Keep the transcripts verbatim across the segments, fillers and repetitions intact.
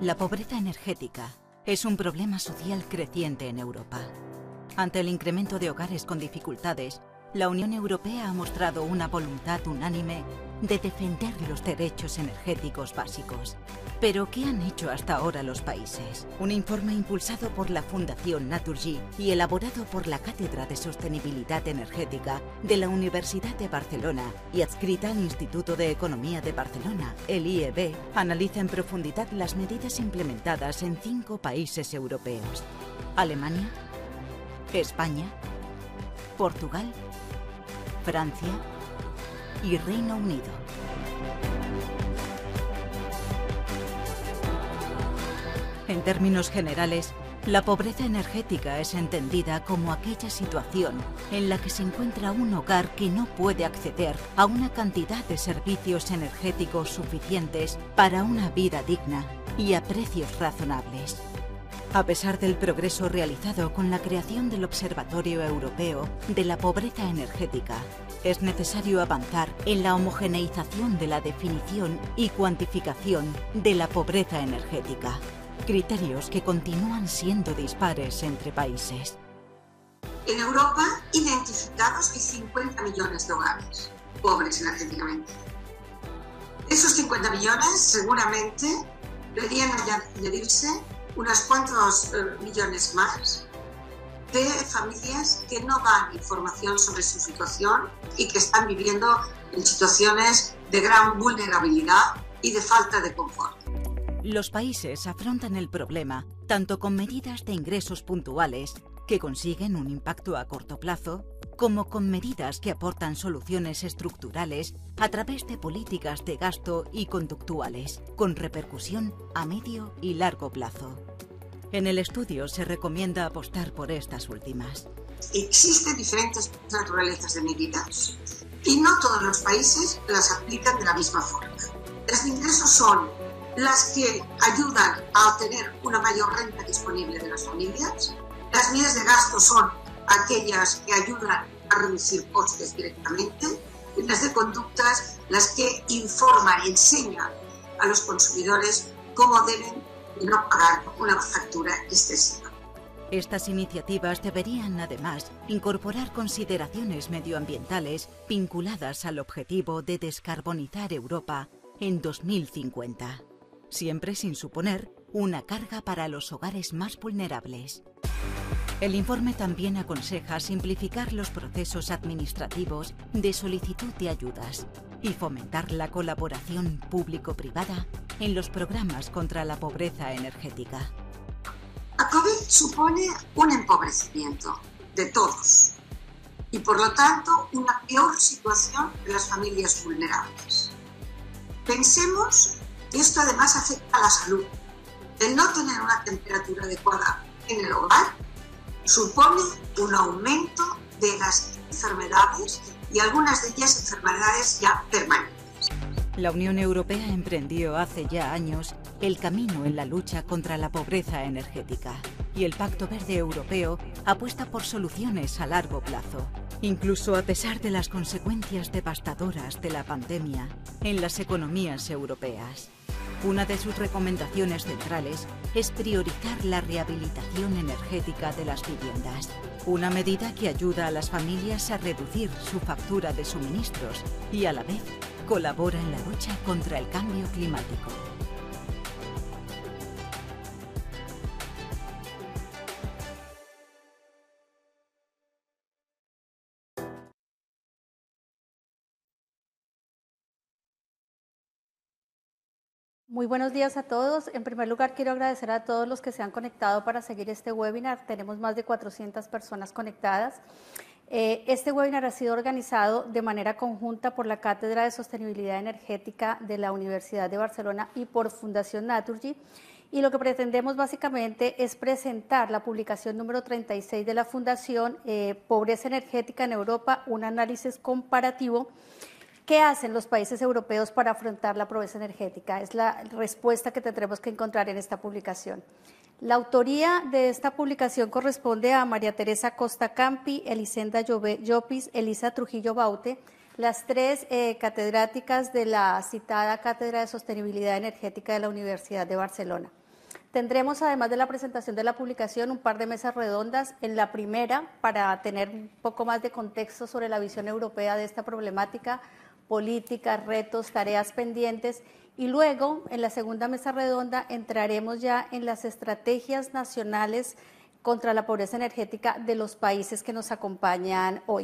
La pobreza energética es un problema social creciente en Europa. Ante el incremento de hogares con dificultades, la Unión Europea ha mostrado una voluntad unánime de defender los derechos energéticos básicos. ¿Pero qué han hecho hasta ahora los países? Un informe impulsado por la Fundación Naturgy y elaborado por la Cátedra de Sostenibilidad Energética de la Universidad de Barcelona y adscrita al Instituto de Economía de Barcelona, el I E B, analiza en profundidad las medidas implementadas en cinco países europeos: Alemania, España, Portugal, Francia y Reino Unido. En términos generales, la pobreza energética es entendida como aquella situación en la que se encuentra un hogar que no puede acceder a una cantidad de servicios energéticos suficientes para una vida digna y a precios razonables. A pesar del progreso realizado con la creación del Observatorio Europeo de la Pobreza Energética, es necesario avanzar en la homogeneización de la definición y cuantificación de la pobreza energética, criterios que continúan siendo dispares entre países. En Europa, identificados hay cincuenta millones de hogares pobres energéticamente. Esos cincuenta millones seguramente deberían añadirse unos cuantos eh, millones más de familias que no dan información sobre su situación y que están viviendo en situaciones de gran vulnerabilidad y de falta de confort. Los países afrontan el problema tanto con medidas de ingresos puntuales que consiguen un impacto a corto plazo, como con medidas que aportan soluciones estructurales a través de políticas de gasto y conductuales, con repercusión a medio y largo plazo. En el estudio se recomienda apostar por estas últimas. Existen diferentes naturalezas de medidas y no todos los países las aplican de la misma forma. Las de ingresos son las que ayudan a obtener una mayor renta disponible de las familias. Las medidas de gasto son aquellas que ayudan a reducir costes directamente, y las de conductas las que informan y enseñan a los consumidores cómo deben no pagar una factura excesiva. Estas iniciativas deberían, además, incorporar consideraciones medioambientales vinculadas al objetivo de descarbonizar Europa en dos mil cincuenta, siempre sin suponer una carga para los hogares más vulnerables. El informe también aconseja simplificar los procesos administrativos de solicitud de ayudas y fomentar la colaboración público-privada en los programas contra la pobreza energética. La COVID supone un empobrecimiento de todos y, por lo tanto, una peor situación de las familias vulnerables. Pensemos que esto además afecta a la salud. El no tener una temperatura adecuada en el hogar supone un aumento de las enfermedades y algunas de ellas enfermedades ya permanentes. La Unión Europea emprendió hace ya años el camino en la lucha contra la pobreza energética y el Pacto Verde Europeo apuesta por soluciones a largo plazo, incluso a pesar de las consecuencias devastadoras de la pandemia en las economías europeas. Una de sus recomendaciones centrales es priorizar la rehabilitación energética de las viviendas, una medida que ayuda a las familias a reducir su factura de suministros y a la vez colabora en la lucha contra el cambio climático. Muy buenos días a todos. En primer lugar, quiero agradecer a todos los que se han conectado para seguir este webinar. Tenemos más de cuatrocientas personas conectadas. Eh, este webinar ha sido organizado de manera conjunta por la Cátedra de Sostenibilidad Energética de la Universidad de Barcelona y por Fundación Naturgy. Y lo que pretendemos básicamente es presentar la publicación número treinta y seis de la Fundación, eh, Pobreza Energética en Europa, un análisis comparativo. ¿Qué hacen los países europeos para afrontar la pobreza energética? Es la respuesta que tendremos que encontrar en esta publicación. La autoría de esta publicación corresponde a María Teresa Costa Campi, Elisenda Llopis, Elisa Trujillo Baute, las tres eh, catedráticas de la citada Cátedra de Sostenibilidad Energética de la Universidad de Barcelona. Tendremos, además de la presentación de la publicación, un par de mesas redondas. En la primera, para tener un poco más de contexto sobre la visión europea de esta problemática, políticas, retos, tareas pendientes. Y luego, en la segunda mesa redonda, entraremos ya en las estrategias nacionales contra la pobreza energética de los países que nos acompañan hoy.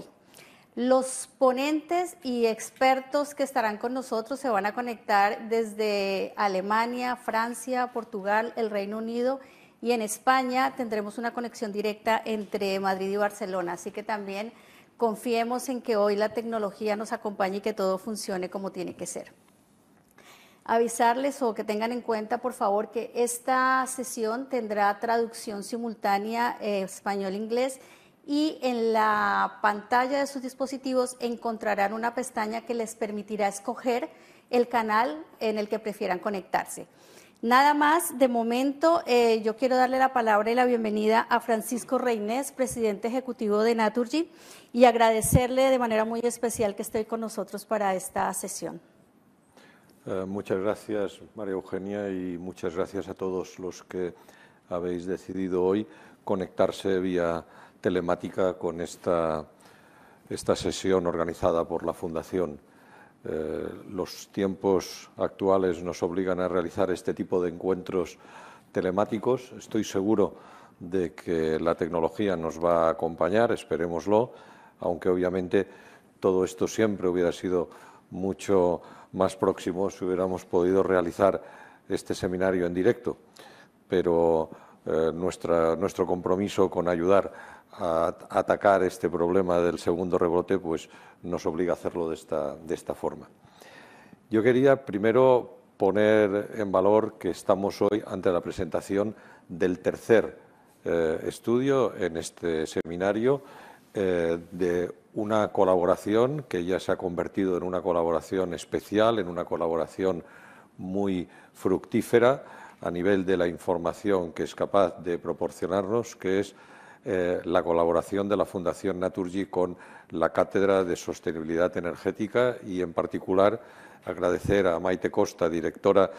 Los ponentes y expertos que estarán con nosotros se van a conectar desde Alemania, Francia, Portugal, el Reino Unido, y en España tendremos una conexión directa entre Madrid y Barcelona. Así que también confiemos en que hoy la tecnología nos acompañe y que todo funcione como tiene que ser. Avisarles o que tengan en cuenta, por favor, que esta sesión tendrá traducción simultánea eh, español-inglés, y en la pantalla de sus dispositivos encontrarán una pestaña que les permitirá escoger el canal en el que prefieran conectarse. Nada más, de momento, eh, yo quiero darle la palabra y la bienvenida a Francisco Reynés, presidente ejecutivo de Naturgy, y agradecerle de manera muy especial que esté con nosotros para esta sesión. Uh, muchas gracias, María Eugenia, y muchas gracias a todos los que habéis decidido hoy conectarse vía telemática con esta, esta sesión organizada por la Fundación. Eh, los tiempos actuales nos obligan a realizar este tipo de encuentros telemáticos. Estoy seguro de que la tecnología nos va a acompañar, esperémoslo, aunque obviamente todo esto siempre hubiera sido mucho más próximo si hubiéramos podido realizar este seminario en directo. Pero eh, nuestra, nuestro compromiso con ayudar a atacar este problema del segundo rebrote pues nos obliga a hacerlo de esta, de esta forma. Yo quería primero poner en valor que estamos hoy ante la presentación del tercer eh, estudio en este seminario eh, de una colaboración que ya se ha convertido en una colaboración especial, en una colaboración muy fructífera a nivel de la información que es capaz de proporcionarnos, que es Eh, la colaboración de la Fundación Naturgy con la Cátedra de Sostenibilidad Energética y, en particular, agradecer a Maite Costa, directora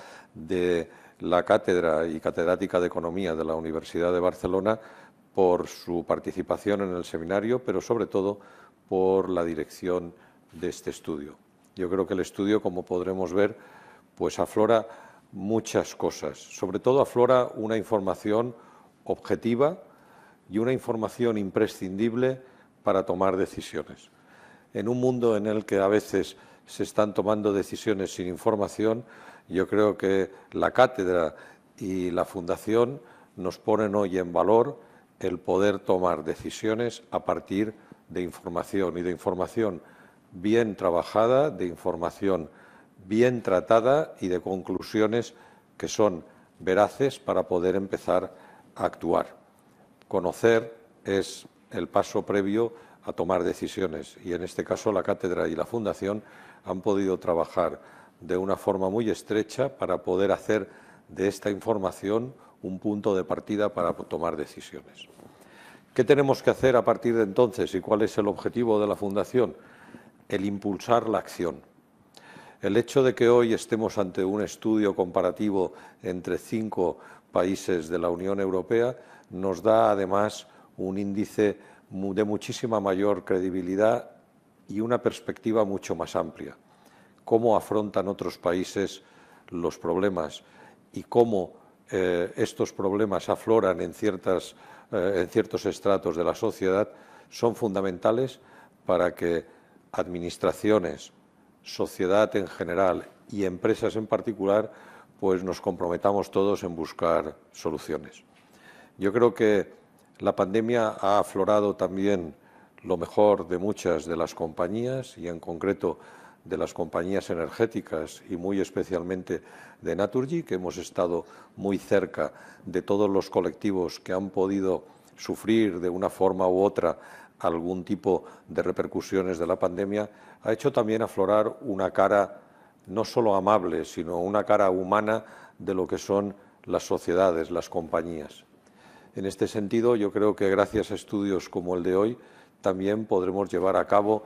de la Cátedra y catedrática de Economía de la Universidad de Barcelona, por su participación en el seminario, pero sobre todo por la dirección de este estudio. Yo creo que el estudio, como podremos ver, pues aflora muchas cosas. Sobre todo aflora una información objetiva y una información imprescindible para tomar decisiones. En un mundo en el que a veces se están tomando decisiones sin información, yo creo que la cátedra y la Fundación nos ponen hoy en valor el poder tomar decisiones a partir de información, y de información bien trabajada, de información bien tratada y de conclusiones que son veraces para poder empezar a actuar. Conocer es el paso previo a tomar decisiones, y en este caso la Cátedra y la Fundación han podido trabajar de una forma muy estrecha para poder hacer de esta información un punto de partida para tomar decisiones. ¿Qué tenemos que hacer a partir de entonces y cuál es el objetivo de la Fundación? El impulsar la acción. El hecho de que hoy estemos ante un estudio comparativo entre cinco países de la Unión Europea nos da, además, un índice de muchísima mayor credibilidad y una perspectiva mucho más amplia. Cómo afrontan otros países los problemas y cómo eh, estos problemas afloran en, ciertas, eh, en ciertos estratos de la sociedad son fundamentales para que administraciones, sociedad en general y empresas en particular pues nos comprometamos todos en buscar soluciones. Yo creo que la pandemia ha aflorado también lo mejor de muchas de las compañías, y en concreto de las compañías energéticas y muy especialmente de Naturgy, que hemos estado muy cerca de todos los colectivos que han podido sufrir de una forma u otra algún tipo de repercusiones de la pandemia. Ha hecho también aflorar una cara no solo amable, sino una cara humana de lo que son las sociedades, las compañías. En este sentido, yo creo que gracias a estudios como el de hoy, también podremos llevar a cabo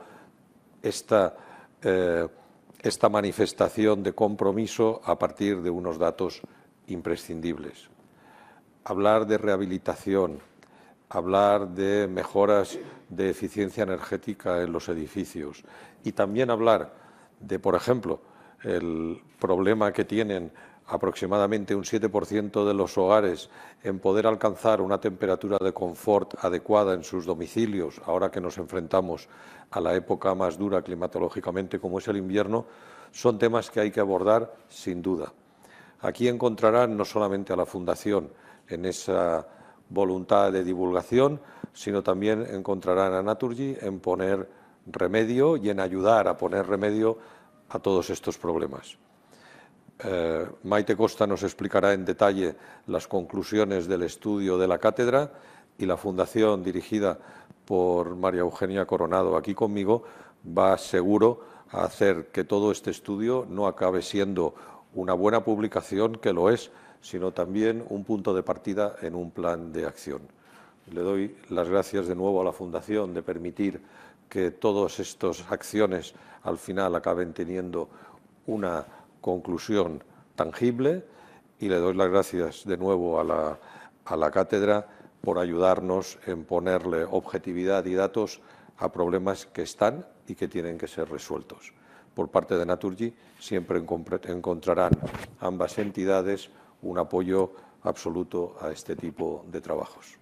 esta, eh, esta manifestación de compromiso a partir de unos datos imprescindibles. hablar de rehabilitación, hablar de mejoras de eficiencia energética en los edificios y también hablar de, por ejemplo, el problema que tienen aproximadamente un siete por ciento de los hogares en poder alcanzar una temperatura de confort adecuada en sus domicilios, ahora que nos enfrentamos a la época más dura climatológicamente como es el invierno, son temas que hay que abordar sin duda. Aquí encontrarán no solamente a la Fundación en esa voluntad de divulgación, sino también encontrarán a Naturgy en poner remedio y en ayudar a poner remedio a todos estos problemas. Eh, Maite Costa nos explicará en detalle las conclusiones del estudio de la cátedra y la Fundación, dirigida por María Eugenia Coronado aquí conmigo, va seguro a hacer que todo este estudio no acabe siendo una buena publicación, que lo es, sino también un punto de partida en un plan de acción. Le doy las gracias de nuevo a la Fundación de permitir que todas estas acciones al final acaben teniendo una conclusión tangible y le doy las gracias de nuevo a la, a la cátedra por ayudarnos en ponerle objetividad y datos a problemas que están y que tienen que ser resueltos. Por parte de Naturgy siempre encontrarán ambas entidades un apoyo absoluto a este tipo de trabajos.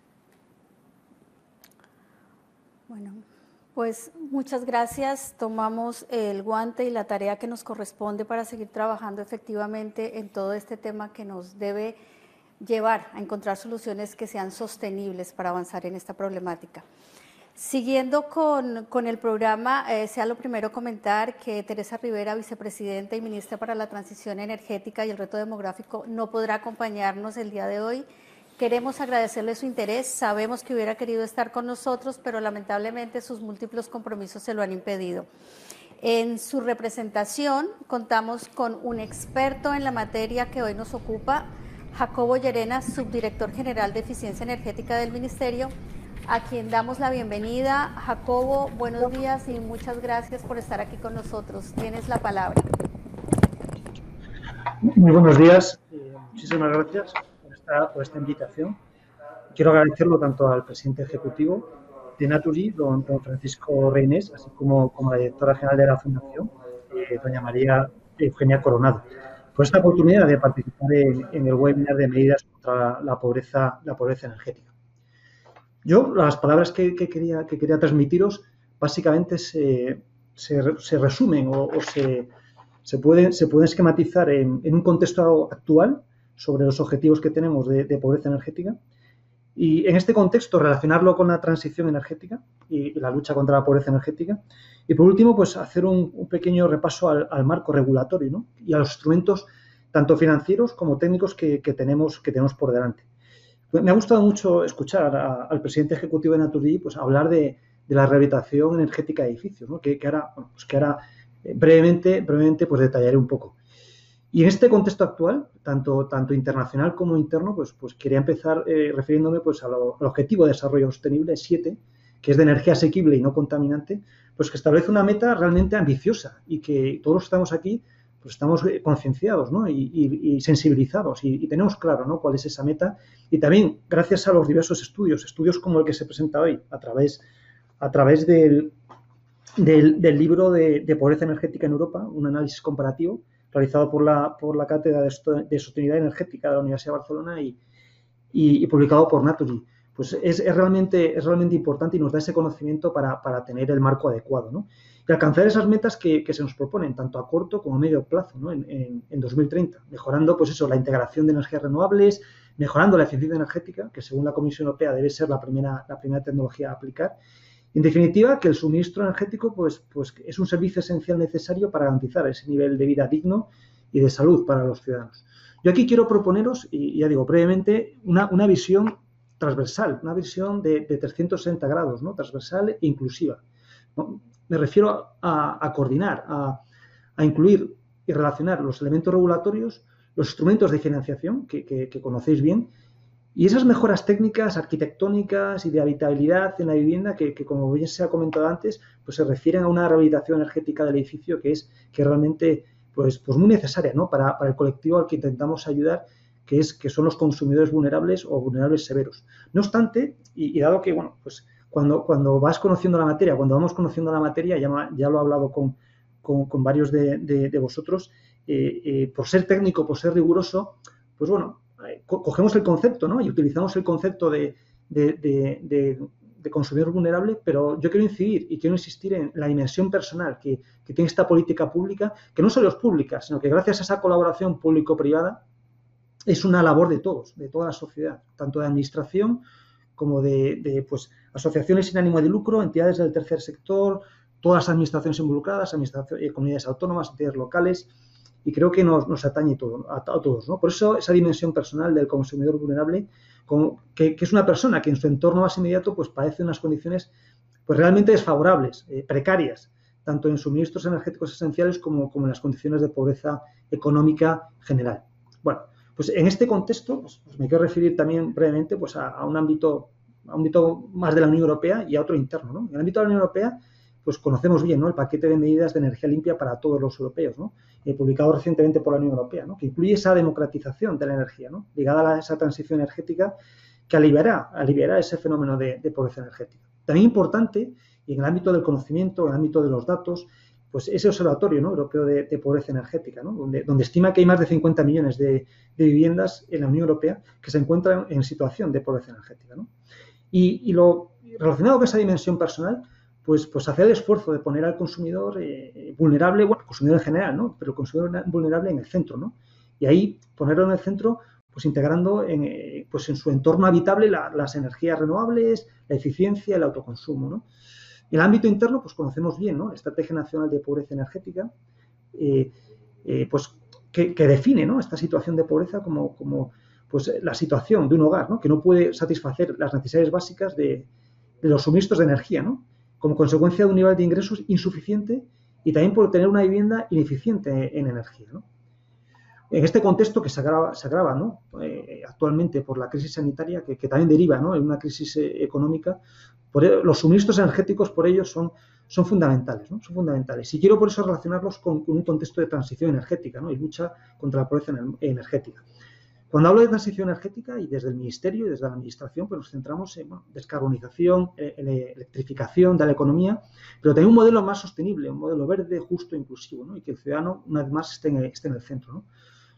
Bueno, pues muchas gracias. Tomamos el guante y la tarea que nos corresponde para seguir trabajando efectivamente en todo este tema que nos debe llevar a encontrar soluciones que sean sostenibles para avanzar en esta problemática. Siguiendo con, con el programa, eh, sea lo primero comentar que Teresa Rivera, vicepresidenta y ministra para la Transición Energética y el Reto Demográfico, no podrá acompañarnos el día de hoy. Queremos agradecerle su interés, sabemos que hubiera querido estar con nosotros, pero lamentablemente sus múltiples compromisos se lo han impedido. En su representación contamos con un experto en la materia que hoy nos ocupa, Jacobo Llerena, subdirector general de Eficiencia Energética del Ministerio, a quien damos la bienvenida. Jacobo, buenos días y muchas gracias por estar aquí con nosotros. Tienes la palabra. Muy buenos días, eh, muchísimas gracias por esta, por esta invitación. Quiero agradecerlo tanto al presidente ejecutivo de Naturgy, don, don Francisco Reynés, así como, como a la directora general de la Fundación, eh, doña María Eugenia Coronado, por esta oportunidad de participar en, en el webinar de medidas contra la pobreza, la pobreza energética. Yo, las palabras que, que, quería, que quería transmitiros básicamente se, se, se resumen o, o se, se, pueden, se pueden esquematizar en, en un contexto actual sobre los objetivos que tenemos de, de pobreza energética y en este contexto relacionarlo con la transición energética y, y la lucha contra la pobreza energética y por último pues hacer un, un pequeño repaso al, al marco regulatorio, ¿no? Y a los instrumentos tanto financieros como técnicos que, que, tenemos, que tenemos por delante. Me ha gustado mucho escuchar a, al presidente ejecutivo de Naturgy pues, hablar de, de la rehabilitación energética de edificios, ¿no? que, que ahora, bueno, pues que ahora eh, brevemente, brevemente pues, detallaré un poco. Y en este contexto actual, tanto, tanto internacional como interno, pues, pues quería empezar eh, refiriéndome pues, a lo, al Objetivo de Desarrollo Sostenible siete, que es de energía asequible y no contaminante, pues que establece una meta realmente ambiciosa y que todos los que estamos aquí pues estamos concienciados, ¿no? y, y, y sensibilizados y, y tenemos claro, ¿no? cuál es esa meta. Y también, gracias a los diversos estudios, estudios como el que se presenta hoy, a través, a través del, del, del libro de, de Pobreza Energética en Europa, un análisis comparativo realizado por la, por la Cátedra de, de Sostenibilidad Energética de la Universidad de Barcelona y, y, y publicado por Naturgy. Pues es, es, realmente, es realmente importante y nos da ese conocimiento para, para tener el marco adecuado, ¿no? Y alcanzar esas metas que, que se nos proponen, tanto a corto como a medio plazo, ¿no? en, en, en dos mil treinta, mejorando pues eso, la integración de energías renovables, mejorando la eficiencia energética, que según la Comisión Europea debe ser la primera, la primera tecnología a aplicar. En definitiva, que el suministro energético pues, pues, es un servicio esencial necesario para garantizar ese nivel de vida digno y de salud para los ciudadanos. Yo aquí quiero proponeros, y ya digo brevemente, una, una visión transversal, una visión de, de trescientos sesenta grados, ¿no? transversal e inclusiva. ¿No? Me refiero a, a coordinar, a, a incluir y relacionar los elementos regulatorios, los instrumentos de financiación que, que, que conocéis bien y esas mejoras técnicas, arquitectónicas y de habitabilidad en la vivienda que, que como bien se ha comentado antes, pues se refieren a una rehabilitación energética del edificio que es que realmente pues, pues muy necesaria, ¿no? para, para el colectivo al que intentamos ayudar, que, es, que son los consumidores vulnerables o vulnerables severos. No obstante, y, y dado que, bueno, pues cuando, cuando vas conociendo la materia, cuando vamos conociendo la materia, ya, ya lo he hablado con, con, con varios de, de, de vosotros, eh, eh, por ser técnico, por ser riguroso, pues bueno, eh, co cogemos el concepto, ¿no? Y utilizamos el concepto de, de, de, de, de consumidor vulnerable, pero yo quiero incidir y quiero insistir en la dimensión personal que, que tiene esta política pública, que no solo es pública, sino que gracias a esa colaboración público-privada es una labor de todos, de toda la sociedad, tanto de administración como de, de pues, asociaciones sin ánimo de lucro, entidades del tercer sector, todas las administraciones involucradas, administraciones, eh, comunidades autónomas, entidades locales, y creo que nos, nos atañe todo, a, a todos, ¿no? Por eso esa dimensión personal del consumidor vulnerable, como, que, que es una persona que en su entorno más inmediato pues padece unas condiciones pues realmente desfavorables, eh, precarias, tanto en suministros energéticos esenciales como, como en las condiciones de pobreza económica general. Bueno, pues en este contexto pues, pues me quiero referir también brevemente pues a, a un ámbito, a un ámbito más de la Unión Europea y a otro interno, ¿no? En el ámbito de la Unión Europea pues conocemos bien, ¿no?, el paquete de medidas de energía limpia para todos los europeos, ¿no?, eh, publicado recientemente por la Unión Europea, ¿no?, que incluye esa democratización de la energía, ¿no?, ligada a esa transición energética que aliviará, aliviará ese fenómeno de, de pobreza energética. También importante, y en el ámbito del conocimiento, en el ámbito de los datos, pues ese observatorio, ¿no?, europeo de, de pobreza energética, ¿no?, donde, donde estima que hay más de cincuenta millones de, de viviendas en la Unión Europea que se encuentran en situación de pobreza energética, ¿no? Y, y lo relacionado con esa dimensión personal, pues, pues hacer el esfuerzo de poner al consumidor eh, vulnerable, bueno, el consumidor en general, ¿no?, pero el consumidor vulnerable en el centro, ¿no? Y ahí ponerlo en el centro, pues integrando en, eh, pues en su entorno habitable la, las energías renovables, la eficiencia, el autoconsumo, ¿no? En el ámbito interno, pues conocemos bien, ¿no?, la Estrategia Nacional de Pobreza Energética, eh, eh, pues que, que define, ¿no?, esta situación de pobreza como, como pues, la situación de un hogar, ¿no?, que no puede satisfacer las necesidades básicas de, de los suministros de energía, ¿no?, como consecuencia de un nivel de ingresos insuficiente y también por tener una vivienda ineficiente en energía, ¿no? En este contexto que se agrava, se agrava, ¿no?, eh, actualmente por la crisis sanitaria, que, que también deriva, ¿no?, en una crisis eh, económica, por ello, los suministros energéticos por ello son, son fundamentales, ¿no?, son fundamentales. Y quiero por eso relacionarlos con, con un contexto de transición energética, ¿no?, y lucha contra la pobreza energética. Cuando hablo de transición energética y desde el Ministerio y desde la Administración, pues nos centramos en bueno, descarbonización, en electrificación de la economía, pero también un modelo más sostenible, un modelo verde, justo e inclusivo, ¿no?, y que el ciudadano, una vez más, esté en, esté en el centro, ¿no?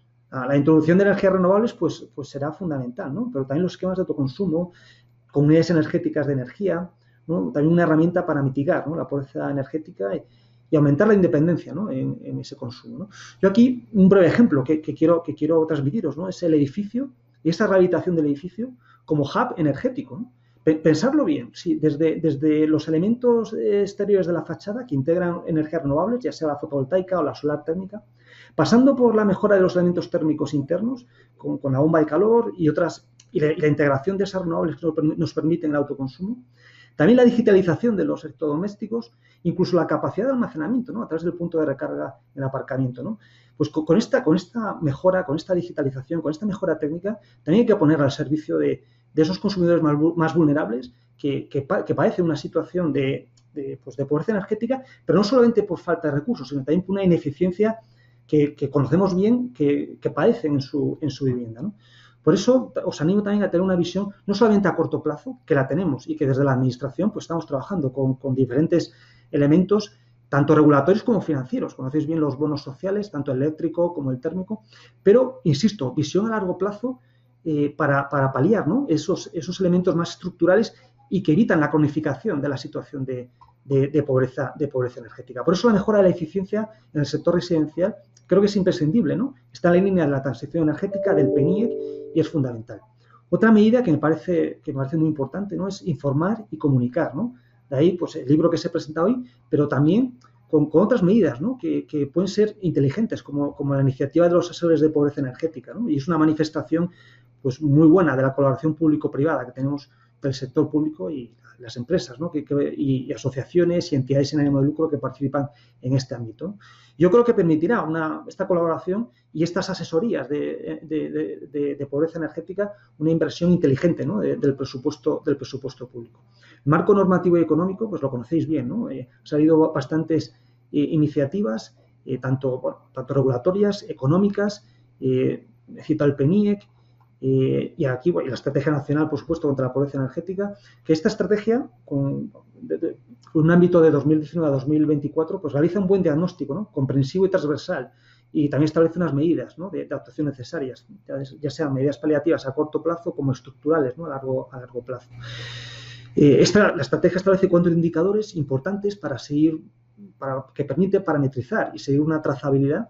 La introducción de energías renovables pues, pues será fundamental, ¿no?, pero también los esquemas de autoconsumo, comunidades energéticas de energía, ¿no?, también una herramienta para mitigar, ¿no?, la pobreza energética y, y aumentar la independencia, ¿no?, en, en ese consumo, ¿no? Yo aquí, un breve ejemplo que, que, quiero, que quiero transmitiros, ¿no?, es el edificio y esa rehabilitación del edificio como hub energético, ¿no? Pensarlo bien, sí, desde, desde los elementos exteriores de la fachada que integran energías renovables, ya sea la fotovoltaica o la solar térmica, pasando por la mejora de los elementos térmicos internos, con, con la bomba de calor y otras, y la, y la integración de esas renovables que nos permiten el autoconsumo. También la digitalización de los electrodomésticos, incluso la capacidad de almacenamiento, ¿no?, a través del punto de recarga en el aparcamiento, ¿no? Pues con, con, esta, con esta mejora, con esta digitalización, con esta mejora técnica, también hay que poner al servicio de, de esos consumidores más, más vulnerables que, que, que padecen una situación de, de, pues de pobreza energética, pero no solamente por falta de recursos, sino también por una ineficiencia que, que conocemos bien que, que padecen en su, en su vivienda, ¿no? Por eso os animo también a tener una visión no solamente a corto plazo, que la tenemos y que desde la Administración pues estamos trabajando con, con diferentes elementos, tanto regulatorios como financieros. Conocéis bien los bonos sociales, tanto el eléctrico como el térmico, pero, insisto, visión a largo plazo eh, para, para paliar, ¿no?, esos, esos elementos más estructurales y que evitan la cronificación de la situación de, de, de, pobreza, de pobreza energética. Por eso la mejora de la eficiencia en el sector residencial creo que es imprescindible, ¿no? Está en la línea de la transición energética, del P N I E C, y es fundamental. Otra medida que me parece, que me parece muy importante, ¿no?, es informar y comunicar, ¿no? De ahí, pues, el libro que se presenta hoy, pero también con, con otras medidas, ¿no?, que, que pueden ser inteligentes, como, como la iniciativa de los asesores de pobreza energética, ¿no? Y es una manifestación, pues, muy buena de la colaboración público-privada que tenemos del sector público y las empresas, ¿no?, que, que, y, y asociaciones y entidades sin ánimo de lucro que participan en este ámbito. Yo creo que permitirá una, esta colaboración y estas asesorías de, de, de, de, de pobreza energética una inversión inteligente, ¿no?, de, del, presupuesto, del presupuesto público. El marco normativo y económico, pues lo conocéis bien, ¿no? Eh, han salido bastantes eh, iniciativas, eh, tanto, bueno, tanto regulatorias, económicas, eh, cita el P N I E C, Eh, y aquí bueno, y la Estrategia Nacional, por supuesto, contra la Pobreza Energética, que esta estrategia, con, de, de, con un ámbito de dos mil diecinueve a dos mil veinticuatro, pues realiza un buen diagnóstico, ¿no?, comprensivo y transversal, y también establece unas medidas, ¿no?, de, de actuación necesarias, ya, ya sean medidas paliativas a corto plazo como estructurales, ¿no?, a largo, a largo plazo. Eh, esta, la estrategia establece cuatro indicadores importantes para seguir, para, que permite parametrizar y seguir una trazabilidad,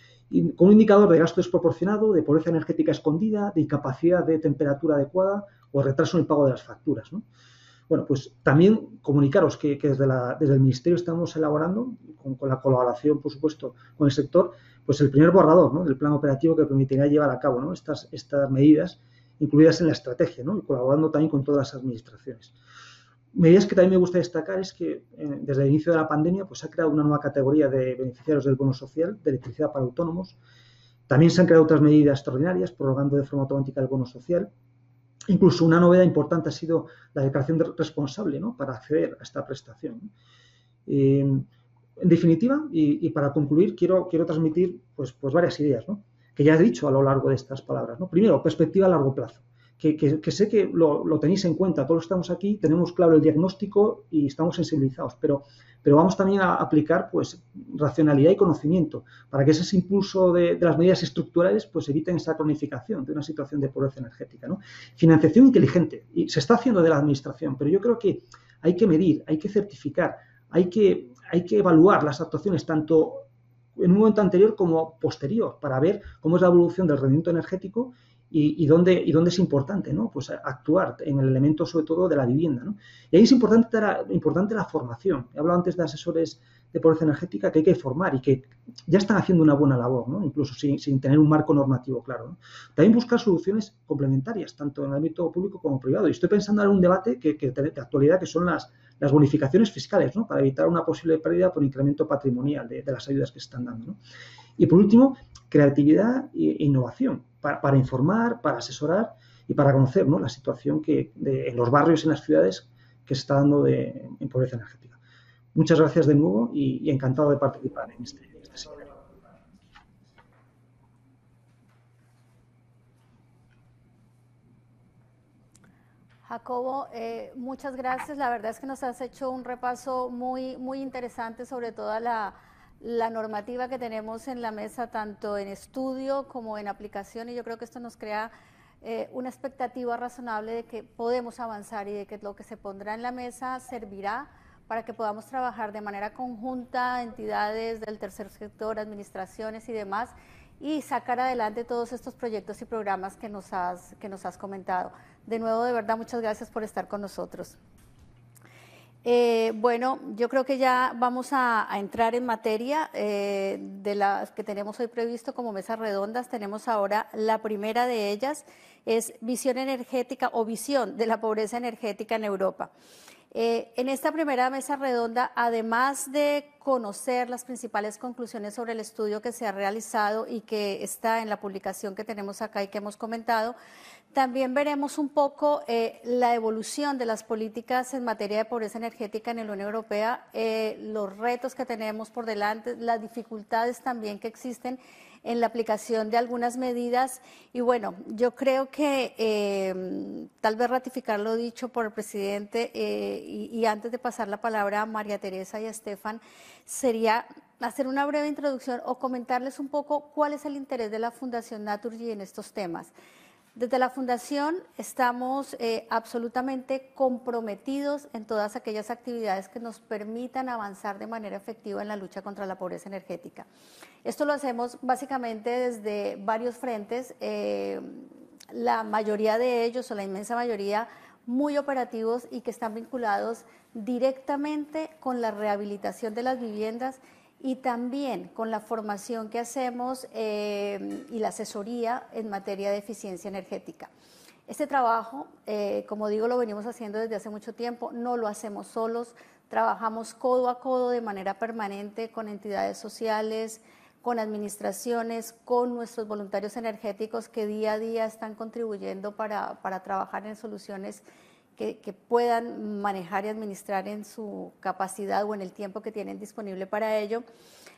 y con un indicador de gasto desproporcionado, de pobreza energética escondida, de incapacidad de temperatura adecuada o retraso en el pago de las facturas, ¿no? Bueno, pues también comunicaros que, que desde, la, desde el Ministerio estamos elaborando, con, con la colaboración, por supuesto, con el sector, pues el primer borrador, ¿no?, del plan operativo que permitirá llevar a cabo, ¿no?, estas, estas medidas incluidas en la estrategia, ¿no?, y colaborando también con todas las administraciones. Medidas que también me gusta destacar es que eh, desde el inicio de la pandemia pues, se ha creado una nueva categoría de beneficiarios del bono social de electricidad para autónomos. También se han creado otras medidas extraordinarias, prorrogando de forma automática el bono social. Incluso una novedad importante ha sido la declaración de responsable, ¿no?, para acceder a esta prestación. Eh, en definitiva, y, y para concluir, quiero, quiero transmitir pues, pues varias ideas, ¿no?, que ya he dicho a lo largo de estas palabras, ¿no? Primero, perspectiva a largo plazo. Que, que, que sé que lo, lo tenéis en cuenta, todos estamos aquí, tenemos claro el diagnóstico y estamos sensibilizados, pero, pero vamos también a aplicar pues, racionalidad y conocimiento para que ese impulso de, de las medidas estructurales pues, eviten esa cronificación de una situación de pobreza energética, ¿no? Financiación inteligente, y se está haciendo de la administración, pero yo creo que hay que medir, hay que certificar, hay que, hay que evaluar las actuaciones tanto en un momento anterior como posterior para ver cómo es la evolución del rendimiento energético Y, y, dónde, y dónde es importante, ¿no?, pues actuar en el elemento sobre todo de la vivienda, ¿no? Y ahí es importante la, importante la formación. He hablado antes de asesores de pobreza energética que hay que formar y que ya están haciendo una buena labor, ¿no?, incluso sin, sin tener un marco normativo claro, ¿no? También buscar soluciones complementarias, tanto en el ámbito público como privado. Y estoy pensando en un debate que, que de actualidad, que son las, las bonificaciones fiscales, ¿no?, para evitar una posible pérdida por incremento patrimonial de, de las ayudas que se están dando, ¿no? Y por último, creatividad e innovación para, para informar, para asesorar y para conocer, ¿no?, la situación que de, en los barrios y en las ciudades que se está dando de, en pobreza energética. Muchas gracias de nuevo y, y encantado de participar en este, este seminario. Jacobo, eh, muchas gracias. La verdad es que nos has hecho un repaso muy, muy interesante sobre toda la, la normativa que tenemos en la mesa, tanto en estudio como en aplicación, y yo creo que esto nos crea eh, una expectativa razonable de que podemos avanzar y de que lo que se pondrá en la mesa servirá para que podamos trabajar de manera conjunta, entidades del tercer sector, administraciones y demás, y sacar adelante todos estos proyectos y programas que nos has, que nos has comentado. De nuevo, de verdad, muchas gracias por estar con nosotros. Eh, bueno, yo creo que ya vamos a, a entrar en materia eh, de las que tenemos hoy previsto como mesas redondas. Tenemos ahora la primera de ellas, es visión energética o visión de la pobreza energética en Europa. Eh, en esta primera mesa redonda, además de conocer las principales conclusiones sobre el estudio que se ha realizado y que está en la publicación que tenemos acá y que hemos comentado, también veremos un poco eh, la evolución de las políticas en materia de pobreza energética en la Unión Europea, eh, los retos que tenemos por delante, las dificultades también que existen en la aplicación de algunas medidas. Y bueno, yo creo que eh, tal vez ratificar lo dicho por el presidente eh, y, y antes de pasar la palabra a María Teresa y a Estefan, sería hacer una breve introducción o comentarles un poco cuál es el interés de la Fundación Naturgy en estos temas. Desde la Fundación estamos eh, absolutamente comprometidos en todas aquellas actividades que nos permitan avanzar de manera efectiva en la lucha contra la pobreza energética. Esto lo hacemos básicamente desde varios frentes, eh, la mayoría de ellos o la inmensa mayoría muy operativos y que están vinculados directamente con la rehabilitación de las viviendas y también con la formación que hacemos eh, y la asesoría en materia de eficiencia energética. Este trabajo, eh, como digo, lo venimos haciendo desde hace mucho tiempo, no lo hacemos solos, trabajamos codo a codo de manera permanente con entidades sociales, con administraciones, con nuestros voluntarios energéticos que día a día están contribuyendo para, para trabajar en soluciones Que, que puedan manejar y administrar en su capacidad o en el tiempo que tienen disponible para ello.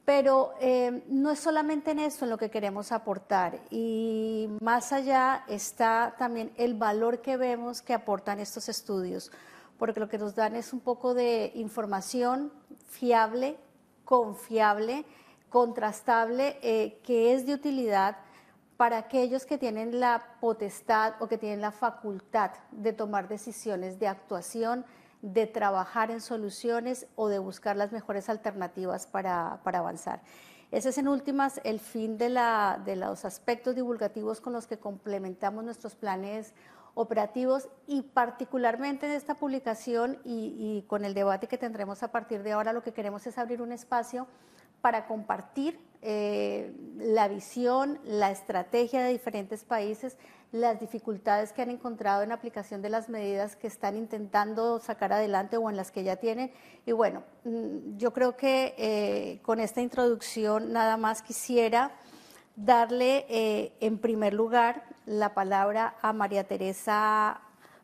Pero eh, no es solamente en eso en lo que queremos aportar, y más allá está también el valor que vemos que aportan estos estudios, porque lo que nos dan es un poco de información fiable, confiable, contrastable, eh, que es de utilidad para aquellos que tienen la potestad o que tienen la facultad de tomar decisiones de actuación, de trabajar en soluciones o de buscar las mejores alternativas para, para avanzar. Ese es en últimas el fin de, la, de los aspectos divulgativos con los que complementamos nuestros planes operativos, y particularmente en esta publicación y, y con el debate que tendremos a partir de ahora, lo que queremos es abrir un espacio para compartir eh, la visión, la estrategia de diferentes países, las dificultades que han encontrado en aplicación de las medidas que están intentando sacar adelante o en las que ya tienen. Y bueno, yo creo que eh, con esta introducción nada más quisiera darle eh, en primer lugar la palabra a María Teresa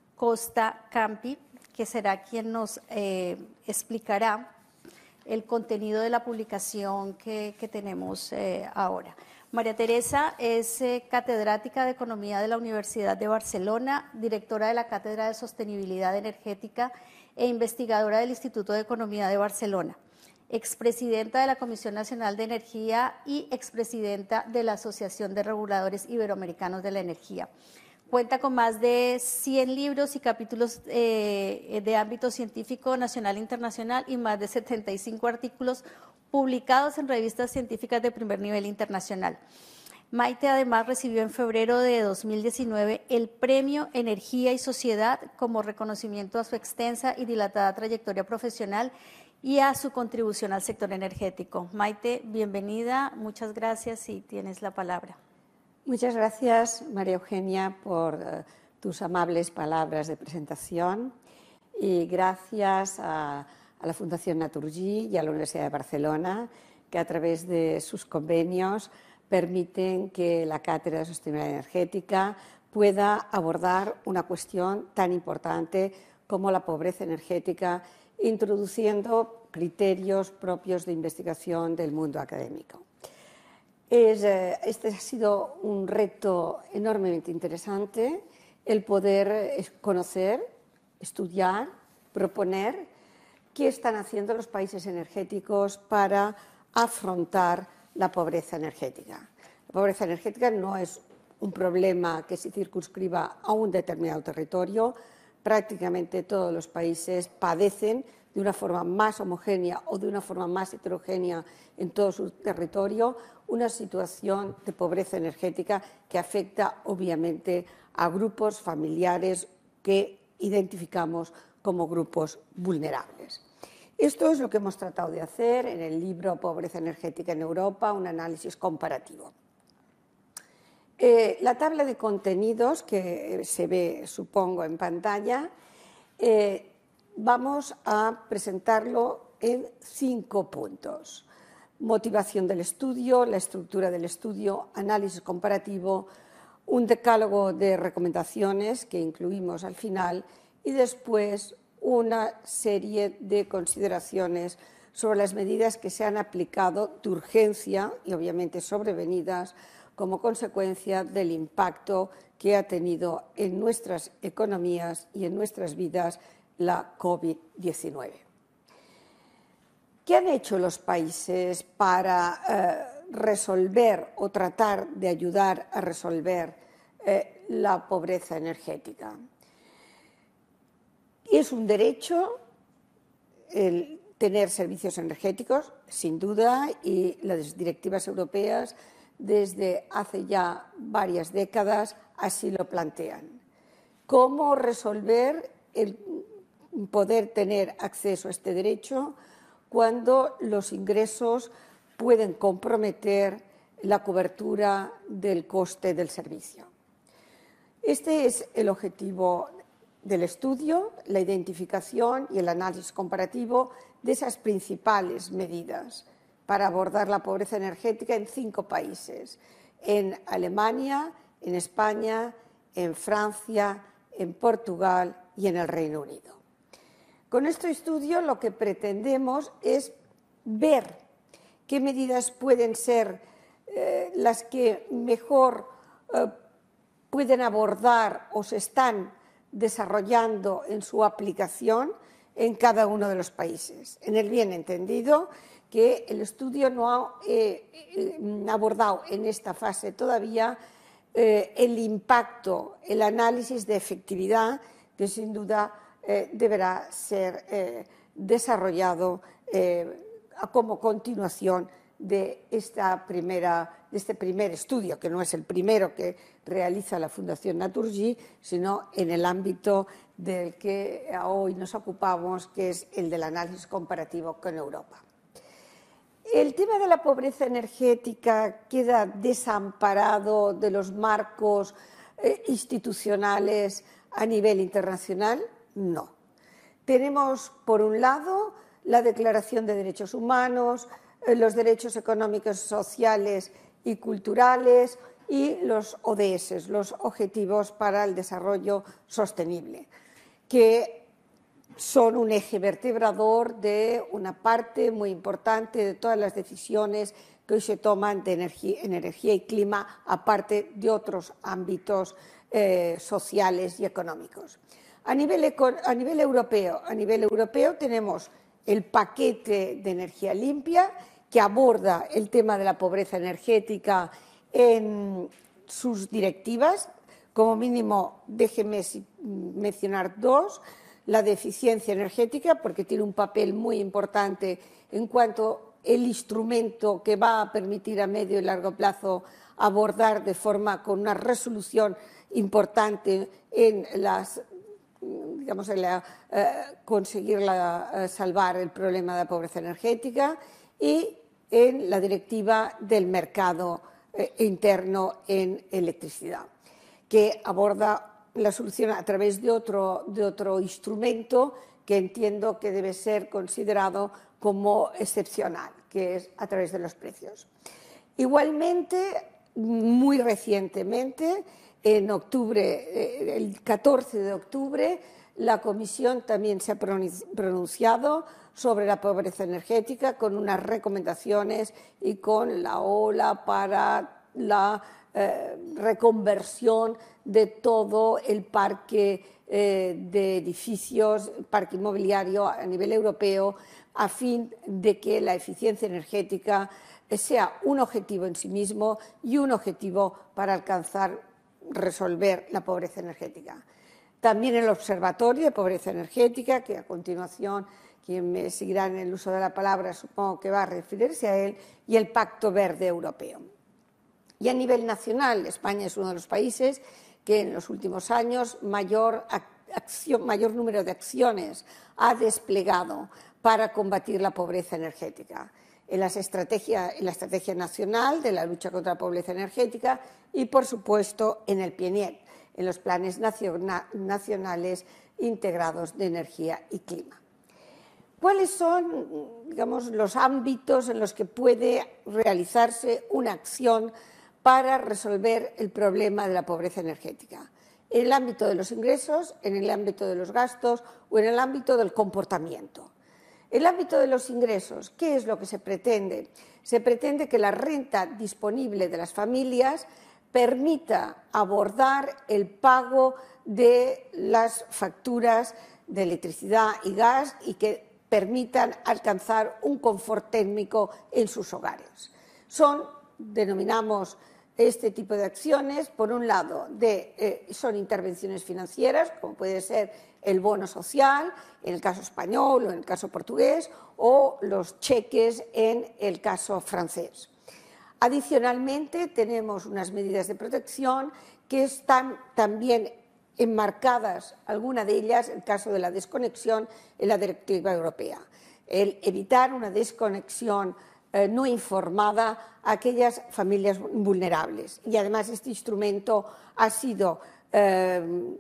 Costa Campi, que será quien nos eh, explicará el contenido de la publicación que, que tenemos eh, ahora. María Teresa es eh, catedrática de Economía de la Universidad de Barcelona, directora de la Cátedra de Sostenibilidad Energética e investigadora del Instituto de Economía de Barcelona, expresidenta de la Comisión Nacional de Energía y expresidenta de la Asociación de Reguladores Iberoamericanos de la Energía. Cuenta con más de cien libros y capítulos eh, de ámbito científico nacional e internacional y más de setenta y cinco artículos publicados en revistas científicas de primer nivel internacional. Maite además recibió en febrero de dos mil diecinueve el Premio Energía y Sociedad como reconocimiento a su extensa y dilatada trayectoria profesional y a su contribución al sector energético. Maite, bienvenida, muchas gracias y tienes la palabra. Muchas gracias, María Eugenia, por uh, tus amables palabras de presentación, y gracias a, a la Fundación Naturgy y a la Universidad de Barcelona, que a través de sus convenios permiten que la Cátedra de Sostenibilidad Energética pueda abordar una cuestión tan importante como la pobreza energética, introduciendo criterios propios de investigación del mundo académico. Es, eh, este ha sido un reto enormemente interesante, el poder conocer, estudiar, proponer qué están haciendo los países energéticos para afrontar la pobreza energética. La pobreza energética no es un problema que se circunscriba a un determinado territorio. Prácticamente todos los países padecen de una forma más homogénea o de una forma más heterogénea en todo su territorio una situación de pobreza energética que afecta obviamente a grupos familiares que identificamos como grupos vulnerables. Esto es lo que hemos tratado de hacer en el libro Pobreza energética en Europa, un análisis comparativo. Eh, la tabla de contenidos que se ve, supongo, en pantalla, eh, vamos a presentarlo en cinco puntos. Motivación del estudio, la estructura del estudio, análisis comparativo, un decálogo de recomendaciones que incluimos al final y después una serie de consideraciones sobre las medidas que se han aplicado de urgencia y obviamente sobrevenidas como consecuencia del impacto que ha tenido en nuestras economías y en nuestras vidas la COVID diecinueve. ¿Qué han hecho los países para eh, resolver o tratar de ayudar a resolver eh, la pobreza energética? Es un derecho el tener servicios energéticos, sin duda, y las directivas europeas desde hace ya varias décadas así lo plantean. ¿Cómo resolver el poder tener acceso a este derecho cuando los ingresos pueden comprometer la cobertura del coste del servicio? Este es el objetivo del estudio, la identificación y el análisis comparativo de esas principales medidas para abordar la pobreza energética en cinco países: en Alemania, en España, en Francia, en Portugal y en el Reino Unido. Con este estudio lo que pretendemos es ver qué medidas pueden ser eh, las que mejor eh, pueden abordar o se están desarrollando en su aplicación en cada uno de los países. En el bien entendido que el estudio no ha eh, eh, abordado en esta fase todavía eh, el impacto, el análisis de efectividad que sin duda eh, deberá ser eh, desarrollado eh, como continuación de, esta primera, de este primer estudio, que no es el primero que realiza la Fundación Naturgy, sino en el ámbito del que hoy nos ocupamos, que es el del análisis comparativo con Europa. El tema de la pobreza energética queda desamparado de los marcos eh, institucionales a nivel internacional. No. Tenemos, por un lado, la Declaración de Derechos Humanos, los derechos económicos, sociales y culturales y los O D S, los Objetivos para el Desarrollo Sostenible, que son un eje vertebrador de una parte muy importante de todas las decisiones que hoy se toman de energía, en energía y clima, aparte de otros ámbitos eh, sociales y económicos. A nivel, a nivel europeo, a nivel europeo tenemos el paquete de energía limpia, que aborda el tema de la pobreza energética en sus directivas. Como mínimo, déjeme mencionar dos. La de eficiencia energética, porque tiene un papel muy importante en cuanto al instrumento que va a permitir a medio y largo plazo abordar de forma con una resolución importante en las digamos, en la, eh, conseguir la, eh, salvar el problema de la pobreza energética, y en la directiva del mercado eh, interno en electricidad, que aborda la solución a través de otro, de otro instrumento que entiendo que debe ser considerado como excepcional, que es a través de los precios. Igualmente, muy recientemente, en octubre, el catorce de octubre, la Comisión también se ha pronunciado sobre la pobreza energética con unas recomendaciones y con la ola para la eh, reconversión de todo el parque eh, de edificios, el parque inmobiliario a nivel europeo, a fin de que la eficiencia energética sea un objetivo en sí mismo y un objetivo para alcanzar, resolver la pobreza energética. También el Observatorio de Pobreza Energética, que a continuación quien me seguirá en el uso de la palabra supongo que va a referirse a él, y el Pacto Verde Europeo. Y a nivel nacional, España es uno de los países que en los últimos años mayor, acción, mayor número de acciones ha desplegado para combatir la pobreza energética. En, las estrategia, en la Estrategia Nacional de la Lucha contra la Pobreza Energética y, por supuesto, en el PNIEC, en los Planes Nacionales Integrados de Energía y Clima. ¿Cuáles son, digamos, los ámbitos en los que puede realizarse una acción para resolver el problema de la pobreza energética? En el ámbito de los ingresos, en el ámbito de los gastos o en el ámbito del comportamiento. En el ámbito de los ingresos, ¿qué es lo que se pretende? Se pretende que la renta disponible de las familias permita abordar el pago de las facturas de electricidad y gas y que permitan alcanzar un confort térmico en sus hogares. Son, denominamos este tipo de acciones, por un lado, de, eh, son intervenciones financieras, como puede ser el bono social, en el caso español o en el caso portugués, o los cheques en el caso francés. Adicionalmente, tenemos unas medidas de protección que están también enmarcadas, alguna de ellas, el caso de la desconexión, en la directiva europea. El evitar una desconexión eh, no informada a aquellas familias vulnerables. Y además este instrumento ha sido eh,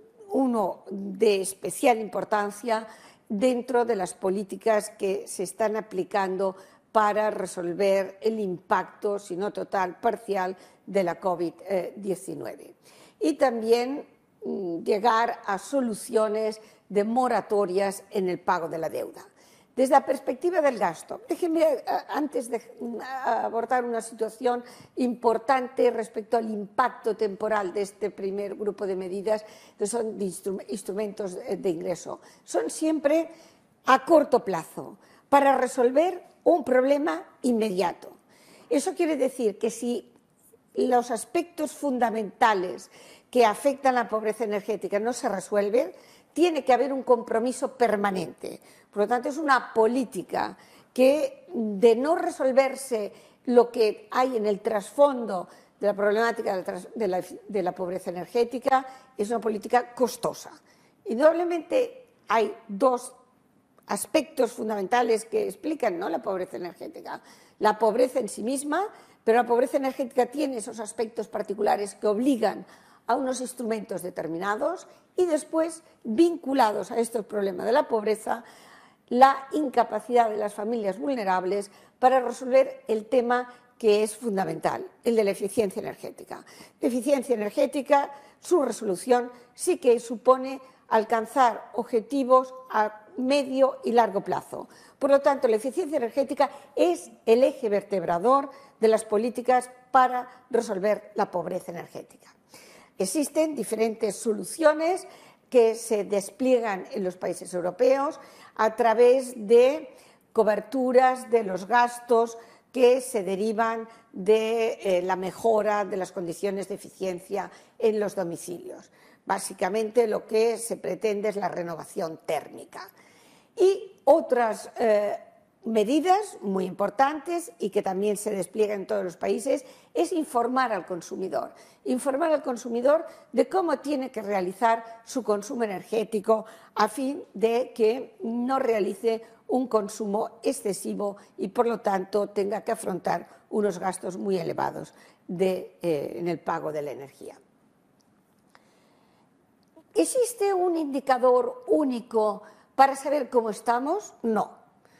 uno de especial importancia dentro de las políticas que se están aplicando para resolver el impacto, si no total, parcial, de la COVID diecinueve. Y también llegar a soluciones de moratorias en el pago de la deuda. Desde la perspectiva del gasto, déjenme antes de abordar una situación importante respecto al impacto temporal de este primer grupo de medidas, que son de instrumentos de ingreso. Son siempre a corto plazo, para resolver un problema inmediato. Eso quiere decir que si los aspectos fundamentales que afectan a la pobreza energética no se resuelven, tiene que haber un compromiso permanente. Por lo tanto, es una política que, de no resolverse lo que hay en el trasfondo de la problemática de la, de la pobreza energética, es una política costosa. Indudablemente hay dos aspectos fundamentales que explican, ¿no?, la pobreza energética. La pobreza en sí misma, pero la pobreza energética tiene esos aspectos particulares que obligan a unos instrumentos determinados y después, vinculados a estos problemas de la pobreza, la incapacidad de las familias vulnerables para resolver el tema que es fundamental, el de la eficiencia energética. La eficiencia energética, su resolución sí que supone alcanzar objetivos a medio y largo plazo. Por lo tanto, la eficiencia energética es el eje vertebrador de las políticas para resolver la pobreza energética. Existen diferentes soluciones que se despliegan en los países europeos a través de coberturas de los gastos que se derivan de eh, la mejora de las condiciones de eficiencia en los domicilios. Básicamente lo que se pretende es la renovación térmica. Y otras eh, medidas muy importantes y que también se despliegan en todos los países es informar al consumidor. Informar al consumidor de cómo tiene que realizar su consumo energético a fin de que no realice un consumo excesivo y, por lo tanto, tenga que afrontar unos gastos muy elevados de, eh, en el pago de la energía. ¿Existe un indicador único para saber cómo estamos? No.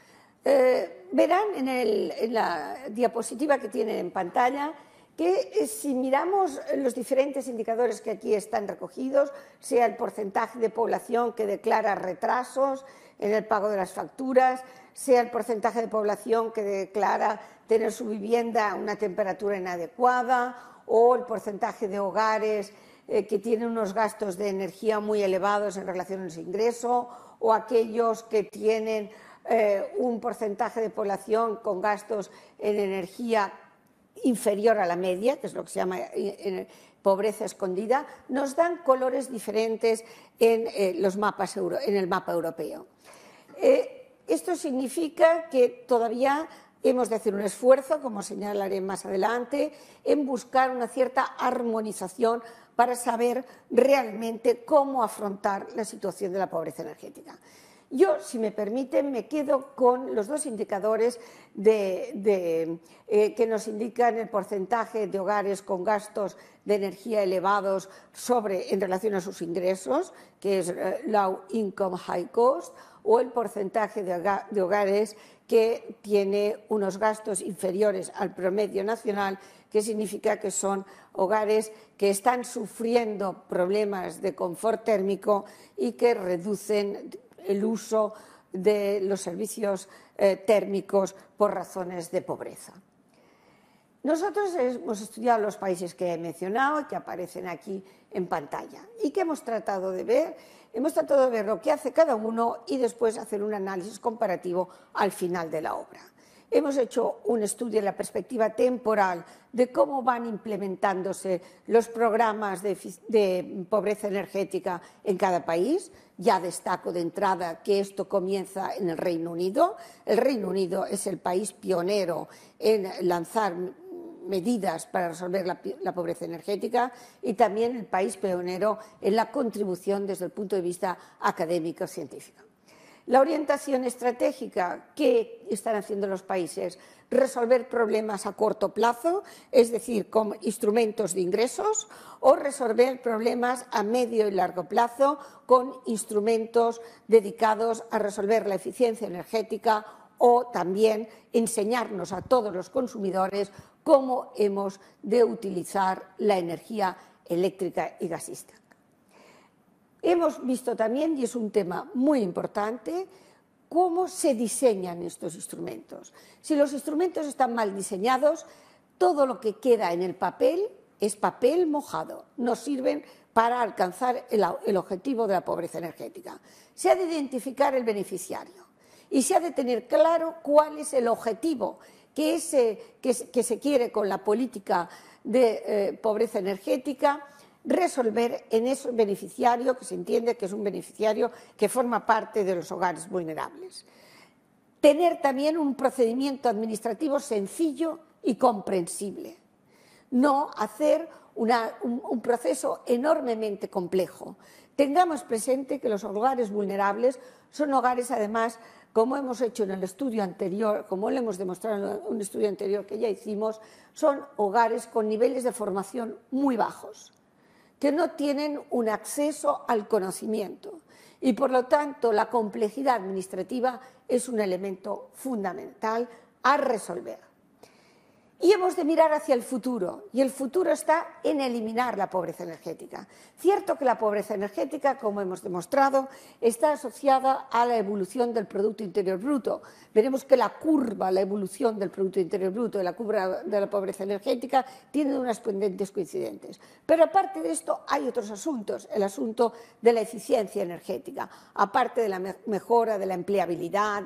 Eh, verán en, el, en la diapositiva que tienen en pantalla que eh, si miramos los diferentes indicadores que aquí están recogidos, sea el porcentaje de población que declara retrasos en el pago de las facturas, sea el porcentaje de población que declara tener su vivienda a una temperatura inadecuada, o el porcentaje de hogares eh, que tienen unos gastos de energía muy elevados en relación a su ingreso, o aquellos que tienen eh, un porcentaje de población con gastos en energía inferior a la media, que es lo que se llama eh, pobreza escondida, nos dan colores diferentes en, eh, los mapas euro, en el mapa europeo. Eh, esto significa que todavía hemos de hacer un esfuerzo, como señalaré más adelante, en buscar una cierta armonización para saber realmente cómo afrontar la situación de la pobreza energética. Yo, si me permiten, me quedo con los dos indicadores de, de, eh, que nos indican el porcentaje de hogares con gastos de energía elevados sobre, en relación a sus ingresos, que es eh, Low Income High Cost, o el porcentaje de, hogar, de hogares que tiene unos gastos inferiores al promedio nacional, que significa que son hogares que están sufriendo problemas de confort térmico y que reducen el uso de los servicios eh, térmicos por razones de pobreza. Nosotros hemos estudiado los países que he mencionado y que aparecen aquí en pantalla. ¿Y qué hemos tratado de ver? Hemos tratado de ver lo que hace cada uno y después hacer un análisis comparativo al final de la obra. Hemos hecho un estudio en la perspectiva temporal de cómo van implementándose los programas de, de pobreza energética en cada país. Ya destaco de entrada que esto comienza en el Reino Unido. El Reino Unido es el país pionero en lanzar medidas para resolver la, la pobreza energética y también el país pionero en la contribución desde el punto de vista académico-científico. La orientación estratégica que están haciendo los países, resolver problemas a corto plazo, es decir, con instrumentos de ingresos, o resolver problemas a medio y largo plazo con instrumentos dedicados a resolver la eficiencia energética o también enseñarnos a todos los consumidores cómo hemos de utilizar la energía eléctrica y gasística. Hemos visto también, y es un tema muy importante, cómo se diseñan estos instrumentos. Si los instrumentos están mal diseñados, todo lo que queda en el papel es papel mojado, no sirven para alcanzar el, el objetivo de la pobreza energética. Se ha de identificar el beneficiario y se ha de tener claro cuál es el objetivo que, es, que, que se quiere con la política de eh, pobreza energética resolver en ese beneficiario, que se entiende que es un beneficiario que forma parte de los hogares vulnerables. Tener también un procedimiento administrativo sencillo y comprensible. No hacer una, un, un proceso enormemente complejo. Tengamos presente que los hogares vulnerables son hogares, además, como hemos hecho en el estudio anterior, como lo hemos demostrado en un estudio anterior que ya hicimos, son hogares con niveles de formación muy bajos, que no tienen un acceso al conocimiento y, por lo tanto, la complejidad administrativa es un elemento fundamental a resolver. Y hemos de mirar hacia el futuro, y el futuro está en eliminar la pobreza energética. Cierto que la pobreza energética, como hemos demostrado, está asociada a la evolución del Producto Interior Bruto. Veremos que la curva, la evolución del Producto Interior Bruto y la curva de la pobreza energética tienen unas pendientes coincidentes. Pero aparte de esto hay otros asuntos, el asunto de la eficiencia energética, aparte de la mejora de la empleabilidad,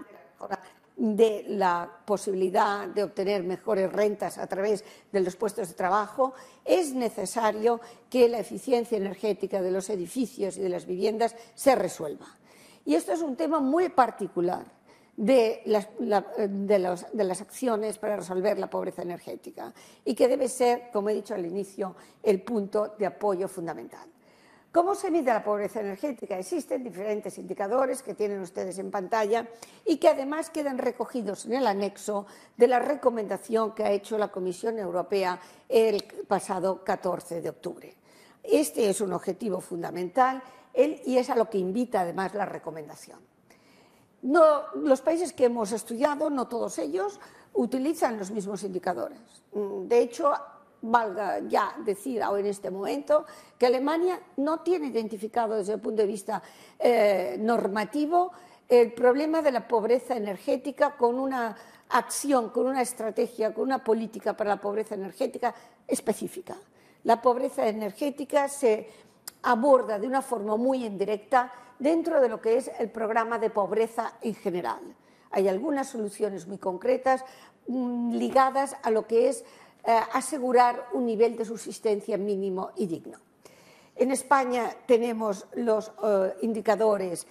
de la posibilidad de obtener mejores rentas a través de los puestos de trabajo, es necesario que la eficiencia energética de los edificios y de las viviendas se resuelva. Y esto es un tema muy particular de las, la, de, los, de las acciones para resolver la pobreza energética y que debe ser, como he dicho al inicio, el punto de apoyo fundamental. ¿Cómo se mide la pobreza energética? Existen diferentes indicadores que tienen ustedes en pantalla y que además quedan recogidos en el anexo de la recomendación que ha hecho la Comisión Europea el pasado catorce de octubre. Este es un objetivo fundamental y es a lo que invita además la recomendación. No, los países que hemos estudiado, no todos ellos, utilizan los mismos indicadores. De hecho, valga ya decir ahora en este momento que Alemania no tiene identificado desde el punto de vista eh, normativo el problema de la pobreza energética con una acción, con una estrategia, con una política para la pobreza energética específica. La pobreza energética se aborda de una forma muy indirecta dentro de lo que es el programa de pobreza en general. Hay algunas soluciones muy concretas mmm, ligadas a lo que es Eh, asegurar un nivel de subsistencia mínimo y digno. En España tenemos los eh, indicadores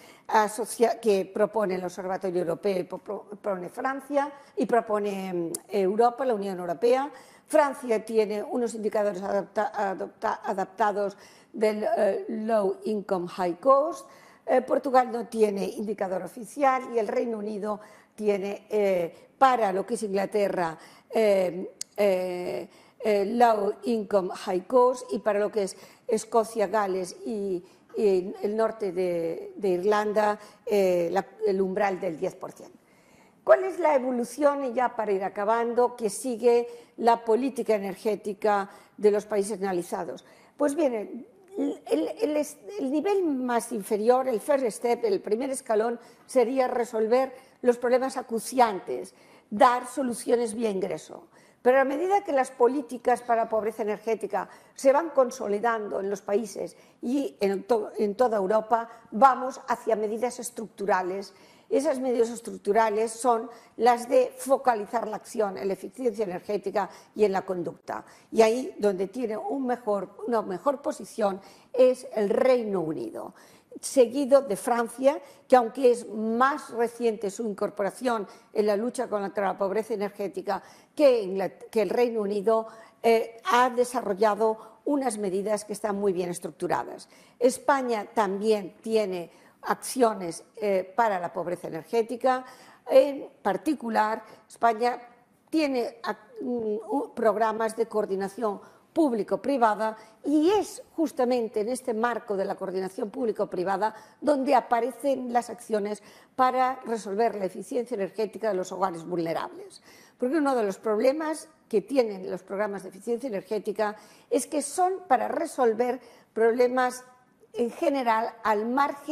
que propone el Observatorio Europeo y propone Francia y propone eh, Europa, la Unión Europea. Francia tiene unos indicadores adapta, adapta, adaptados del eh, Low Income High Cost. Eh, Portugal no tiene indicador oficial y el Reino Unido tiene eh, para lo que es Inglaterra eh, Eh, eh, Low Income High Cost y para lo que es Escocia, Gales y, y el norte de, de Irlanda eh, la, el umbral del diez por ciento. ¿Cuál es la evolución, y ya para ir acabando, que sigue la política energética de los países analizados? Pues bien, el, el, el nivel más inferior, el first step, el primer escalón, sería resolver los problemas acuciantes, dar soluciones vía ingreso. Pero a medida que las políticas para la pobreza energética se van consolidando en los países y en, to en toda Europa, vamos hacia medidas estructurales. Esas medidas estructurales son las de focalizar la acción en la eficiencia energética y en la conducta. Y ahí donde tiene un mejor, una mejor posición es el Reino Unido, seguido de Francia, que aunque es más reciente su incorporación en la lucha contra la pobreza energética que, que el Reino Unido, eh, ha desarrollado unas medidas que están muy bien estructuradas. España también tiene acciones eh, para la pobreza energética. En particular, España tiene uh, programas de coordinación público-privada y es justamente en este marco de la coordinación público-privada donde aparecen las acciones para resolver la eficiencia energética de los hogares vulnerables. Porque uno de los problemas que tienen los programas de eficiencia energética es que son para resolver problemas en general al margen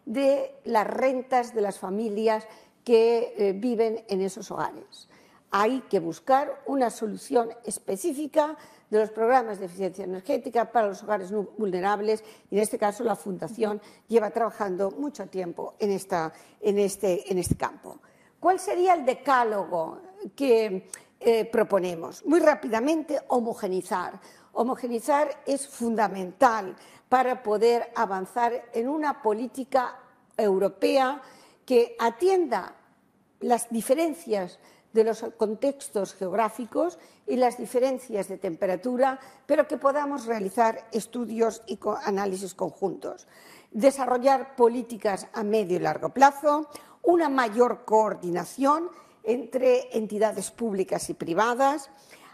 de las rentas de las familias que eh, viven en esos hogares. Hay que buscar una solución específica de los programas de eficiencia energética para los hogares vulnerables y, en este caso, la Fundación lleva trabajando mucho tiempo en, esta, en, este, en este campo. ¿Cuál sería el decálogo que eh, proponemos? Muy rápidamente, homogeneizar. Homogeneizar es fundamental para poder avanzar en una política europea que atienda las diferencias de los contextos geográficos y las diferencias de temperatura, pero que podamos realizar estudios y análisis conjuntos. Desarrollar políticas a medio y largo plazo, una mayor coordinación entre entidades públicas y privadas,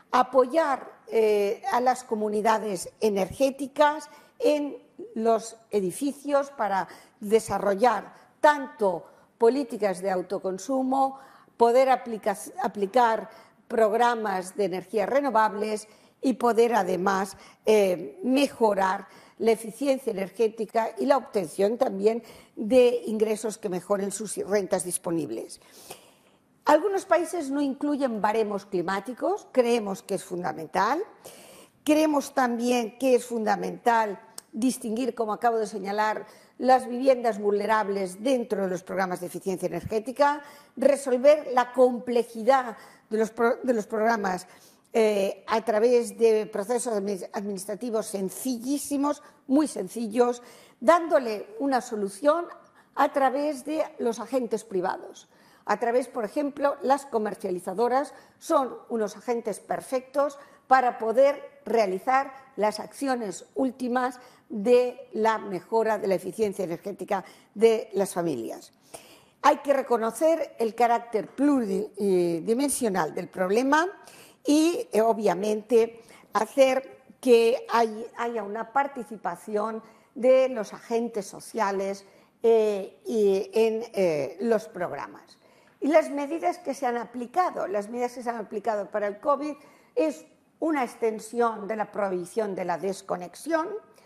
apoyar eh, a las comunidades energéticas en los edificios para desarrollar tanto políticas de autoconsumo, poder aplicar, aplicar programas de energías renovables y poder además eh, mejorar la eficiencia energética y la obtención también de ingresos que mejoren sus rentas disponibles. Algunos países no incluyen baremos climáticos, creemos que es fundamental. Creemos también que es fundamental distinguir, como acabo de señalar, las viviendas vulnerables dentro de los programas de eficiencia energética, resolver la complejidad de los, pro, de los programas eh, a través de procesos administrativos sencillísimos, muy sencillos, dándole una solución a través de los agentes privados. A través, por ejemplo, las comercializadoras son unos agentes perfectos para poder realizar las acciones últimas de la mejora de la eficiencia energética de las familias. Hay que reconocer el carácter pluridimensional del problema y, eh, obviamente, hacer que hay, haya una participación de los agentes sociales eh, y en eh, los programas. Y las medidas que se han aplicado, las medidas que se han aplicado para el COVID es una extensión de la prohibición de la desconexión,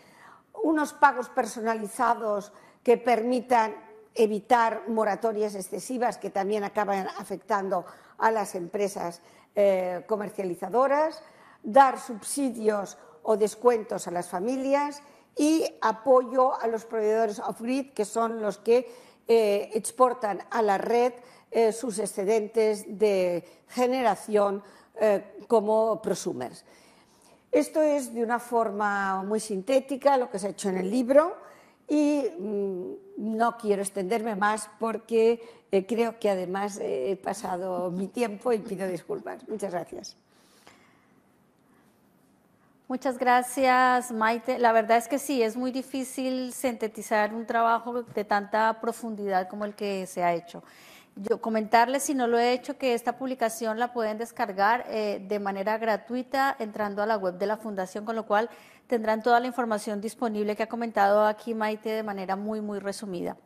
unos pagos personalizados que permitan evitar moratorias excesivas que también acaban afectando a las empresas eh, comercializadoras, dar subsidios o descuentos a las familias y apoyo a los proveedores off-grid, que son los que eh, exportan a la red eh, sus excedentes de generación eh, como prosumers. Esto es de una forma muy sintética lo que se ha hecho en el libro y mmm, no quiero extenderme más porque eh, creo que además eh, he pasado mi tiempo y pido disculpas. Muchas gracias. Muchas gracias, Maite. La verdad es que sí, es muy difícil sintetizar un trabajo de tanta profundidad como el que se ha hecho. Yo comentarles, si no lo he hecho, que esta publicación la pueden descargar eh, de manera gratuita entrando a la web de la Fundación, con lo cual tendrán toda la información disponible que ha comentado aquí Maite de manera muy, muy resumida.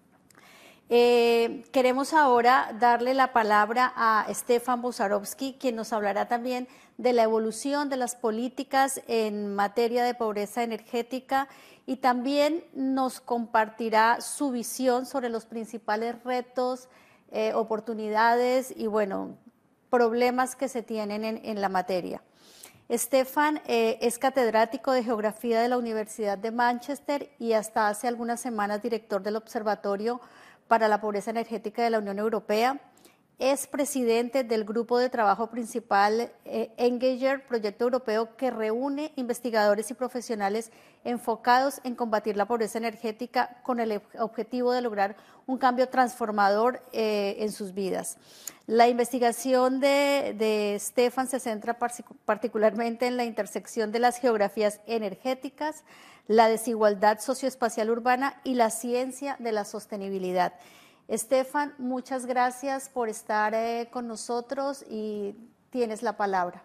Eh, queremos ahora darle la palabra a Stefan Bozarovsky, quien nos hablará también de la evolución de las políticas en materia de pobreza energética y también nos compartirá su visión sobre los principales retos, eh, oportunidades y, bueno, problemas que se tienen en, en la materia. Stefan eh, es catedrático de Geografía de la Universidad de Manchester y hasta hace algunas semanas director del Observatorio para la Pobreza Energética de la Unión Europea. Es presidente del grupo de trabajo principal eh, Engager, proyecto europeo que reúne investigadores y profesionales enfocados en combatir la pobreza energética con el objetivo de lograr un cambio transformador eh, en sus vidas. La investigación de, de Stefan se centra particularmente en la intersección de las geografías energéticas, la desigualdad socioespacial urbana y la ciencia de la sostenibilidad. Stefan, muchas gracias por estar eh, con nosotros y tienes la palabra.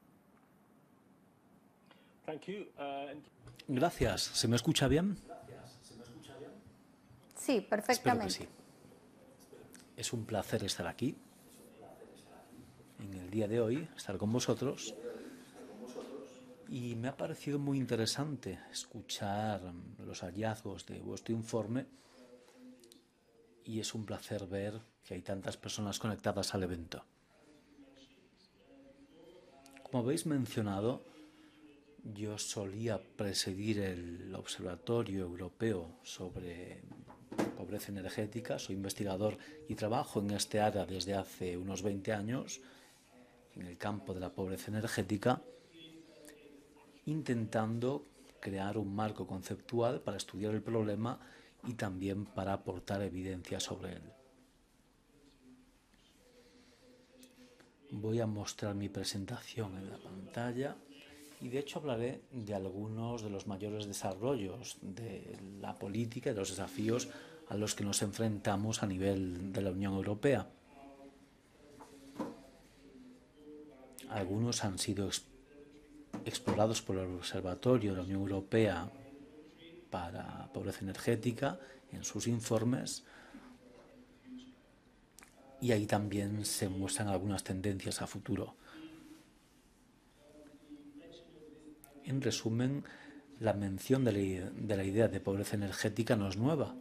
Gracias. ¿Se me escucha bien? Sí, perfectamente. Espero que sí. Es un placer estar aquí en el día de hoy, estar con vosotros. Y me ha parecido muy interesante escuchar los hallazgos de vuestro informe y es un placer ver que hay tantas personas conectadas al evento. Como habéis mencionado, yo solía presidir el Observatorio Europeo sobre Pobreza Energética. Soy investigador y trabajo en este área desde hace unos veinte años, en el campo de la pobreza energética, intentando crear un marco conceptual para estudiar el problema y también para aportar evidencia sobre él. Voy a mostrar mi presentación en la pantalla y de hecho hablaré de algunos de los mayores desarrollos de la política y de los desafíos a los que nos enfrentamos a nivel de la Unión Europea. Algunos han sido explorados por el Observatorio de la Unión Europea para Pobreza Energética en sus informes, y ahí también se muestran algunas tendencias a futuro. En resumen, la mención de la, de la idea de pobreza energética no es nueva.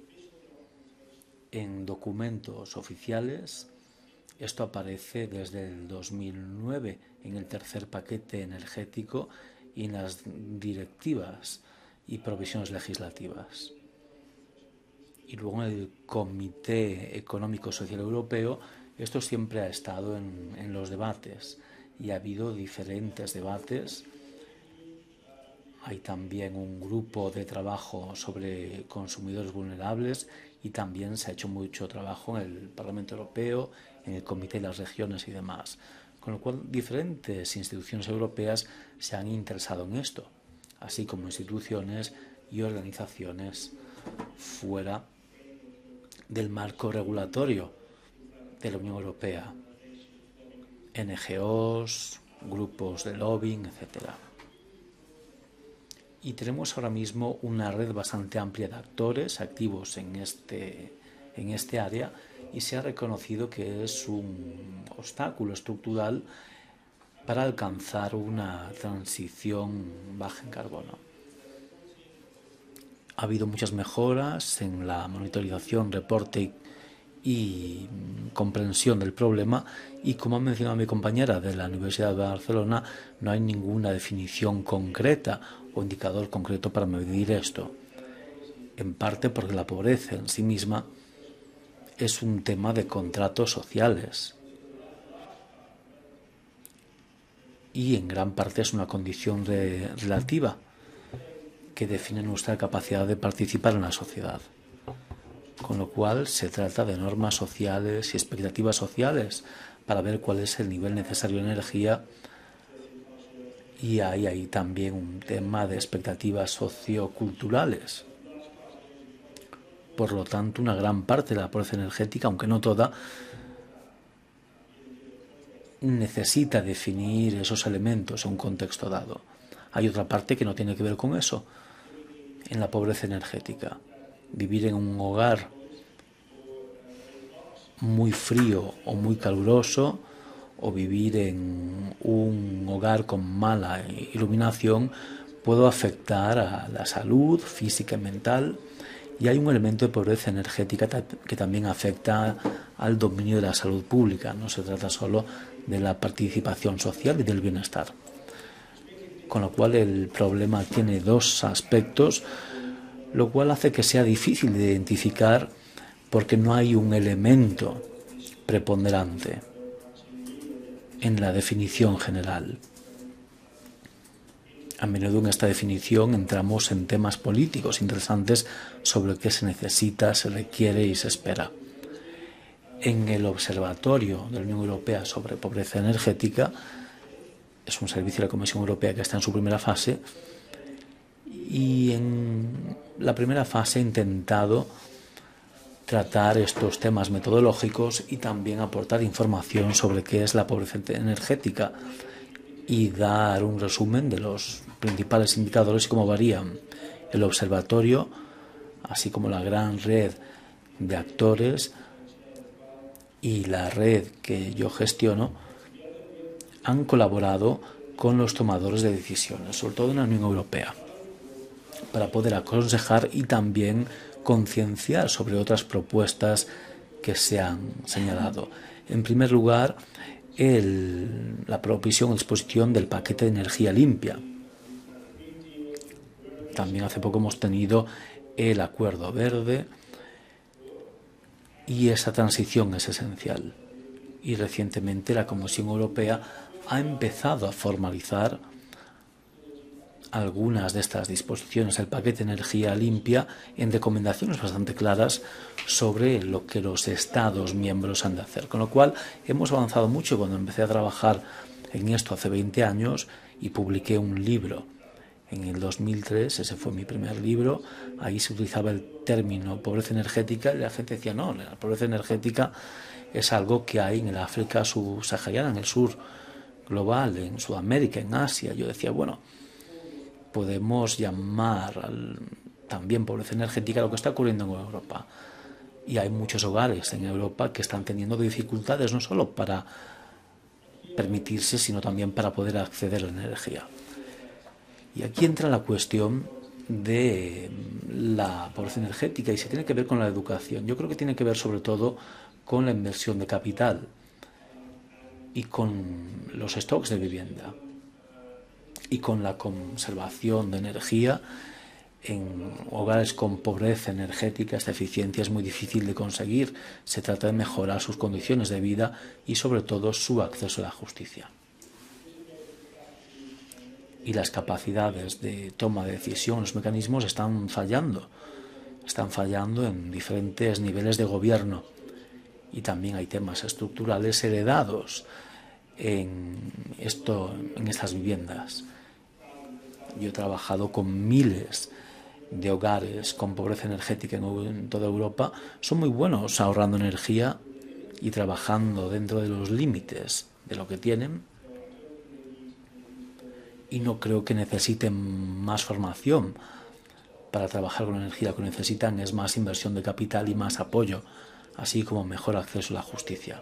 En documentos oficiales, esto aparece desde el dos mil nueve en el tercer paquete energético y en las directivas y provisiones legislativas. Y luego en el Comité Económico Social Europeo, esto siempre ha estado en, en los debates y ha habido diferentes debates. Hay también un grupo de trabajo sobre consumidores vulnerables y también se ha hecho mucho trabajo en el Parlamento Europeo, en el Comité de las Regiones y demás. Con lo cual, diferentes instituciones europeas se han interesado en esto, así como instituciones y organizaciones fuera del marco regulatorio de la Unión Europea, N G Os, grupos de lobbying, etcétera. Y tenemos ahora mismo una red bastante amplia de actores activos en este, en este área, y se ha reconocido que es un obstáculo estructural para alcanzar una transición baja en carbono. Ha habido muchas mejoras en la monitorización, reporte y comprensión del problema, y como ha mencionado mi compañera de la Universidad de Barcelona, no hay ninguna definición concreta o indicador concreto para medir esto, en parte porque la pobreza en sí misma es un tema de contratos sociales y en gran parte es una condición de, relativa que define nuestra capacidad de participar en la sociedad. Con lo cual se trata de normas sociales y expectativas sociales para ver cuál es el nivel necesario de energía, y hay ahí también un tema de expectativas socioculturales. Por lo tanto, una gran parte de la pobreza energética, aunque no toda, necesita definir esos elementos en un contexto dado. Hay otra parte que no tiene que ver con eso. En la pobreza energética, vivir en un hogar muy frío o muy caluroso, o vivir en un hogar con mala iluminación, puede afectar a la salud física y mental, y hay un elemento de pobreza energética que también afecta al dominio de la salud pública. No se trata solo de la participación social y del bienestar. Con lo cual el problema tiene dos aspectos, lo cual hace que sea difícil de identificar porque no hay un elemento preponderante en la definición general. A menudo en esta definición entramos en temas políticos interesantes sobre qué se necesita, se requiere y se espera. En el Observatorio de la Unión Europea sobre Pobreza Energética, es un servicio de la Comisión Europea que está en su primera fase, y en la primera fase he intentado tratar estos temas metodológicos y también aportar información sobre qué es la pobreza energética y dar un resumen de los principales indicadores y cómo varían. El observatorio, así como la gran red de actores y la red que yo gestiono, han colaborado con los tomadores de decisiones, sobre todo en la Unión Europea, para poder aconsejar y también concienciar sobre otras propuestas que se han señalado. En primer lugar, el, la provisión o disposición del paquete de energía limpia. También hace poco hemos tenido el Acuerdo Verde y esa transición es esencial. Y recientemente la Comisión Europea ha empezado a formalizar algunas de estas disposiciones del paquete de energía limpia en recomendaciones bastante claras sobre lo que los Estados miembros han de hacer. Con lo cual hemos avanzado mucho. Cuando empecé a trabajar en esto hace veinte años y publiqué un libro en el dos mil tres, ese fue mi primer libro, ahí se utilizaba el término pobreza energética y la gente decía, no, la pobreza energética es algo que hay en el África subsahariana, en el sur global, en Sudamérica, en Asia. Yo decía, bueno, podemos llamar al, también pobreza energética lo que está ocurriendo en Europa. Y hay muchos hogares en Europa que están teniendo dificultades no solo para permitirse, sino también para poder acceder a la energía. Y aquí entra la cuestión de la pobreza energética y se tiene que ver con la educación. Yo creo que tiene que ver sobre todo con la inversión de capital y con los stocks de vivienda y con la conservación de energía. En hogares con pobreza energética esta eficiencia es muy difícil de conseguir. Se trata de mejorar sus condiciones de vida y sobre todo su acceso a la justicia. Y las capacidades de toma de decisión, los mecanismos están fallando. Están fallando en diferentes niveles de gobierno. Y también hay temas estructurales heredados en, esto, en estas viviendas. Yo he trabajado con miles de hogares con pobreza energética en toda Europa. Son muy buenos ahorrando energía y trabajando dentro de los límites de lo que tienen. Y no creo que necesiten más formación para trabajar con la energía. Lo que necesitan es más inversión de capital y más apoyo, así como mejor acceso a la justicia.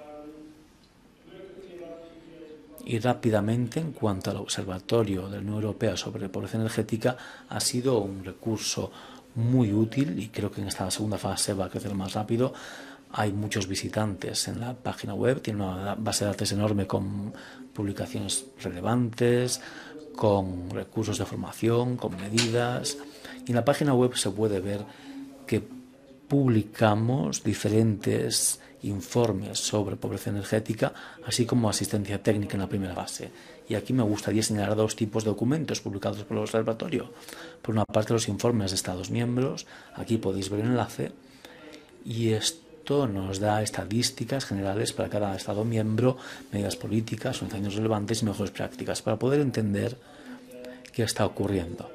Y rápidamente, en cuanto al Observatorio de la Unión Europea sobre pobreza energética, ha sido un recurso muy útil y creo que en esta segunda fase va a crecer más rápido. Hay muchos visitantes en la página web, tiene una base de datos enorme con publicaciones relevantes, con recursos de formación, con medidas. Y en la página web se puede ver que publicamos diferentes informes sobre pobreza energética, así como asistencia técnica en la primera fase. Y aquí me gustaría señalar dos tipos de documentos publicados por el Observatorio. Por una parte, los informes de Estados miembros. Aquí podéis ver el enlace. Y esto nos da estadísticas generales para cada Estado miembro, medidas políticas, soluciones relevantes y mejores prácticas para poder entender qué está ocurriendo.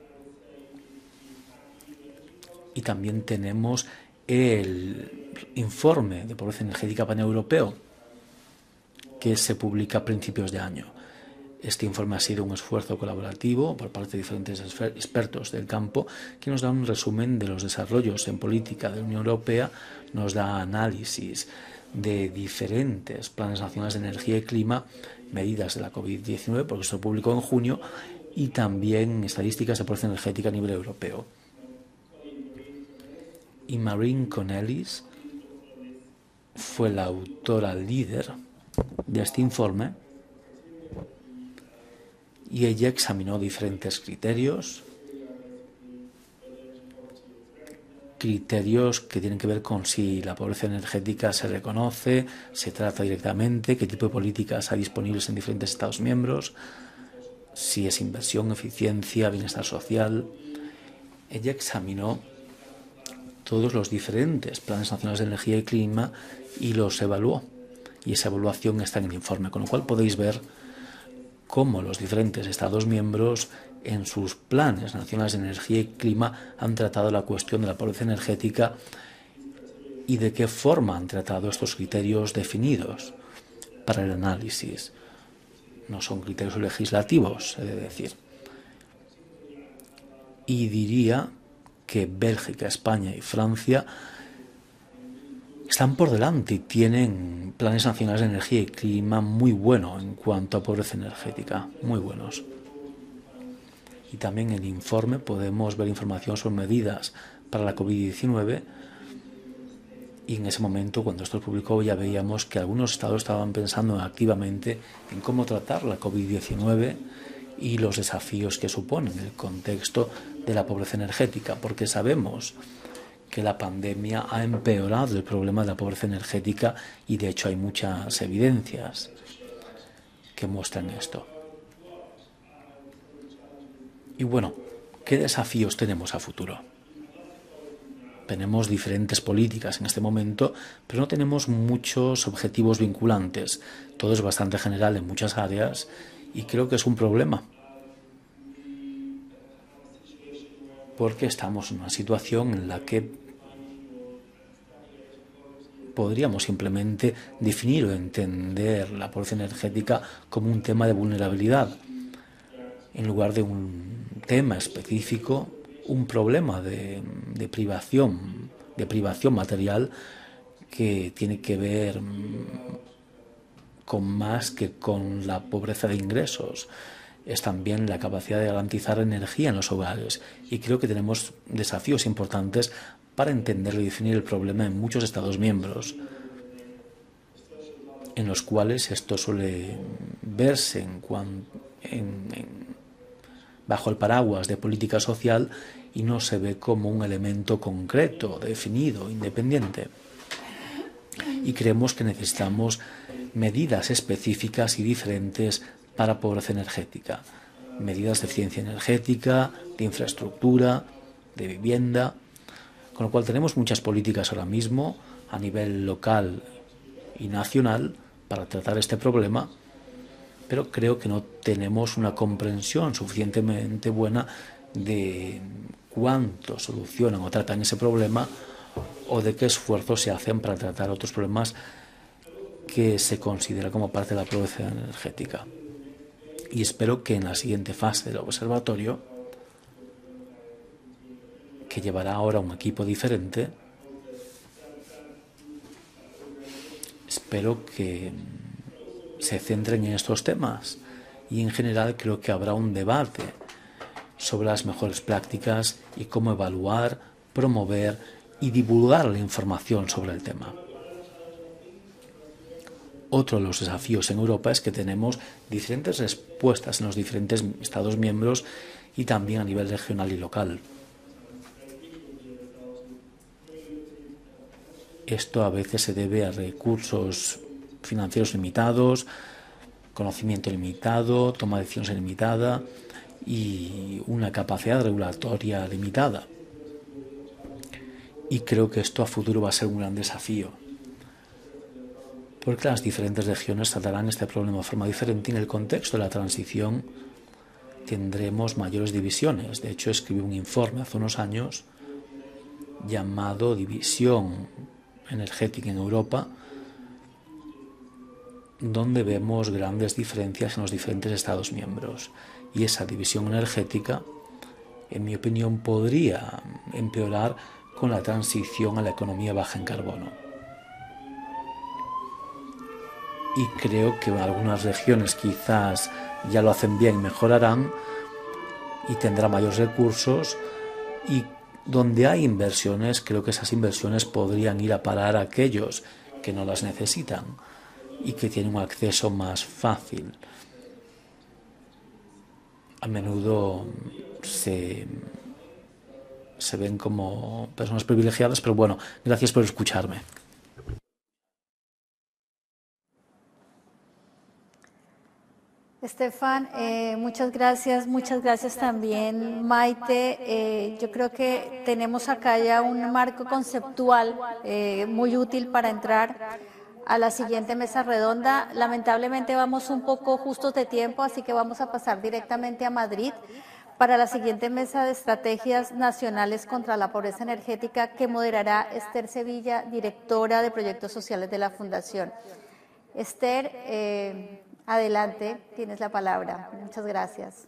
Y también tenemos el informe de pobreza energética paneuropeo que se publica a principios de año. Este informe ha sido un esfuerzo colaborativo por parte de diferentes expertos del campo que nos da un resumen de los desarrollos en política de la Unión Europea, nos da análisis de diferentes planes nacionales de energía y clima, medidas de la COVID diecinueve, porque se publicó en junio, y también estadísticas de pobreza energética a nivel europeo. Y Maureen Connellis fue la autora líder de este informe y ella examinó diferentes criterios, criterios que tienen que ver con si la pobreza energética se reconoce, se trata directamente, qué tipo de políticas hay disponibles en diferentes Estados miembros, si es inversión, eficiencia, bienestar social. Ella examinó todos los diferentes planes nacionales de energía y clima y los evaluó. Y esa evaluación está en el informe, con lo cual podéis ver cómo los diferentes Estados miembros en sus planes nacionales de energía y clima han tratado la cuestión de la pobreza energética y de qué forma han tratado estos criterios definidos para el análisis. No son criterios legislativos, he de decir. Y diría que Bélgica, España y Francia están por delante y tienen planes nacionales de energía y clima muy buenos en cuanto a pobreza energética, muy buenos. y también en el informe podemos ver información sobre medidas para la COVID diecinueve, y en ese momento, cuando esto se publicó, ya veíamos que algunos estados estaban pensando activamente en cómo tratar la COVID diecinueve y los desafíos que supone en el contexto de la pobreza energética, porque sabemos que la pandemia ha empeorado el problema de la pobreza energética y de hecho hay muchas evidencias que muestran esto. Y bueno, ¿qué desafíos tenemos a futuro? Tenemos diferentes políticas en este momento, pero no tenemos muchos objetivos vinculantes. Todo es bastante general en muchas áreas y creo que es un problema. Porque estamos en una situación en la que podríamos simplemente definir o entender la pobreza energética como un tema de vulnerabilidad, en lugar de un tema específico, un problema de, de privación, de privación material que tiene que ver con más que con la pobreza de ingresos. Es también la capacidad de garantizar energía en los hogares, y creo que tenemos desafíos importantes para entender y definir el problema en muchos Estados miembros, en los cuales esto suele verse en, en, en, bajo el paraguas de política social y no se ve como un elemento concreto, definido, independiente. Y creemos que necesitamos medidas específicas y diferentes para pobreza energética. Medidas de eficiencia energética, de infraestructura, de vivienda. Con lo cual tenemos muchas políticas ahora mismo a nivel local y nacional para tratar este problema, pero creo que no tenemos una comprensión suficientemente buena de cuánto solucionan o tratan ese problema o de qué esfuerzos se hacen para tratar otros problemas que se considera como parte de la pobreza energética. Y espero que en la siguiente fase del observatorio, que llevará ahora un equipo diferente, espero que se centren en estos temas, y en general creo que habrá un debate sobre las mejores prácticas y cómo evaluar, promover y divulgar la información sobre el tema. Otro de los desafíos en Europa es que tenemos diferentes respuestas en los diferentes Estados miembros y también a nivel regional y local. Esto a veces se debe a recursos financieros limitados, conocimiento limitado, toma de decisiones limitada y una capacidad regulatoria limitada. Y creo que esto a futuro va a ser un gran desafío, porque las diferentes regiones tratarán este problema de forma diferente. En el contexto de la transición tendremos mayores divisiones. De hecho, escribí un informe hace unos años llamado División Energética en Europa, donde vemos grandes diferencias en los diferentes Estados miembros. Y esa división energética, en mi opinión, podría empeorar con la transición a la economía baja en carbono. Y creo que algunas regiones quizás ya lo hacen bien, mejorarán y tendrán mayores recursos, y donde hay inversiones, creo que esas inversiones podrían ir a parar a aquellos que no las necesitan y que tienen un acceso más fácil. A menudo se, se ven como personas privilegiadas, pero bueno, gracias por escucharme. Estefan, eh, muchas gracias, muchas gracias también, Maite. Eh, yo creo que tenemos acá ya un marco conceptual eh, muy útil para entrar a la siguiente mesa redonda. Lamentablemente vamos un poco justos de tiempo, así que vamos a pasar directamente a Madrid para la siguiente mesa de estrategias nacionales contra la pobreza energética, que moderará Esther Sevilla, directora de proyectos sociales de la Fundación. Esther, eh, adelante, tienes la palabra. Muchas gracias.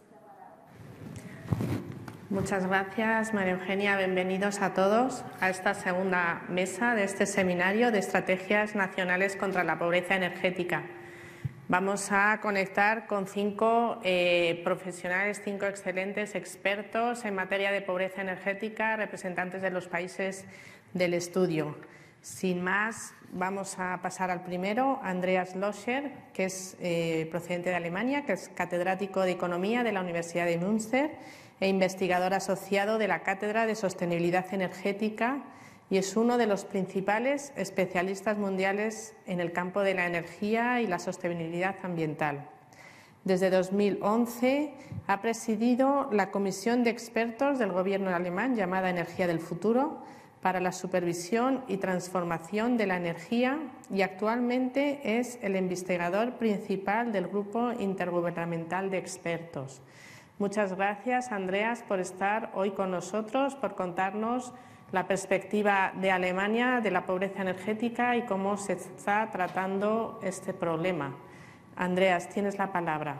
Muchas gracias, María Eugenia. Bienvenidos a todos a esta segunda mesa de este seminario de estrategias nacionales contra la pobreza energética. Vamos a conectar con cinco eh, profesionales, cinco excelentes expertos en materia de pobreza energética, representantes de los países del estudio. Sin más, vamos a pasar al primero, Andreas Loscher, que es eh, procedente de Alemania, que es catedrático de Economía de la Universidad de Münster e investigador asociado de la Cátedra de Sostenibilidad Energética, y es uno de los principales especialistas mundiales en el campo de la energía y la sostenibilidad ambiental. Desde dos mil once ha presidido la comisión de expertos del gobierno alemán llamada Energía del Futuro para la supervisión y transformación de la energía, y actualmente es el investigador principal del Grupo Intergubernamental de Expertos. Muchas gracias, Andreas, por estar hoy con nosotros, por contarnos la perspectiva de Alemania de la pobreza energética y cómo se está tratando este problema. Andreas, tienes la palabra.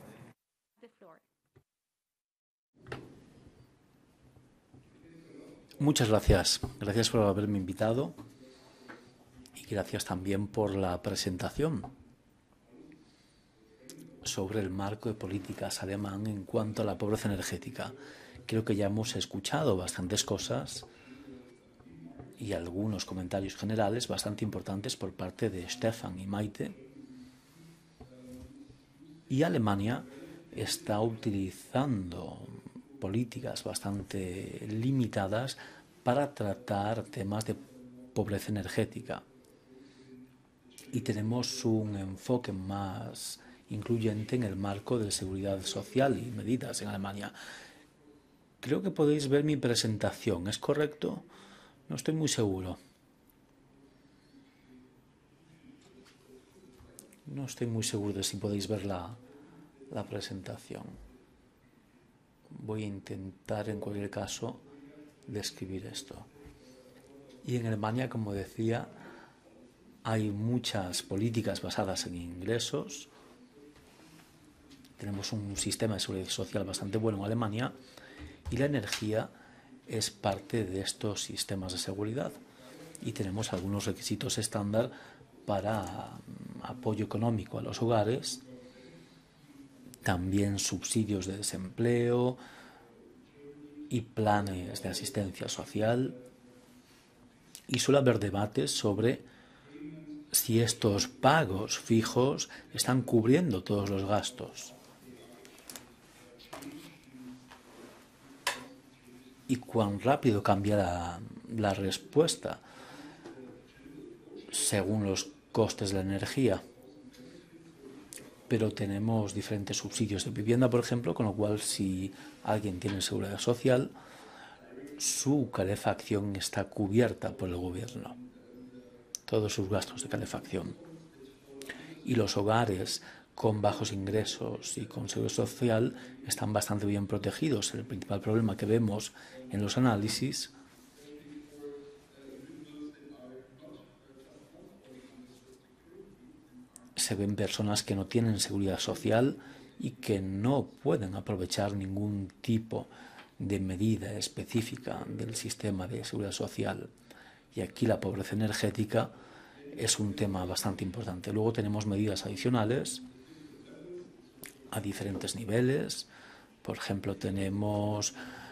Muchas gracias. Gracias por haberme invitado y gracias también por la presentación sobre el marco de políticas alemán en cuanto a la pobreza energética. Creo que ya hemos escuchado bastantes cosas y algunos comentarios generales bastante importantes por parte de Stefan y Maite. Y Alemania está utilizando políticas bastante limitadas para tratar temas de pobreza energética. Y tenemos un enfoque más incluyente en el marco de seguridad social y medidas en Alemania. Creo que podéis ver mi presentación, ¿es correcto? No estoy muy seguro. No estoy muy seguro de si podéis ver la, la presentación. Voy a intentar, en cualquier caso, describir esto. Y en Alemania, como decía, hay muchas políticas basadas en ingresos. Tenemos un sistema de seguridad social bastante bueno en Alemania y la energía es parte de estos sistemas de seguridad, y tenemos algunos requisitos estándar para apoyo económico a los hogares, también subsidios de desempleo y planes de asistencia social, y suele haber debates sobre si estos pagos fijos están cubriendo todos los gastos. Y cuán rápido cambia la, la respuesta según los costes de la energía. Pero tenemos diferentes subsidios de vivienda, por ejemplo, con lo cual si alguien tiene seguridad social, su calefacción está cubierta por el gobierno, todos sus gastos de calefacción. Y los hogares con bajos ingresos y con seguridad social están bastante bien protegidos. El principal problema que vemos en los análisis se ven personas que no tienen seguridad social y que no pueden aprovechar ningún tipo de medida específica del sistema de seguridad social. Y aquí la pobreza energética es un tema bastante importante. Luego tenemos medidas adicionales a diferentes niveles. Por ejemplo, tenemos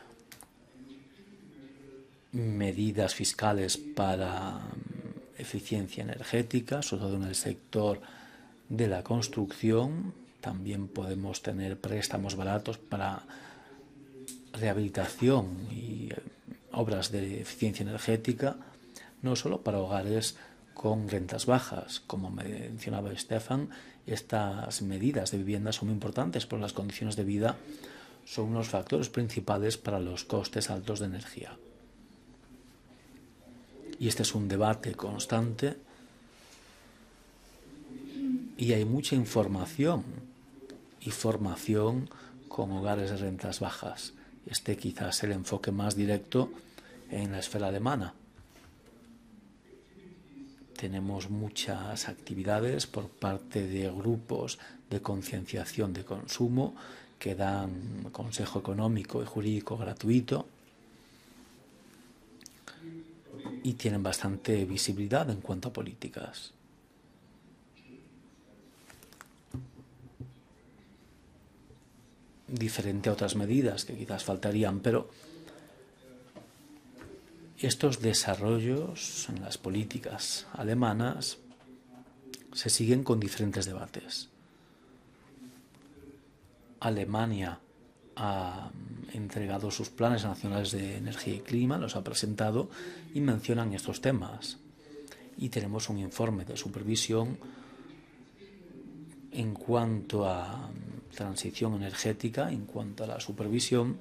medidas fiscales para eficiencia energética, sobre todo en el sector de la construcción. También podemos tener préstamos baratos para rehabilitación y obras de eficiencia energética, no solo para hogares con rentas bajas. Como mencionaba Stefan, estas medidas de vivienda son muy importantes porque las condiciones de vida son unos factores principales para los costes altos de energía. Y este es un debate constante y hay mucha información y formación con hogares de rentas bajas. Este quizás es el enfoque más directo en la esfera alemana. Tenemos muchas actividades por parte de grupos de concienciación de consumo que dan consejo económico y jurídico gratuito y tienen bastante visibilidad en cuanto a políticas. diferente a otras medidas que quizás faltarían, pero estos desarrollos en las políticas alemanas se siguen con diferentes debates. Alemania ha entregado sus planes nacionales de energía y clima, los ha presentado y mencionan estos temas. Y tenemos un informe de supervisión en cuanto a transición energética, en cuanto a la supervisión.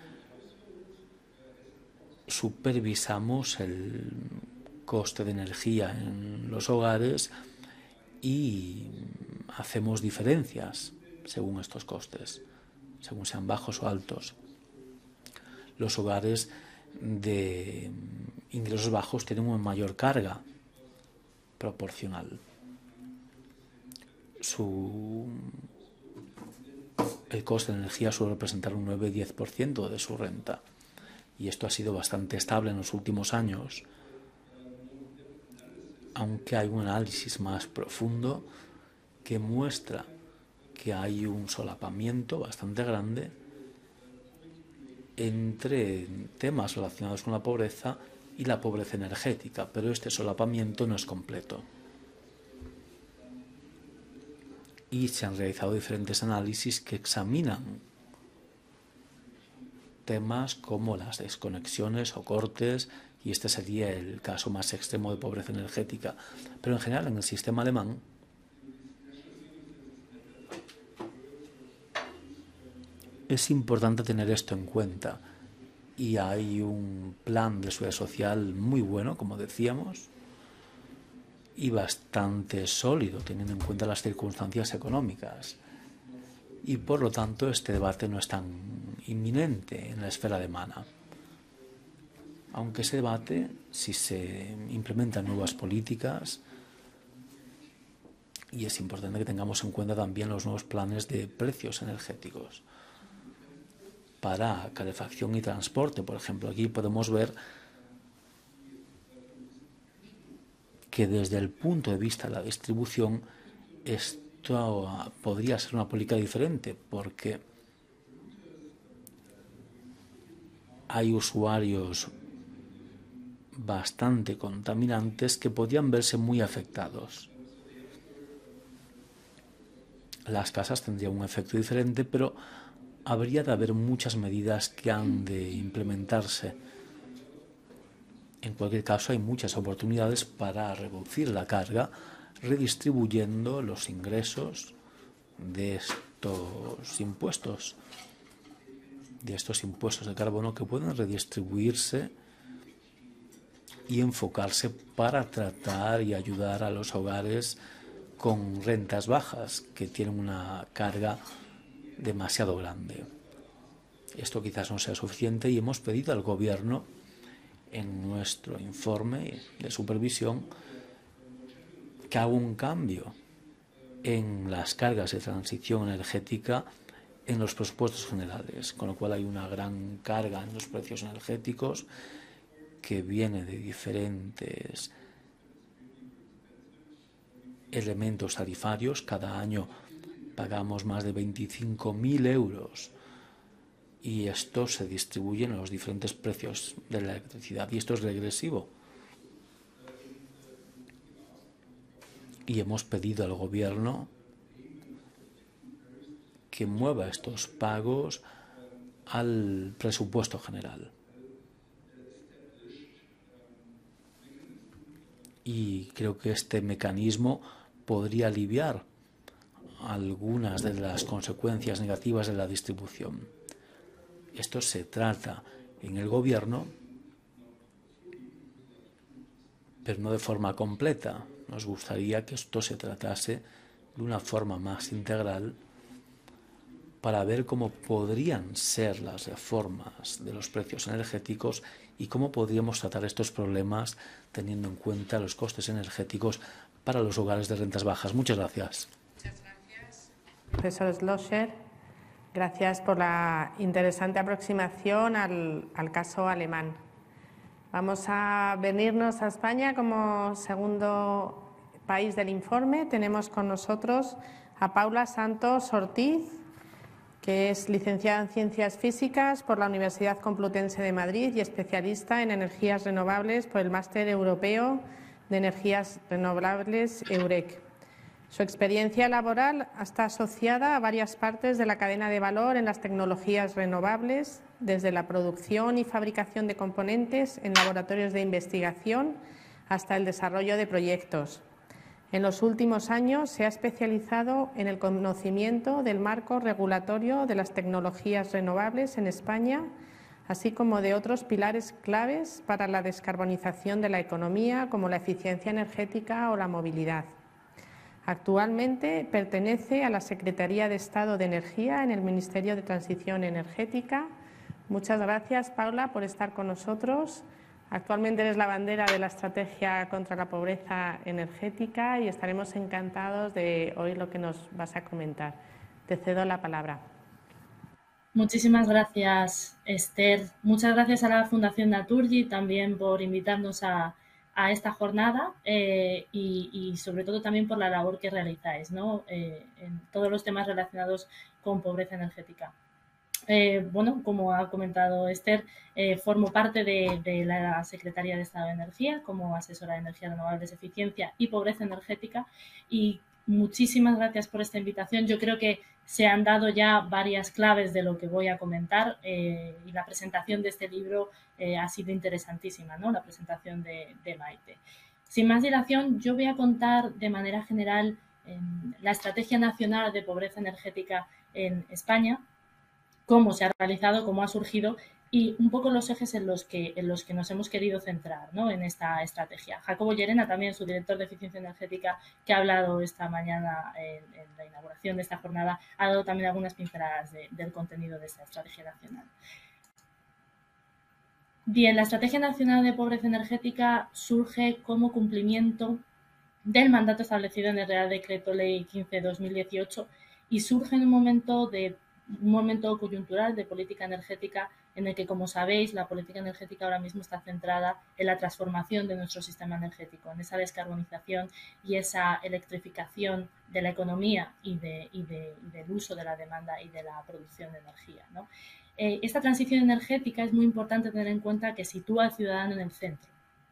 Supervisamos el coste de energía en los hogares y hacemos diferencias según estos costes, según sean bajos o altos. Los hogares de ingresos bajos tienen una mayor carga proporcional. Su, el coste de energía suele representar un nueve a diez por ciento de su renta y esto ha sido bastante estable en los últimos años, aunque hay un análisis más profundo que muestra que hay un solapamiento bastante grande entre temas relacionados con la pobreza y la pobreza energética, pero este solapamiento no es completo. Y se han realizado diferentes análisis que examinan temas como las desconexiones o cortes, y este sería el caso más extremo de pobreza energética. Pero en general, en el sistema alemán, es importante tener esto en cuenta. Y hay un plan de seguridad social muy bueno, como decíamos, y bastante sólido, teniendo en cuenta las circunstancias económicas. Y por lo tanto, este debate no es tan inminente en la esfera alemana. Aunque ese debate, si se implementan nuevas políticas, y es importante que tengamos en cuenta también los nuevos planes de precios energéticos para calefacción y transporte. Por ejemplo, aquí podemos ver que desde el punto de vista de la distribución esto podría ser una política diferente, porque hay usuarios bastante contaminantes que podrían verse muy afectados. Las casas tendrían un efecto diferente, pero habría de haber muchas medidas que han de implementarse. En cualquier caso, hay muchas oportunidades para reducir la carga, redistribuyendo los ingresos de estos impuestos, de estos impuestos de carbono, que pueden redistribuirse y enfocarse para tratar y ayudar a los hogares con rentas bajas, que tienen una carga demasiado grande. Esto quizás no sea suficiente y hemos pedido al Gobierno, en nuestro informe de supervisión, que haga un cambio en las cargas de transición energética en los presupuestos generales, con lo cual hay una gran carga en los precios energéticos que viene de diferentes elementos tarifarios. Cada año pagamos más de veinticinco mil euros y esto se distribuye en los diferentes precios de la electricidad y esto es regresivo. Y hemos pedido al Gobierno que mueva estos pagos al presupuesto general. Y creo que este mecanismo podría aliviar algunas de las consecuencias negativas de la distribución. Esto se trata en el Gobierno, pero no de forma completa. Nos gustaría que esto se tratase de una forma más integral para ver cómo podrían ser las reformas de los precios energéticos y cómo podríamos tratar estos problemas teniendo en cuenta los costes energéticos para los hogares de rentas bajas. Muchas gracias. Muchas gracias, profesor Schlosser. Gracias por la interesante aproximación al, al caso alemán. Vamos a venirnos a España como segundo país del informe. Tenemos con nosotros a Paula Santos Ortiz, que es licenciada en Ciencias Físicas por la Universidad Complutense de Madrid y especialista en energías renovables por el Máster Europeo de Energías Renovables EUREC. Su experiencia laboral está asociada a varias partes de la cadena de valor en las tecnologías renovables, desde la producción y fabricación de componentes en laboratorios de investigación hasta el desarrollo de proyectos. En los últimos años se ha especializado en el conocimiento del marco regulatorio de las tecnologías renovables en España, así como de otros pilares claves para la descarbonización de la economía, como la eficiencia energética o la movilidad. Actualmente pertenece a la Secretaría de Estado de Energía en el Ministerio de Transición Energética. Muchas gracias, Paula, por estar con nosotros. Actualmente eres la bandera de la estrategia contra la pobreza energética y estaremos encantados de oír lo que nos vas a comentar. Te cedo la palabra. Muchísimas gracias, Esther. Muchas gracias a la Fundación Naturgy también por invitarnos a, a esta jornada eh, y, y sobre todo también por la labor que realizáis, ¿no? eh, en todos los temas relacionados con pobreza energética. Eh, bueno, como ha comentado Esther, eh, formo parte de, de la Secretaría de Estado de Energía como asesora de energías renovables, eficiencia y pobreza energética, y muchísimas gracias por esta invitación. Yo creo que se han dado ya varias claves de lo que voy a comentar eh, y la presentación de este libro eh, ha sido interesantísima, ¿no? La presentación de, de Maite. Sin más dilación, yo voy a contar de manera general eh, la Estrategia Nacional de Pobreza Energética en España, cómo se ha realizado, cómo ha surgido y un poco los ejes en los que, en los que nos hemos querido centrar, ¿no? En esta estrategia. Jacobo Llerena, también su director de Eficiencia Energética, que ha hablado esta mañana en, en la inauguración de esta jornada, ha dado también algunas pinceladas de, del contenido de esta estrategia nacional. Bien, la Estrategia Nacional de Pobreza Energética surge como cumplimiento del mandato establecido en el Real Decreto Ley quince barra dos mil dieciocho y surge en un momento de un momento coyuntural de política energética en el que, como sabéis, la política energética ahora mismo está centrada en la transformación de nuestro sistema energético, en esa descarbonización y esa electrificación de la economía y, de, y, de, y del uso de la demanda y de la producción de energía, ¿no? Eh, esta transición energética es muy importante tener en cuenta que sitúa al ciudadano en el centro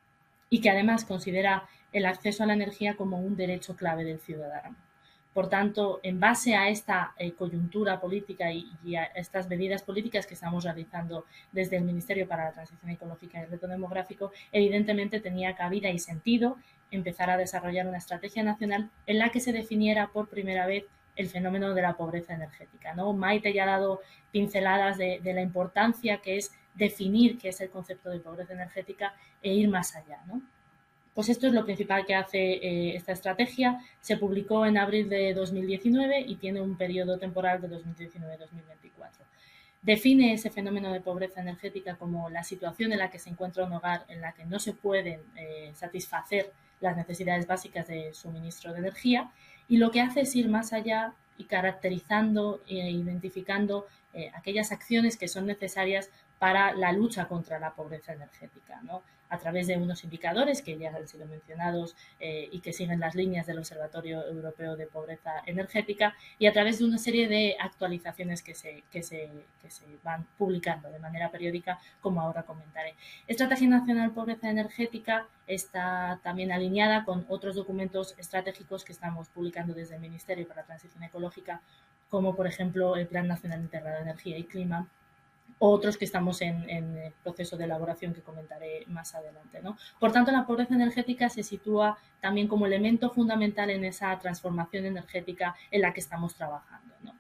y que además considera el acceso a la energía como un derecho clave del ciudadano. Por tanto, en base a esta eh, coyuntura política y, y a estas medidas políticas que estamos realizando desde el Ministerio para la Transición Ecológica y el Reto Demográfico, evidentemente tenía cabida y sentido empezar a desarrollar una estrategia nacional en la que se definiera por primera vez el fenómeno de la pobreza energética, ¿no? Maite ya ha dado pinceladas de, de la importancia que es definir qué es el concepto de pobreza energética e ir más allá, ¿no? Pues esto es lo principal que hace eh, esta estrategia. Se publicó en abril de dos mil diecinueve y tiene un periodo temporal de dos mil diecinueve a dos mil veinticuatro. Define ese fenómeno de pobreza energética como la situación en la que se encuentra un hogar en la que no se pueden eh, satisfacer las necesidades básicas de suministro de energía, y lo que hace es ir más allá y caracterizando e identificando eh, aquellas acciones que son necesarias para la lucha contra la pobreza energética, ¿no? A través de unos indicadores que ya han sido mencionados eh, y que siguen las líneas del Observatorio Europeo de Pobreza Energética, y a través de una serie de actualizaciones que se, que se, que se van publicando de manera periódica, como ahora comentaré. Estrategia Nacional Pobreza Energética está también alineada con otros documentos estratégicos que estamos publicando desde el Ministerio para la Transición Ecológica, como por ejemplo el Plan Nacional Integrado de Energía y Clima, otros que estamos en, en proceso de elaboración que comentaré más adelante, ¿no? Por tanto, la pobreza energética se sitúa también como elemento fundamental en esa transformación energética en la que estamos trabajando, ¿no?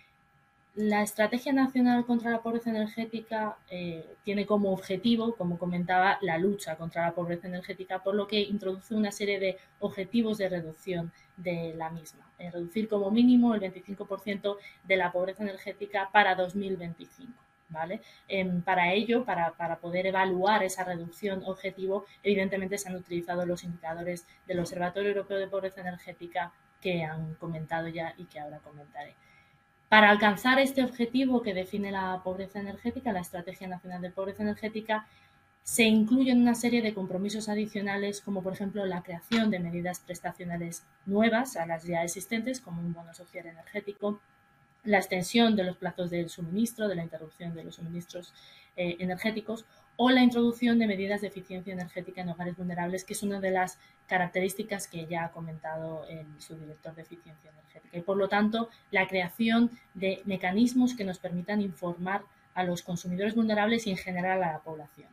La Estrategia Nacional contra la Pobreza Energética eh, tiene como objetivo, como comentaba, la lucha contra la pobreza energética, por lo que introduce una serie de objetivos de reducción de la misma. Eh, reducir como mínimo el veinticinco por ciento de la pobreza energética para dos mil veinticinco. ¿Vale? Eh, para ello, para, para poder evaluar esa reducción objetivo, evidentemente se han utilizado los indicadores del Observatorio Europeo de Pobreza Energética que han comentado ya y que ahora comentaré. Para alcanzar este objetivo que define la pobreza energética, la Estrategia Nacional de Pobreza Energética, se incluyen una serie de compromisos adicionales, como por ejemplo la creación de medidas prestacionales nuevas a las ya existentes, como un bono social energético, la extensión de los plazos del suministro, de la interrupción de los suministros eh, energéticos, o la introducción de medidas de eficiencia energética en hogares vulnerables, que es una de las características que ya ha comentado el subdirector de eficiencia energética. Y, por lo tanto, la creación de mecanismos que nos permitan informar a los consumidores vulnerables y, en general, a la población.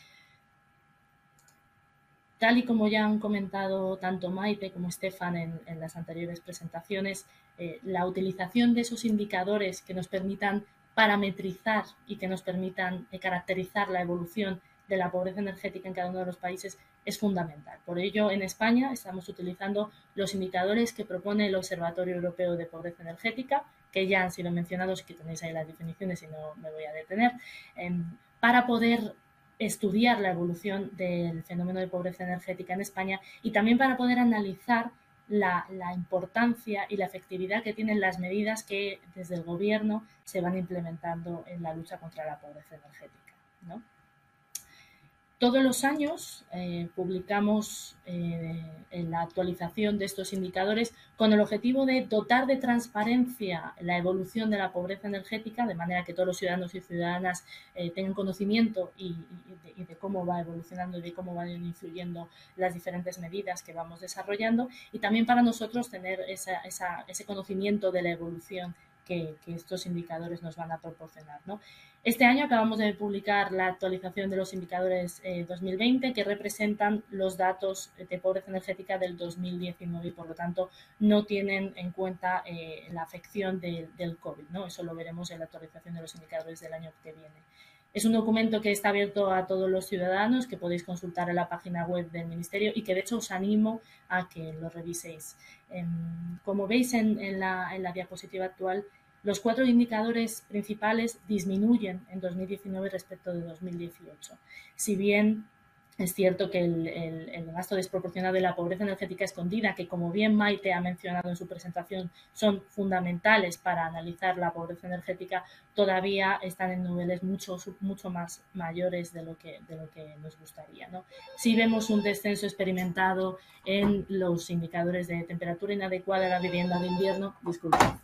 Tal y como ya han comentado tanto Maite como Stefan en, en las anteriores presentaciones, eh, la utilización de esos indicadores que nos permitan parametrizar y que nos permitan eh, caracterizar la evolución de la pobreza energética en cada uno de los países es fundamental. Por ello, en España estamos utilizando los indicadores que propone el Observatorio Europeo de Pobreza Energética, que ya han sido mencionados, que tenéis ahí las definiciones y no me voy a detener, eh, para poder estudiar la evolución del fenómeno de pobreza energética en España y también para poder analizar la, la importancia y la efectividad que tienen las medidas que desde el Gobierno se van implementando en la lucha contra la pobreza energética, ¿no? Todos los años eh, publicamos eh, en la actualización de estos indicadores con el objetivo de dotar de transparencia la evolución de la pobreza energética, de manera que todos los ciudadanos y ciudadanas eh, tengan conocimiento y, y, de, y de cómo va evolucionando y de cómo van influyendo las diferentes medidas que vamos desarrollando, y también para nosotros tener esa, esa, ese conocimiento de la evolución que, que estos indicadores nos van a proporcionar, ¿no? Este año acabamos de publicar la actualización de los indicadores eh, dos mil veinte, que representan los datos de pobreza energética del dos mil diecinueve y, por lo tanto, no tienen en cuenta eh, la afección de, del COVID, ¿no? Eso lo veremos en la actualización de los indicadores del año que viene. Es un documento que está abierto a todos los ciudadanos, que podéis consultar en la página web del Ministerio y que, de hecho, os animo a que lo reviséis. Eh, como veis en, en, la, en la diapositiva actual, los cuatro indicadores principales disminuyen en dos mil diecinueve respecto de dos mil dieciocho. Si bien es cierto que el, el, el gasto desproporcionado de la pobreza energética escondida, que como bien Maite ha mencionado en su presentación, son fundamentales para analizar la pobreza energética, todavía están en niveles mucho, mucho más mayores de lo que, de lo que nos gustaría, ¿no? Sí vemos un descenso experimentado en los indicadores de temperatura inadecuada de la vivienda de invierno, disculpen,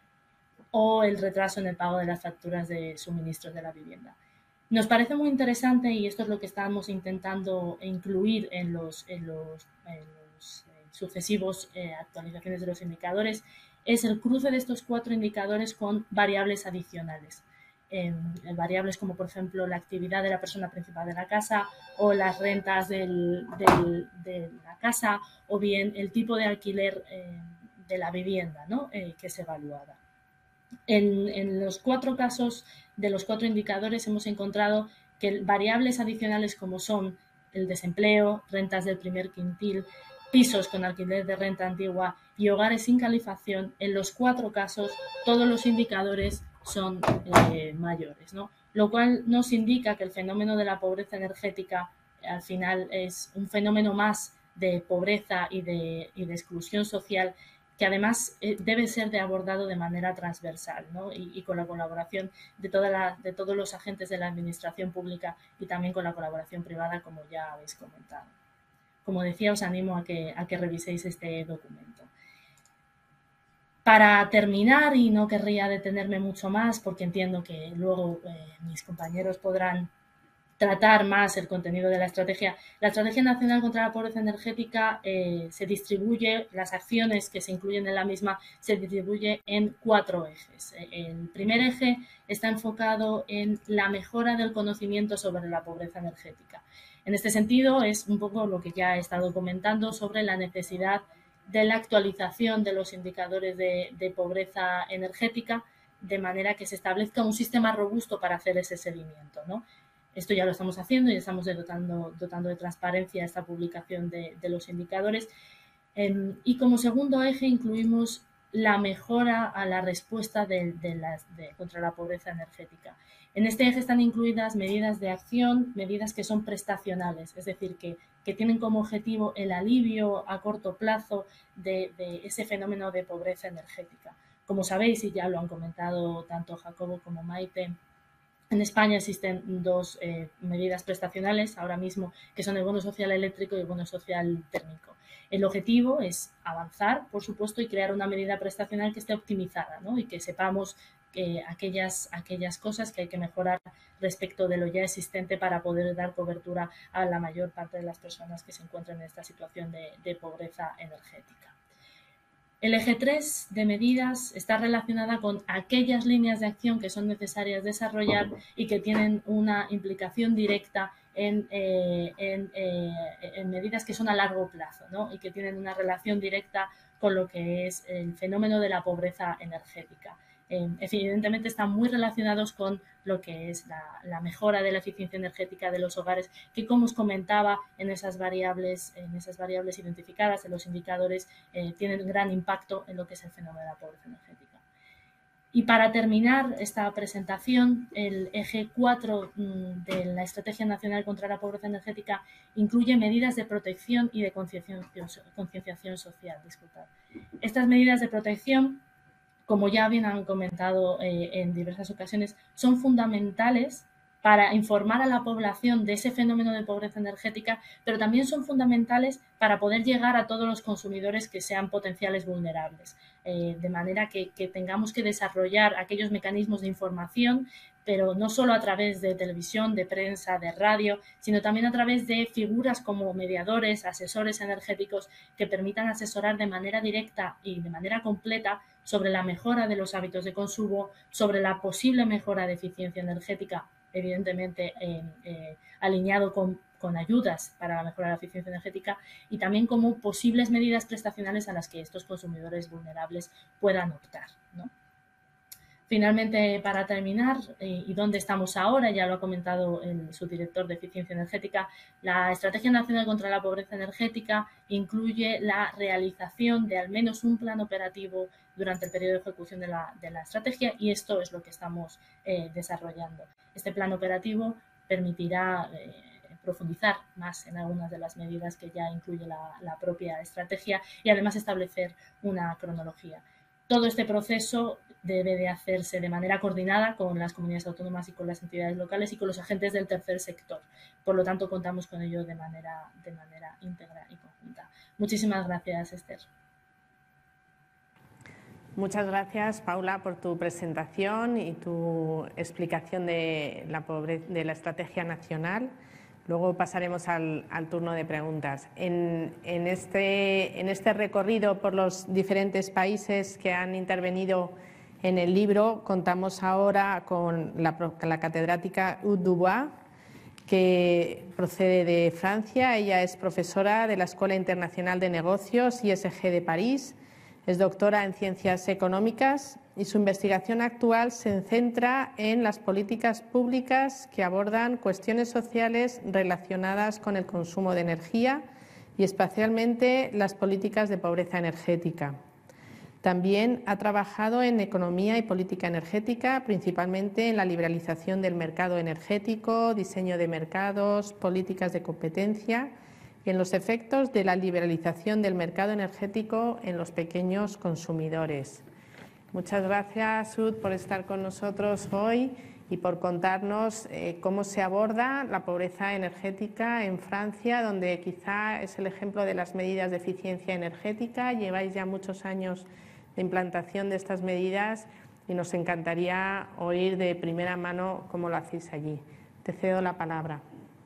o el retraso en el pago de las facturas de suministros de la vivienda. Nos parece muy interesante, y esto es lo que estamos intentando incluir en los, en los, en los eh, sucesivos eh, actualizaciones de los indicadores, es el cruce de estos cuatro indicadores con variables adicionales. Eh, variables como, por ejemplo, la actividad de la persona principal de la casa o las rentas del, del, de la casa, o bien el tipo de alquiler eh, de la vivienda, ¿no? eh, que es evaluada. En, en los cuatro casos de los cuatro indicadores hemos encontrado que variables adicionales como son el desempleo, rentas del primer quintil, pisos con alquiler de renta antigua y hogares sin calefacción, en los cuatro casos todos los indicadores son eh, mayores, ¿no? Lo cual nos indica que el fenómeno de la pobreza energética al final es un fenómeno más de pobreza y de, y de exclusión social, que además eh, debe ser de abordado de manera transversal, ¿no? y, y con la colaboración de, toda la, de todos los agentes de la administración pública y también con la colaboración privada, como ya habéis comentado. Como decía, os animo a que, a que reviséis este documento. Para terminar, y no querría detenerme mucho más porque entiendo que luego eh, mis compañeros podrán tratar más el contenido de la estrategia. La Estrategia Nacional contra la Pobreza Energética eh, se distribuye, las acciones que se incluyen en la misma se distribuye en cuatro ejes. El primer eje está enfocado en la mejora del conocimiento sobre la pobreza energética. En este sentido, es un poco lo que ya he estado comentando sobre la necesidad de la actualización de los indicadores de, de pobreza energética, de manera que se establezca un sistema robusto para hacer ese seguimiento, ¿no? Esto ya lo estamos haciendo y estamos dotando, dotando de transparencia esta publicación de, de los indicadores. Eh, y como segundo eje incluimos la mejora a la respuesta de, de las, de, contra la pobreza energética. En este eje están incluidas medidas de acción, medidas que son prestacionales, es decir, que, que tienen como objetivo el alivio a corto plazo de, de ese fenómeno de pobreza energética. Como sabéis, y ya lo han comentado tanto Jacobo como Maite, En España existen dos eh, medidas prestacionales ahora mismo, que son el bono social eléctrico y el bono social térmico. El objetivo es avanzar, por supuesto, y crear una medida prestacional que esté optimizada, ¿no? Y que sepamos que aquellas, aquellas cosas que hay que mejorar respecto de lo ya existente para poder dar cobertura a la mayor parte de las personas que se encuentran en esta situación de, de pobreza energética. El eje tres de medidas está relacionada con aquellas líneas de acción que son necesarias desarrollar y que tienen una implicación directa en, eh, en, eh, en medidas que son a largo plazo, ¿no? Y que tienen una relación directa con lo que es el fenómeno de la pobreza energética. Eh, evidentemente están muy relacionados con lo que es la, la mejora de la eficiencia energética de los hogares, que como os comentaba en esas variables, en esas variables identificadas en los indicadores, eh, tienen gran impacto en lo que es el fenómeno de la pobreza energética. Y para terminar esta presentación, el eje cuatro de la Estrategia Nacional contra la Pobreza Energética incluye medidas de protección y de concienciación social. Disculpad. Estas medidas de protección, como ya bien han comentado eh, en diversas ocasiones, son fundamentales para informar a la población de ese fenómeno de pobreza energética, pero también son fundamentales para poder llegar a todos los consumidores que sean potenciales vulnerables, eh, de manera que, que tengamos que desarrollar aquellos mecanismos de información, pero no solo a través de televisión, de prensa, de radio, sino también a través de figuras como mediadores, asesores energéticos que permitan asesorar de manera directa y de manera completa sobre la mejora de los hábitos de consumo, sobre la posible mejora de eficiencia energética, evidentemente eh, eh, alineado con, con ayudas para la mejora de la eficiencia energética, y también como posibles medidas prestacionales a las que estos consumidores vulnerables puedan optar, ¿no? Finalmente, para terminar, eh, ¿y dónde estamos ahora? Ya lo ha comentado el subdirector de Eficiencia Energética. La Estrategia Nacional contra la Pobreza Energética incluye la realización de al menos un plan operativo durante el periodo de ejecución de la, de la estrategia, y esto es lo que estamos eh, desarrollando. Este plan operativo permitirá eh, profundizar más en algunas de las medidas que ya incluye la, la propia estrategia y además establecer una cronología. Todo este proceso debe de hacerse de manera coordinada con las comunidades autónomas y con las entidades locales y con los agentes del tercer sector. Por lo tanto, contamos con ello de manera, de manera íntegra y conjunta. Muchísimas gracias, Esther. Muchas gracias, Paula, por tu presentación y tu explicación de la, pobre, de la estrategia nacional. Luego pasaremos al, al turno de preguntas. En, en, este, en este recorrido por los diferentes países que han intervenido en el libro, contamos ahora con la, la catedrática Aude Dubois, que procede de Francia. Ella es profesora de la Escuela Internacional de Negocios I S G de París, es doctora en Ciencias Económicas y su investigación actual se centra en las políticas públicas que abordan cuestiones sociales relacionadas con el consumo de energía y especialmente las políticas de pobreza energética. También ha trabajado en economía y política energética, principalmente en la liberalización del mercado energético, diseño de mercados, políticas de competencia y en los efectos de la liberalización del mercado energético en los pequeños consumidores. Muchas gracias, Aude, por estar con nosotros hoy y por contarnos eh, cómo se aborda la pobreza energética en Francia, donde quizá es el ejemplo de las medidas de eficiencia energética. Lleváis ya muchos años de implantación de estas medidas y nos encantaría oír de primera mano cómo lo hacéis allí. Te cedo la palabra.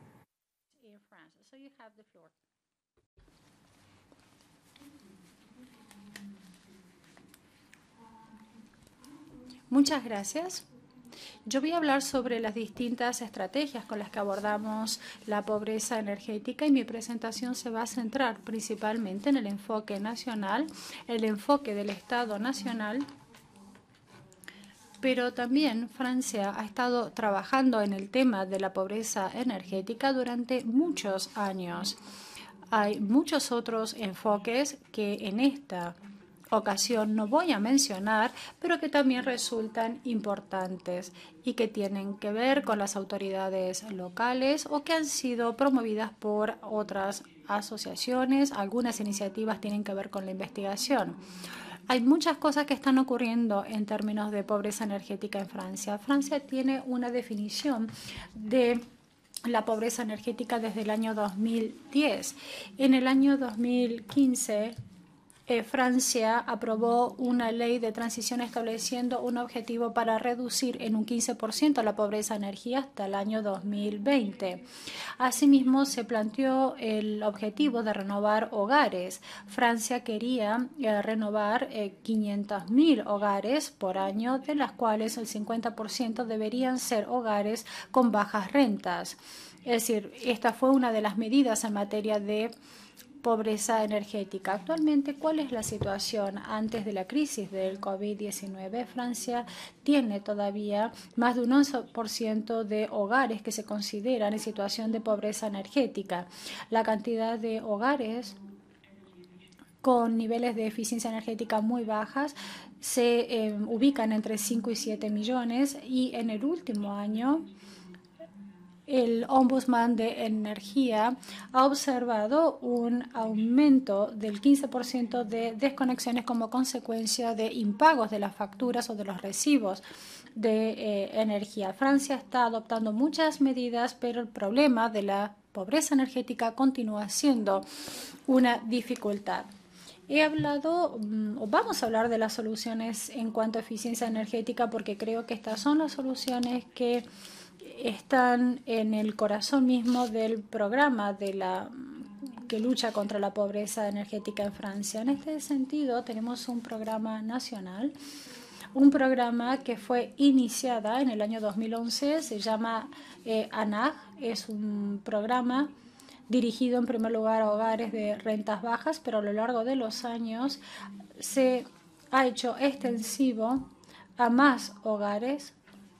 Muchas gracias. Yo voy a hablar sobre las distintas estrategias con las que abordamos la pobreza energética y mi presentación se va a centrar principalmente en el enfoque nacional, el enfoque del Estado nacional, pero también Francia ha estado trabajando en el tema de la pobreza energética durante muchos años. Hay muchos otros enfoques que en esta ocasión no voy a mencionar, pero que también resultan importantes y que tienen que ver con las autoridades locales o que han sido promovidas por otras asociaciones. Algunas iniciativas tienen que ver con la investigación. Hay muchas cosas que están ocurriendo en términos de pobreza energética en Francia. Francia tiene una definición de la pobreza energética desde el año dos mil diez. En el año dos mil quince, eh, Francia aprobó una ley de transición estableciendo un objetivo para reducir en un quince por ciento la pobreza en energía hasta el año dos mil veinte. Asimismo, se planteó el objetivo de renovar hogares. Francia quería eh, renovar eh, quinientos mil hogares por año, de las cuales el cincuenta por ciento deberían ser hogares con bajas rentas. Es decir, esta fue una de las medidas en materia de pobreza energética. Actualmente, ¿cuál es la situación antes de la crisis del COVID diecinueve? Francia tiene todavía más de un once por ciento de hogares que se consideran en situación de pobreza energética. La cantidad de hogares con niveles de eficiencia energética muy bajas se eh, ubican entre cinco y siete millones, y en el último año el Ombudsman de Energía ha observado un aumento del quince por ciento de desconexiones como consecuencia de impagos de las facturas o de los recibos de eh, energía. Francia está adoptando muchas medidas, pero el problema de la pobreza energética continúa siendo una dificultad. He hablado, o vamos a hablar de las soluciones en cuanto a eficiencia energética, porque creo que estas son las soluciones que están en el corazón mismo del programa de la que lucha contra la pobreza energética en Francia. En este sentido, tenemos un programa nacional, un programa que fue iniciada en el año dos mil once, se llama eh, ANAG, es un programa dirigido en primer lugar a hogares de rentas bajas, pero a lo largo de los años se ha hecho extensivo a más hogares,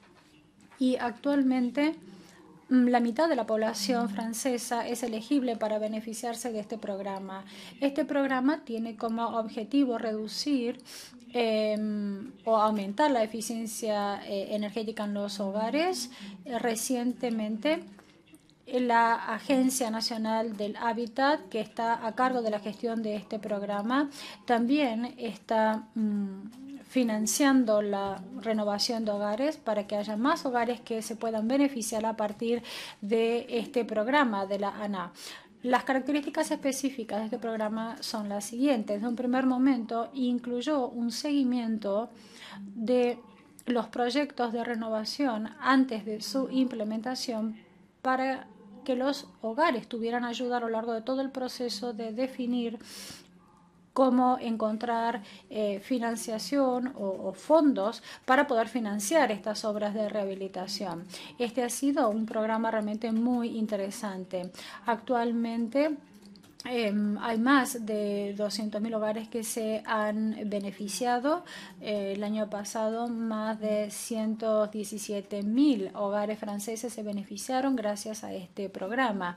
y actualmente la mitad de la población francesa es elegible para beneficiarse de este programa. Este programa tiene como objetivo reducir eh, o aumentar la eficiencia eh, energética en los hogares. Eh, recientemente, la Agencia Nacional del Hábitat, que está a cargo de la gestión de este programa, también está mmm, financiando la renovación de hogares para que haya más hogares que se puedan beneficiar a partir de este programa de la ANAH. Las características específicas de este programa son las siguientes. En un primer momento, incluyó un seguimiento de los proyectos de renovación antes de su implementación para que los hogares tuvieran ayuda a lo largo de todo el proceso de definir cómo encontrar eh, financiación o, o fondos para poder financiar estas obras de rehabilitación. Este ha sido un programa realmente muy interesante. Actualmente Eh, hay más de doscientos mil hogares que se han beneficiado. Eh, el año pasado, más de ciento diecisiete mil hogares franceses se beneficiaron gracias a este programa.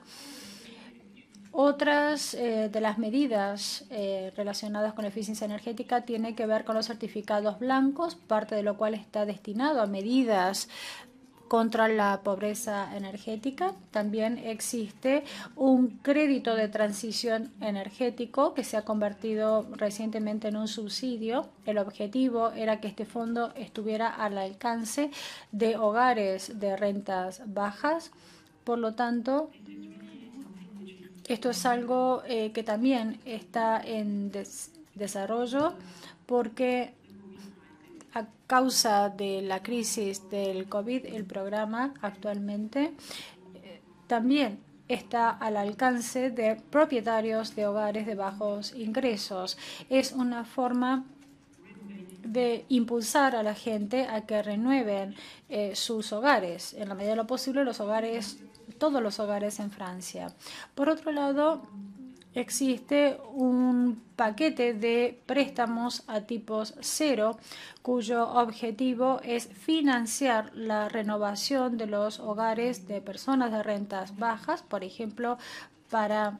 Otras eh, de las medidas eh, relacionadas con la eficiencia energética tienen que ver con los certificados blancos, parte de lo cual está destinado a medidas contra la pobreza energética. También existe un crédito de transición energético que se ha convertido recientemente en un subsidio. El objetivo era que este fondo estuviera al alcance de hogares de rentas bajas. Por lo tanto, esto es algo eh, que también está en des- desarrollo porque a causa de la crisis del COVID, el programa actualmente eh, también está al alcance de propietarios de hogares de bajos ingresos. Es una forma de impulsar a la gente a que renueven eh, sus hogares, en la medida de lo posible, los hogares, todos los hogares en Francia. Por otro lado, existe un paquete de préstamos a tipos cero cuyo objetivo es financiar la renovación de los hogares de personas de rentas bajas, por ejemplo, para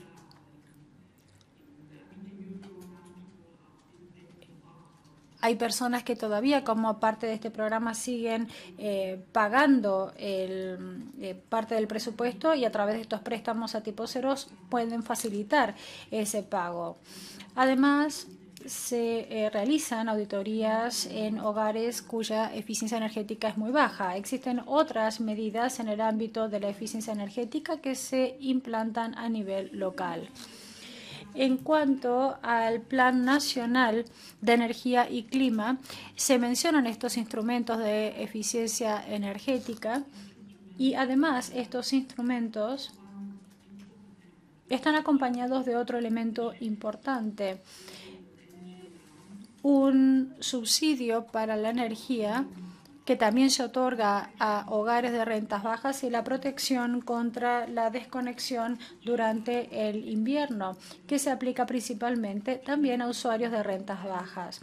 hay personas que todavía como parte de este programa siguen eh, pagando el, eh, parte del presupuesto y a través de estos préstamos a tipo cero pueden facilitar ese pago. Además, se eh, realizan auditorías en hogares cuya eficiencia energética es muy baja. Existen otras medidas en el ámbito de la eficiencia energética que se implantan a nivel local. En cuanto al Plan Nacional de Energía y Clima, se mencionan estos instrumentos de eficiencia energética y además estos instrumentos están acompañados de otro elemento importante, un subsidio para la energía que también se otorga a hogares de rentas bajas y la protección contra la desconexión durante el invierno, que se aplica principalmente también a usuarios de rentas bajas.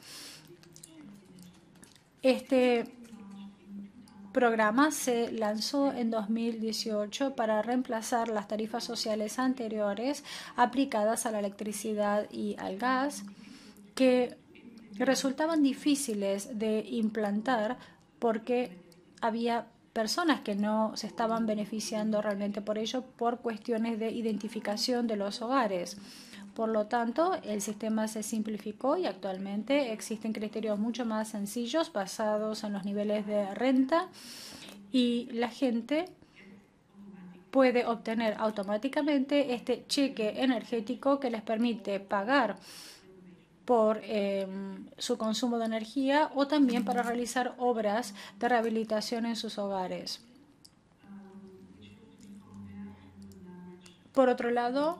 Este programa se lanzó en dos mil dieciocho para reemplazar las tarifas sociales anteriores aplicadas a la electricidad y al gas, que resultaban difíciles de implantar porque había personas que no se estaban beneficiando realmente por ello por cuestiones de identificación de los hogares. Por lo tanto, el sistema se simplificó y actualmente existen criterios mucho más sencillos basados en los niveles de renta y la gente puede obtener automáticamente este cheque energético que les permite pagar por eh, su consumo de energía o también para realizar obras de rehabilitación en sus hogares. Por otro lado,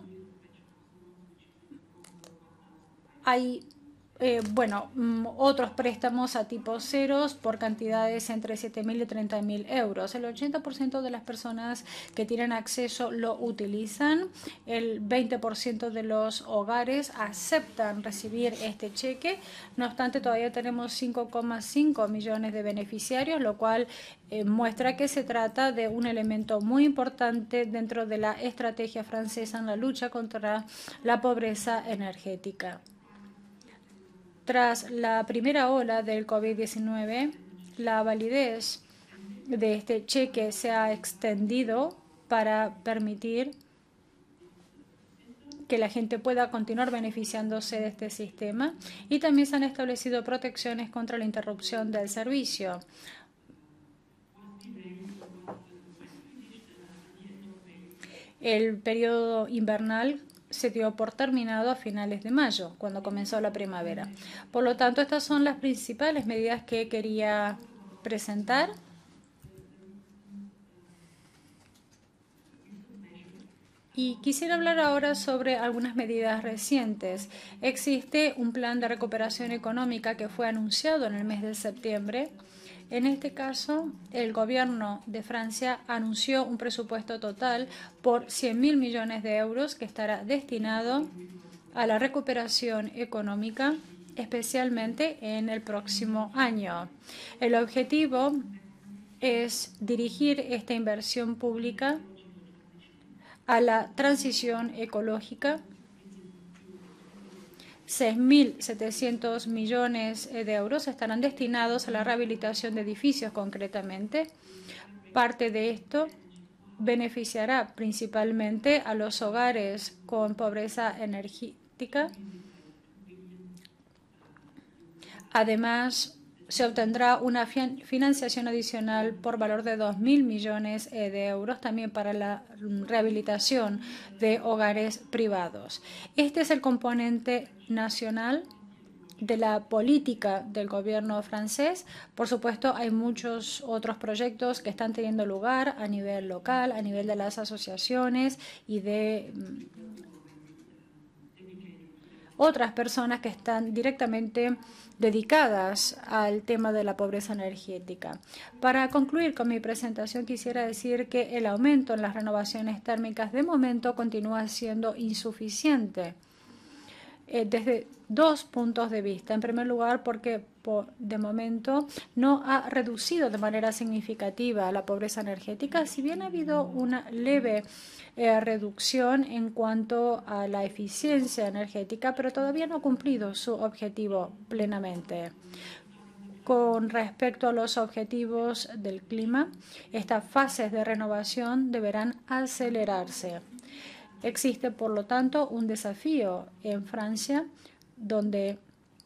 hay eh, bueno, mm, otros préstamos a tipo ceros por cantidades entre siete mil y treinta mil euros. El ochenta por ciento de las personas que tienen acceso lo utilizan. El veinte por ciento de los hogares aceptan recibir este cheque. No obstante, todavía tenemos cinco coma cinco millones de beneficiarios, lo cual eh, muestra que se trata de un elemento muy importante dentro de la estrategia francesa en la lucha contra la pobreza energética. Tras la primera ola del COVID diecinueve, la validez de este cheque se ha extendido para permitir que la gente pueda continuar beneficiándose de este sistema y también se han establecido protecciones contra la interrupción del servicio. El periodo invernal se dio por terminado a finales de mayo, cuando comenzó la primavera. Por lo tanto, estas son las principales medidas que quería presentar. Y quisiera hablar ahora sobre algunas medidas recientes. Existe un plan de recuperación económica que fue anunciado en el mes de septiembre. En este caso, el gobierno de Francia anunció un presupuesto total por cien mil millones de euros que estará destinado a la recuperación económica, especialmente en el próximo año. El objetivo es dirigir esta inversión pública a la transición ecológica. seis mil setecientos millones de euros estarán destinados a la rehabilitación de edificios concretamente. Parte de esto beneficiará principalmente a los hogares con pobreza energética. Además, se obtendrá una financiación adicional por valor de dos mil millones de euros también para la rehabilitación de hogares privados. Este es el componente nacional de la política del gobierno francés. Por supuesto, hay muchos otros proyectos que están teniendo lugar a nivel local, a nivel de las asociaciones y de otras personas que están directamente dedicadas al tema de la pobreza energética. Para concluir con mi presentación, quisiera decir que el aumento en las renovaciones térmicas de momento continúa siendo insuficiente eh, desde dos puntos de vista. En primer lugar, porque por, de momento no ha reducido de manera significativa la pobreza energética, si bien ha habido una leve Eh, reducción en cuanto a la eficiencia energética, pero todavía no ha cumplido su objetivo plenamente. Con respecto a los objetivos del clima, estas fases de renovación deberán acelerarse. Existe, por lo tanto, un desafío en Francia donde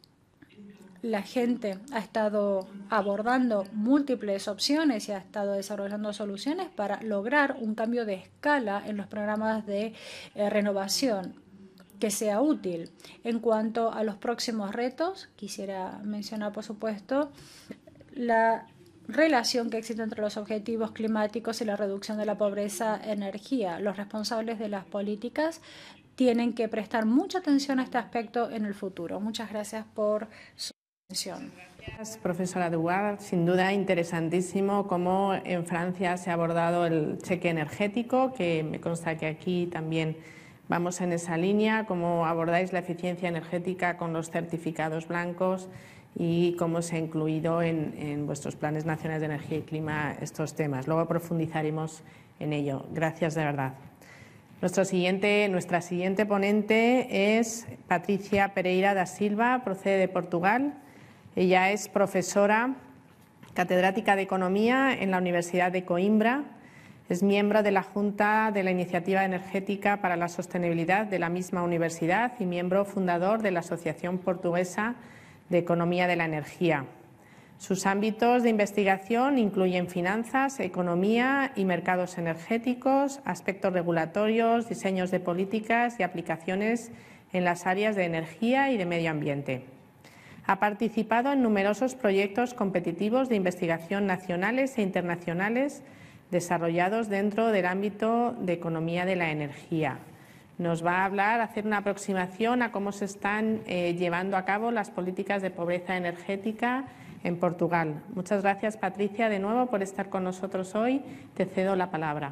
la gente ha estado abordando múltiples opciones y ha estado desarrollando soluciones para lograr un cambio de escala en los programas de eh, renovación que sea útil. En cuanto a los próximos retos, quisiera mencionar, por supuesto, la relación que existe entre los objetivos climáticos y la reducción de la pobreza en energía. Los responsables de las políticas tienen que prestar mucha atención a este aspecto en el futuro. Muchas gracias por su atención. Gracias, profesora Duarte. Sin duda interesantísimo cómo en Francia se ha abordado el cheque energético, que me consta que aquí también vamos en esa línea, cómo abordáis la eficiencia energética con los certificados blancos y cómo se ha incluido en, en vuestros planes nacionales de energía y clima estos temas. Luego profundizaremos en ello. Gracias de verdad. Nuestro siguiente, nuestra siguiente ponente es Patricia Pereira da Silva, procede de Portugal. Ella es profesora catedrática de Economía en la Universidad de Coimbra. Es miembro de la Junta de la Iniciativa Energética para la Sostenibilidad de la misma universidad y miembro fundador de la Asociación Portuguesa de Economía de la Energía. Sus ámbitos de investigación incluyen finanzas, economía y mercados energéticos, aspectos regulatorios, diseños de políticas y aplicaciones en las áreas de energía y de medio ambiente. Ha participado en numerosos proyectos competitivos de investigación nacionales e internacionales desarrollados dentro del ámbito de economía de la energía. Nos va a hablar, hacer una aproximación a cómo se están eh, llevando a cabo las políticas de pobreza energética en Portugal. Muchas gracias, Patricia, de nuevo por estar con nosotros hoy. Te cedo la palabra.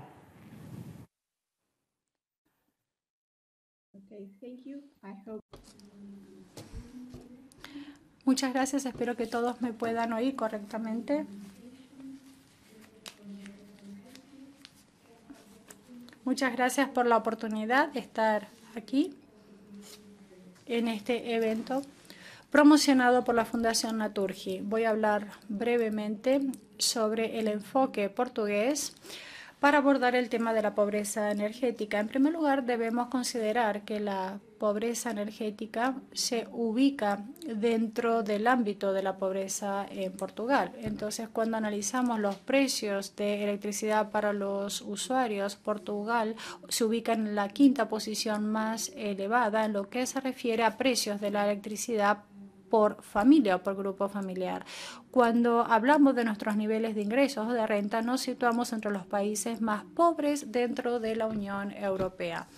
Okay, thank you. I hope... Muchas gracias. Espero que todos me puedan oír correctamente. Muchas gracias por la oportunidad de estar aquí en este evento promocionado por la Fundación Naturgy. Voy a hablar brevemente sobre el enfoque portugués para abordar el tema de la pobreza energética. En primer lugar, debemos considerar que la pobreza energética se ubica dentro del ámbito de la pobreza en Portugal. Entonces, cuando analizamos los precios de electricidad para los usuarios, Portugal se ubica en la quinta posición más elevada en lo que se refiere a precios de la electricidad por familia o por grupo familiar. Cuando hablamos de nuestros niveles de ingresos o de renta, nos situamos entre los países más pobres dentro de la Unión Europea.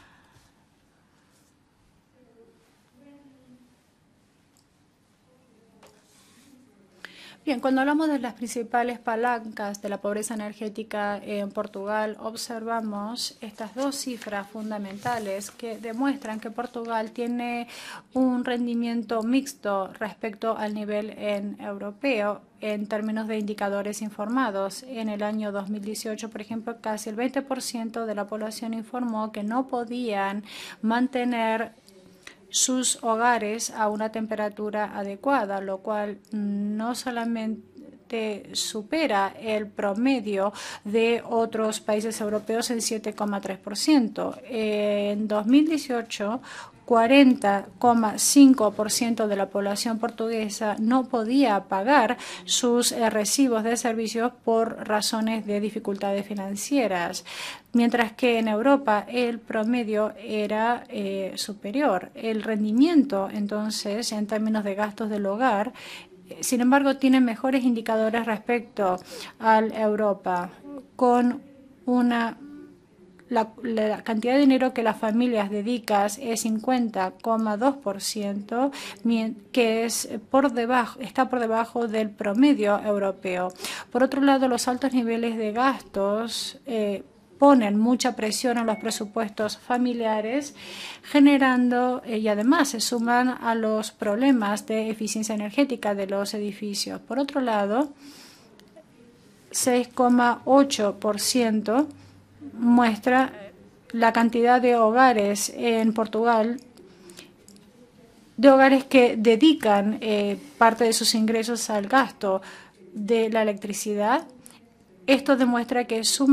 Bien, cuando hablamos de las principales palancas de la pobreza energética en Portugal, observamos estas dos cifras fundamentales que demuestran que Portugal tiene un rendimiento mixto respecto al nivel en europeo en términos de indicadores informados. En el año dos mil dieciocho, por ejemplo, casi el veinte por ciento de la población informó que no podían mantener sus hogares a una temperatura adecuada, lo cual no solamente supera el promedio de otros países europeos en siete coma tres por ciento. En dos mil dieciocho, cuarenta coma cinco por ciento de la población portuguesa no podía pagar sus eh, recibos de servicios por razones de dificultades financieras, mientras que en Europa el promedio era eh, superior. El rendimiento, entonces, en términos de gastos del hogar, eh, sin embargo, tiene mejores indicadores respecto a Europa, con una La, la cantidad de dinero que las familias dedican es cincuenta coma dos por ciento, que es por debajo, está por debajo del promedio europeo. Por otro lado, los altos niveles de gastos eh, ponen mucha presión en los presupuestos familiares, generando eh, y además se suman a los problemas de eficiencia energética de los edificios. Por otro lado, seis coma ocho por ciento muestra la cantidad de hogares en Portugal, de hogares que dedican eh, parte de sus ingresos al gasto de la electricidad. Esto demuestra que suman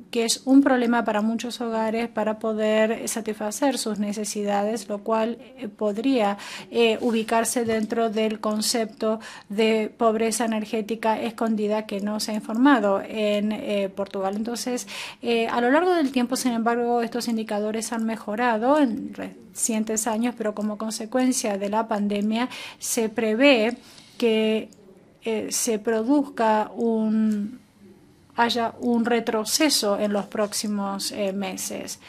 que es un problema para muchos hogares para poder satisfacer sus necesidades, lo cual eh, podría eh, ubicarse dentro del concepto de pobreza energética escondida que no se ha informado en eh, Portugal. Entonces, eh, a lo largo del tiempo, sin embargo, estos indicadores han mejorado en recientes años, pero como consecuencia de la pandemia se prevé que eh, se produzca un haya un retroceso en los próximos eh, meses.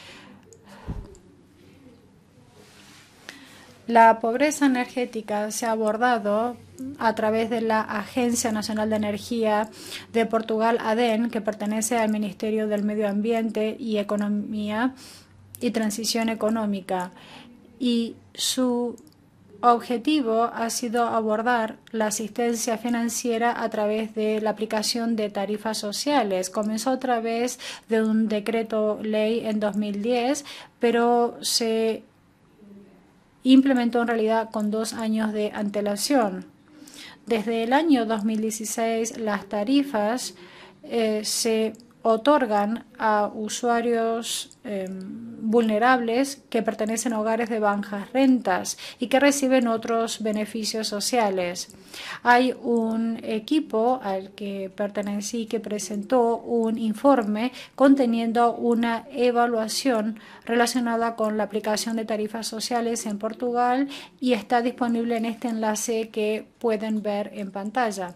La pobreza energética se ha abordado a través de la Agencia Nacional de Energía de Portugal, ADEN, que pertenece al Ministerio del Medio Ambiente y Economía y Transición Económica, y su objetivo ha sido abordar la asistencia financiera a través de la aplicación de tarifas sociales. Comenzó a través de un decreto ley en dos mil diez, pero se implementó en realidad con dos años de antelación. Desde el año dos mil dieciséis, las tarifas eh, se otorgan a usuarios eh, vulnerables que pertenecen a hogares de bajas rentas y que reciben otros beneficios sociales. Hay un equipo al que pertenecí que presentó un informe conteniendo una evaluación relacionada con la aplicación de tarifas sociales en Portugal y está disponible en este enlace que pueden ver en pantalla.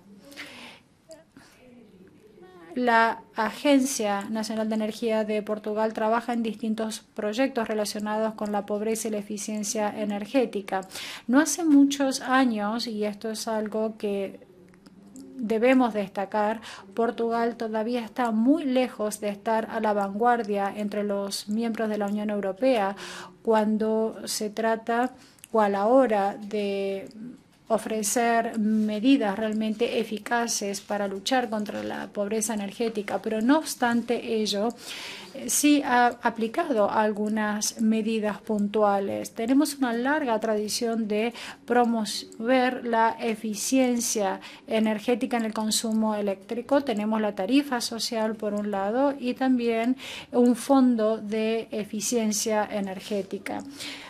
La Agencia Nacional de Energía de Portugal trabaja en distintos proyectos relacionados con la pobreza y la eficiencia energética. No hace muchos años, y esto es algo que debemos destacar, Portugal todavía está muy lejos de estar a la vanguardia entre los miembros de la Unión Europea cuando se trata o a la hora de ofrecer medidas realmente eficaces para luchar contra la pobreza energética, pero no obstante ello, sí ha aplicado algunas medidas puntuales. Tenemos una larga tradición de promover la eficiencia energética en el consumo eléctrico. Tenemos la tarifa social por un lado y también un fondo de eficiencia energética.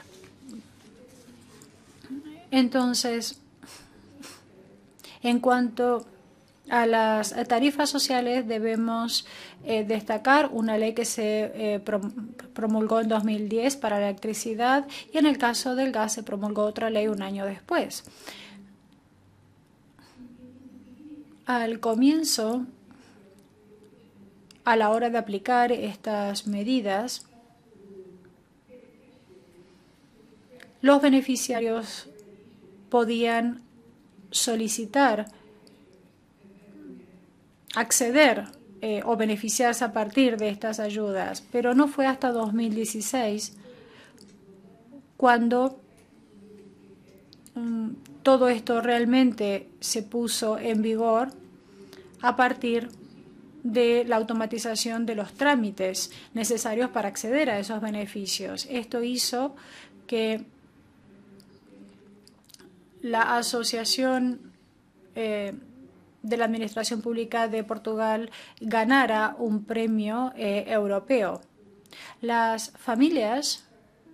Entonces, en cuanto a las tarifas sociales, debemos eh, destacar una ley que se eh, promulgó en dos mil diez para la electricidad y en el caso del gas se promulgó otra ley un año después. Al comienzo, a la hora de aplicar estas medidas, los beneficiarios podían solicitar, acceder eh, o beneficiarse a partir de estas ayudas, pero no fue hasta dos mil dieciséis cuando um, todo esto realmente se puso en vigor a partir de la automatización de los trámites necesarios para acceder a esos beneficios. Esto hizo que la Asociación eh, de la Administración Pública de Portugal ganara un premio eh, europeo. Las familias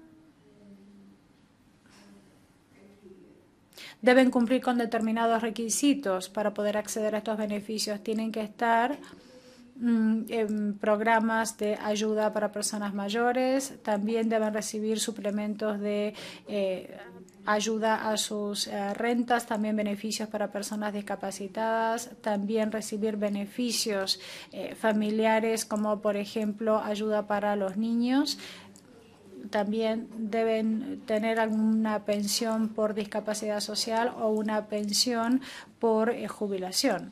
deben cumplir con determinados requisitos para poder acceder a estos beneficios. Tienen que estar mm, en programas de ayuda para personas mayores. También deben recibir suplementos de eh, ayuda a sus eh, rentas, también beneficios para personas discapacitadas, también recibir beneficios eh, familiares como por ejemplo ayuda para los niños. También deben tener alguna pensión por discapacidad social o una pensión por eh, jubilación.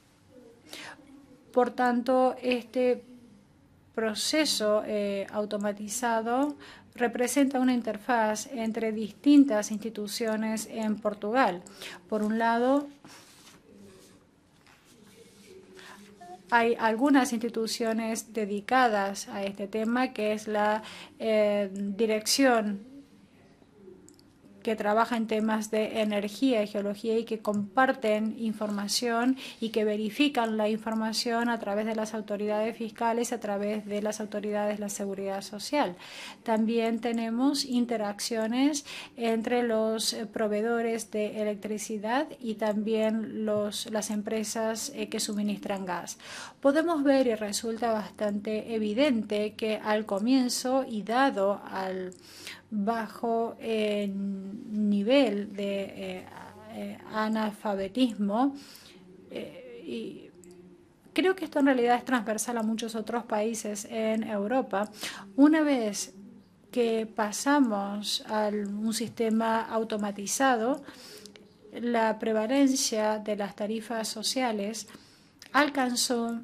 Por tanto, este proceso eh, automatizado representa una interfaz entre distintas instituciones en Portugal. Por un lado, hay algunas instituciones dedicadas a este tema, que es la eh, Dirección que trabaja en temas de energía y geología y que comparten información y que verifican la información a través de las autoridades fiscales, a través de las autoridades de la seguridad social. También tenemos interacciones entre los proveedores de electricidad y también los, las empresas eh, que suministran gas. Podemos ver, y resulta bastante evidente, que al comienzo y dado al bajo eh, nivel de eh, eh, analfabetismo, eh, y creo que esto en realidad es transversal a muchos otros países en Europa, una vez que pasamos a un sistema automatizado, la prevalencia de las tarifas sociales alcanzó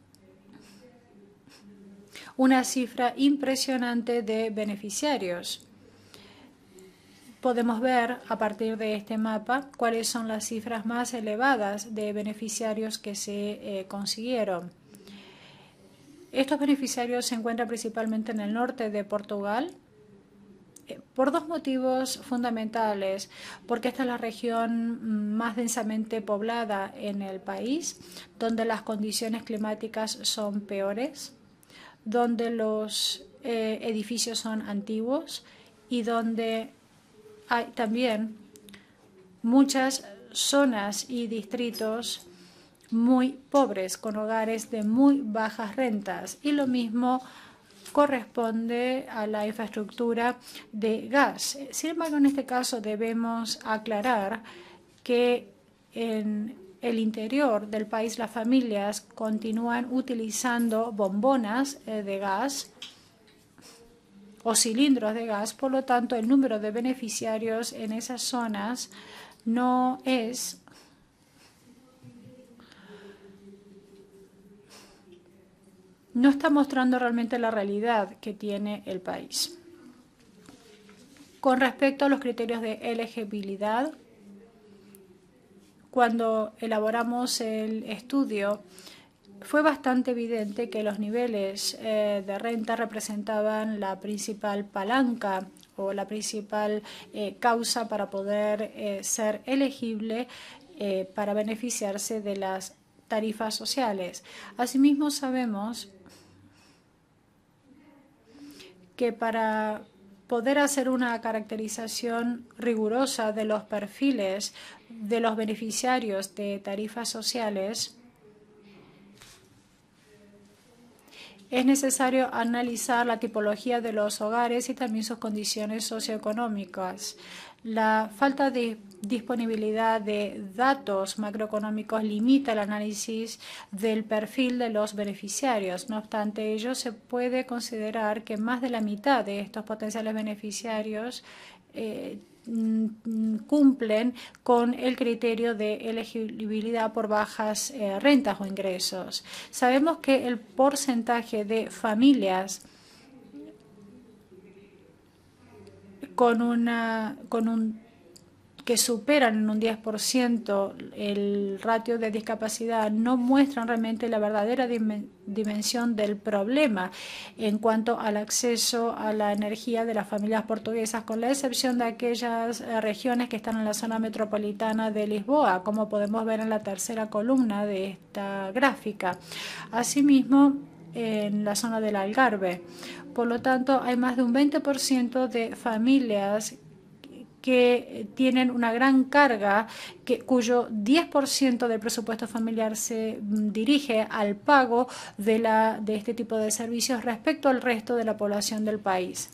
una cifra impresionante de beneficiarios. Podemos ver a partir de este mapa cuáles son las cifras más elevadas de beneficiarios que se eh, consiguieron. Estos beneficiarios se encuentran principalmente en el norte de Portugal, eh, por dos motivos fundamentales, porque esta es la región más densamente poblada en el país, donde las condiciones climáticas son peores, donde los eh, edificios son antiguos y donde hay también muchas zonas y distritos muy pobres, con hogares de muy bajas rentas. Y lo mismo corresponde a la infraestructura de gas. Sin embargo, en este caso debemos aclarar que en el interior del país las familias continúan utilizando bombonas eh, de gas o cilindros de gas, por lo tanto el número de beneficiarios en esas zonas no es no está mostrando realmente la realidad que tiene el país. Con respecto a los criterios de elegibilidad, cuando elaboramos el estudio, fue bastante evidente que los niveles eh, de renta representaban la principal palanca o la principal eh, causa para poder eh, ser elegible eh, para beneficiarse de las tarifas sociales. Asimismo, sabemos que para poder hacer una caracterización rigurosa de los perfiles de los beneficiarios de tarifas sociales, es necesario analizar la tipología de los hogares y también sus condiciones socioeconómicas. La falta de disponibilidad de datos macroeconómicos limita el análisis del perfil de los beneficiarios. No obstante ello, se puede considerar que más de la mitad de estos potenciales beneficiarios eh, cumplen con el criterio de elegibilidad por bajas eh, rentas o ingresos. Sabemos que el porcentaje de familias con una con un que superan en un diez por ciento el ratio de discapacidad no muestran realmente la verdadera dimensión del problema en cuanto al acceso a la energía de las familias portuguesas, con la excepción de aquellas regiones que están en la zona metropolitana de Lisboa, como podemos ver en la tercera columna de esta gráfica. Asimismo, en la zona del Algarve. Por lo tanto, hay más de un veinte por ciento de familias que tienen una gran carga, que, cuyo diez por ciento del presupuesto familiar se dirige al pago de, la, de este tipo de servicios respecto al resto de la población del país.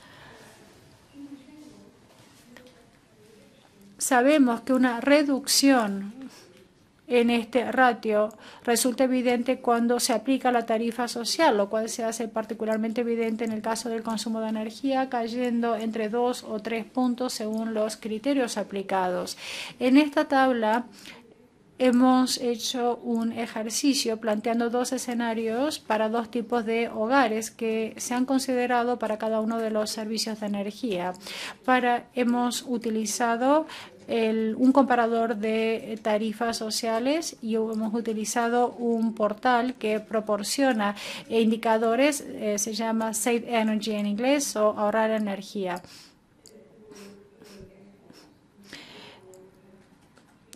Sabemos que una reducción en este ratio resulta evidente cuando se aplica la tarifa social, lo cual se hace particularmente evidente en el caso del consumo de energía, cayendo entre dos o tres puntos según los criterios aplicados. En esta tabla hemos hecho un ejercicio planteando dos escenarios para dos tipos de hogares que se han considerado para cada uno de los servicios de energía. Para, hemos utilizado El, un comparador de tarifas sociales y hemos utilizado un portal que proporciona indicadores, eh, se llama Save Energy en inglés o ahorrar energía.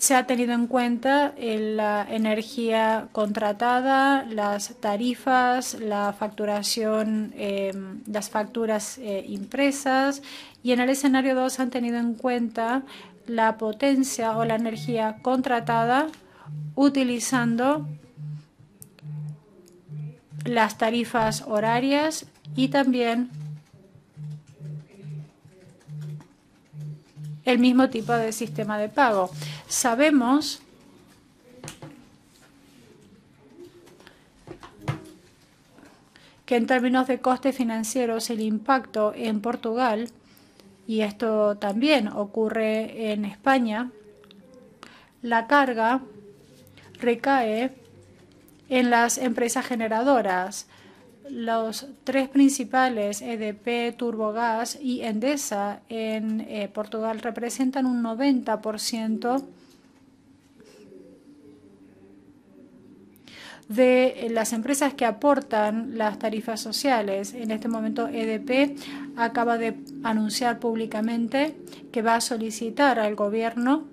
se ha tenido en cuenta la energía contratada, las tarifas, la facturación, eh, las facturas eh, impresas, y en el escenario dos han tenido en cuenta la potencia o la energía contratada utilizando las tarifas horarias y también el mismo tipo de sistema de pago. Sabemos que en términos de costes financieros el impacto en Portugal, y esto también ocurre en España, la carga recae en las empresas generadoras. Los tres principales, E D P, Turbogas y Endesa en eh, Portugal, representan un noventa por ciento de las empresas que aportan las tarifas sociales. En este momento, E D P acaba de anunciar públicamente que va a solicitar al gobierno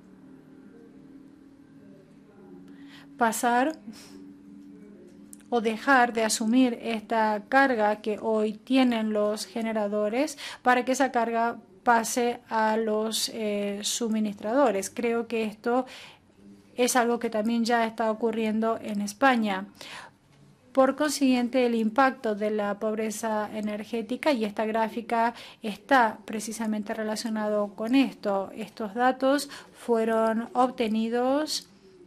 pasar o dejar de asumir esta carga que hoy tienen los generadores para que esa carga pase a los eh, suministradores. Creo que esto es algo que también ya está ocurriendo en España. Por consiguiente, el impacto de la pobreza energética, y esta gráfica está precisamente relacionado con esto. Estos datos fueron obtenidos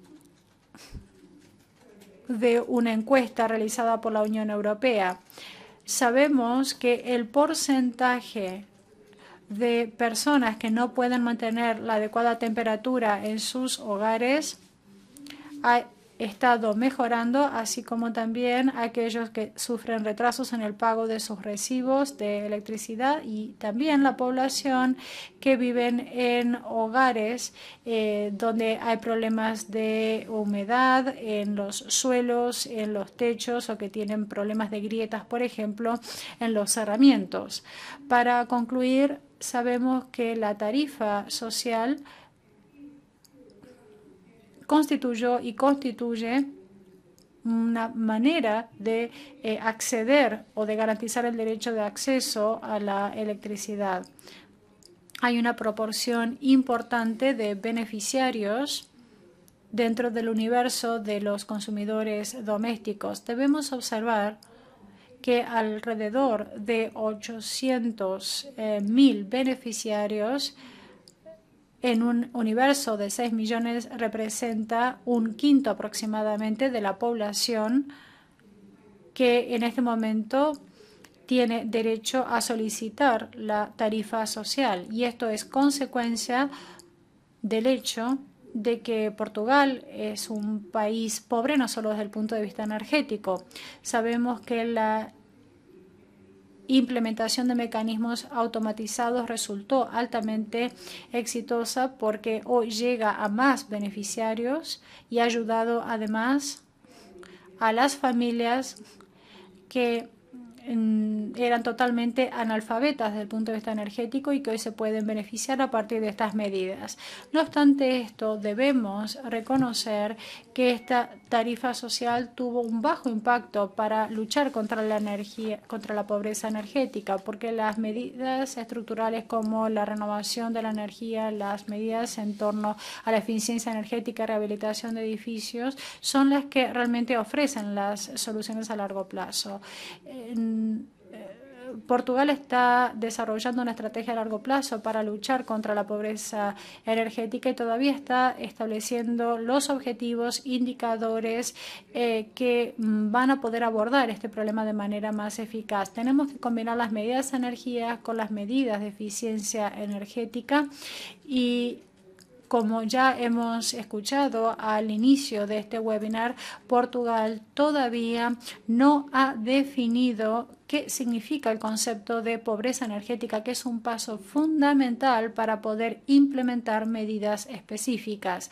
de una encuesta realizada por la Unión Europea. Sabemos que el porcentaje de personas que no pueden mantener la adecuada temperatura en sus hogares ha estado mejorando, así como también aquellos que sufren retrasos en el pago de sus recibos de electricidad, y también la población que viven en hogares eh, donde hay problemas de humedad en los suelos, en los techos, o que tienen problemas de grietas, por ejemplo, en los cerramientos. Para concluir, sabemos que la tarifa social constituyó y constituye una manera de eh, acceder o de garantizar el derecho de acceso a la electricidad. Hay una proporción importante de beneficiarios dentro del universo de los consumidores domésticos. Debemos observar que alrededor de ochocientos mil beneficiarios en un universo de seis millones representa un quinto aproximadamente de la población que en este momento tiene derecho a solicitar la tarifa social. Y esto es consecuencia del hecho de que Portugal es un país pobre no solo desde el punto de vista energético. Sabemos que la implementación de mecanismos automatizados resultó altamente exitosa porque hoy llega a más beneficiarios y ha ayudado además a las familias que eran totalmente analfabetas desde el punto de vista energético y que hoy se pueden beneficiar a partir de estas medidas. No obstante esto, debemos reconocer que esta tarifa social tuvo un bajo impacto para luchar contra la energía, contra la pobreza energética, porque las medidas estructurales como la renovación de la energía, las medidas en torno a la eficiencia energética y rehabilitación de edificios son las que realmente ofrecen las soluciones a largo plazo. En Portugal está desarrollando una estrategia a largo plazo para luchar contra la pobreza energética y todavía está estableciendo los objetivos, indicadores eh, que van a poder abordar este problema de manera más eficaz. Tenemos que combinar las medidas de energía con las medidas de eficiencia energética y, como ya hemos escuchado al inicio de este webinar, Portugal todavía no ha definido qué significa el concepto de pobreza energética, que es un paso fundamental para poder implementar medidas específicas.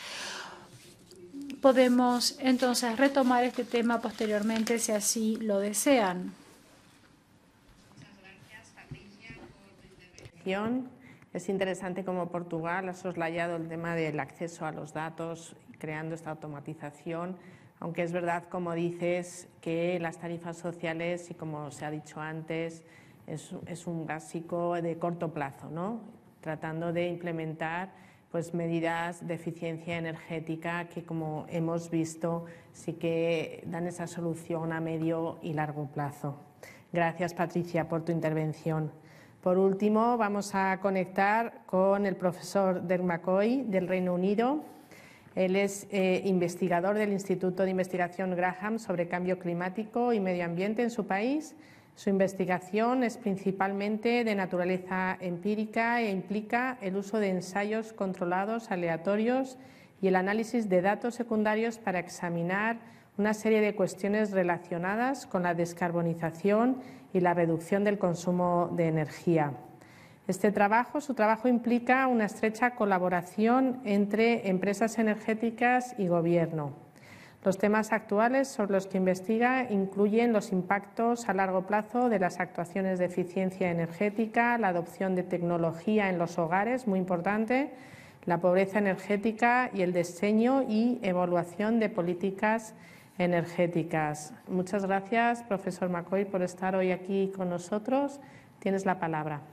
Podemos entonces retomar este tema posteriormente si así lo desean. Muchas gracias, Patricia, por tu intervención. Es interesante cómo Portugal ha soslayado el tema del acceso a los datos, creando esta automatización, aunque es verdad, como dices, que las tarifas sociales, y como se ha dicho antes, es, es un básico de corto plazo, ¿no? Tratando de implementar pues, medidas de eficiencia energética que, como hemos visto, sí que dan esa solución a medio y largo plazo. Gracias, Patricia, por tu intervención. Por último, vamos a conectar con el profesor Dirk McCoy del Reino Unido. Él es eh, investigador del Instituto de Investigación Graham sobre Cambio Climático y Medio Ambiente en su país. Su investigación es principalmente de naturaleza empírica e implica el uso de ensayos controlados aleatorios y el análisis de datos secundarios para examinar una serie de cuestiones relacionadas con la descarbonización y la reducción del consumo de energía. Este trabajo, su trabajo implica una estrecha colaboración entre empresas energéticas y gobierno. Los temas actuales sobre los que investiga incluyen los impactos a largo plazo de las actuaciones de eficiencia energética, la adopción de tecnología en los hogares, muy importante, la pobreza energética y el diseño y evaluación de políticas energéticas. Muchas gracias, profesor McCoy, por estar hoy aquí con nosotros. Tienes la palabra.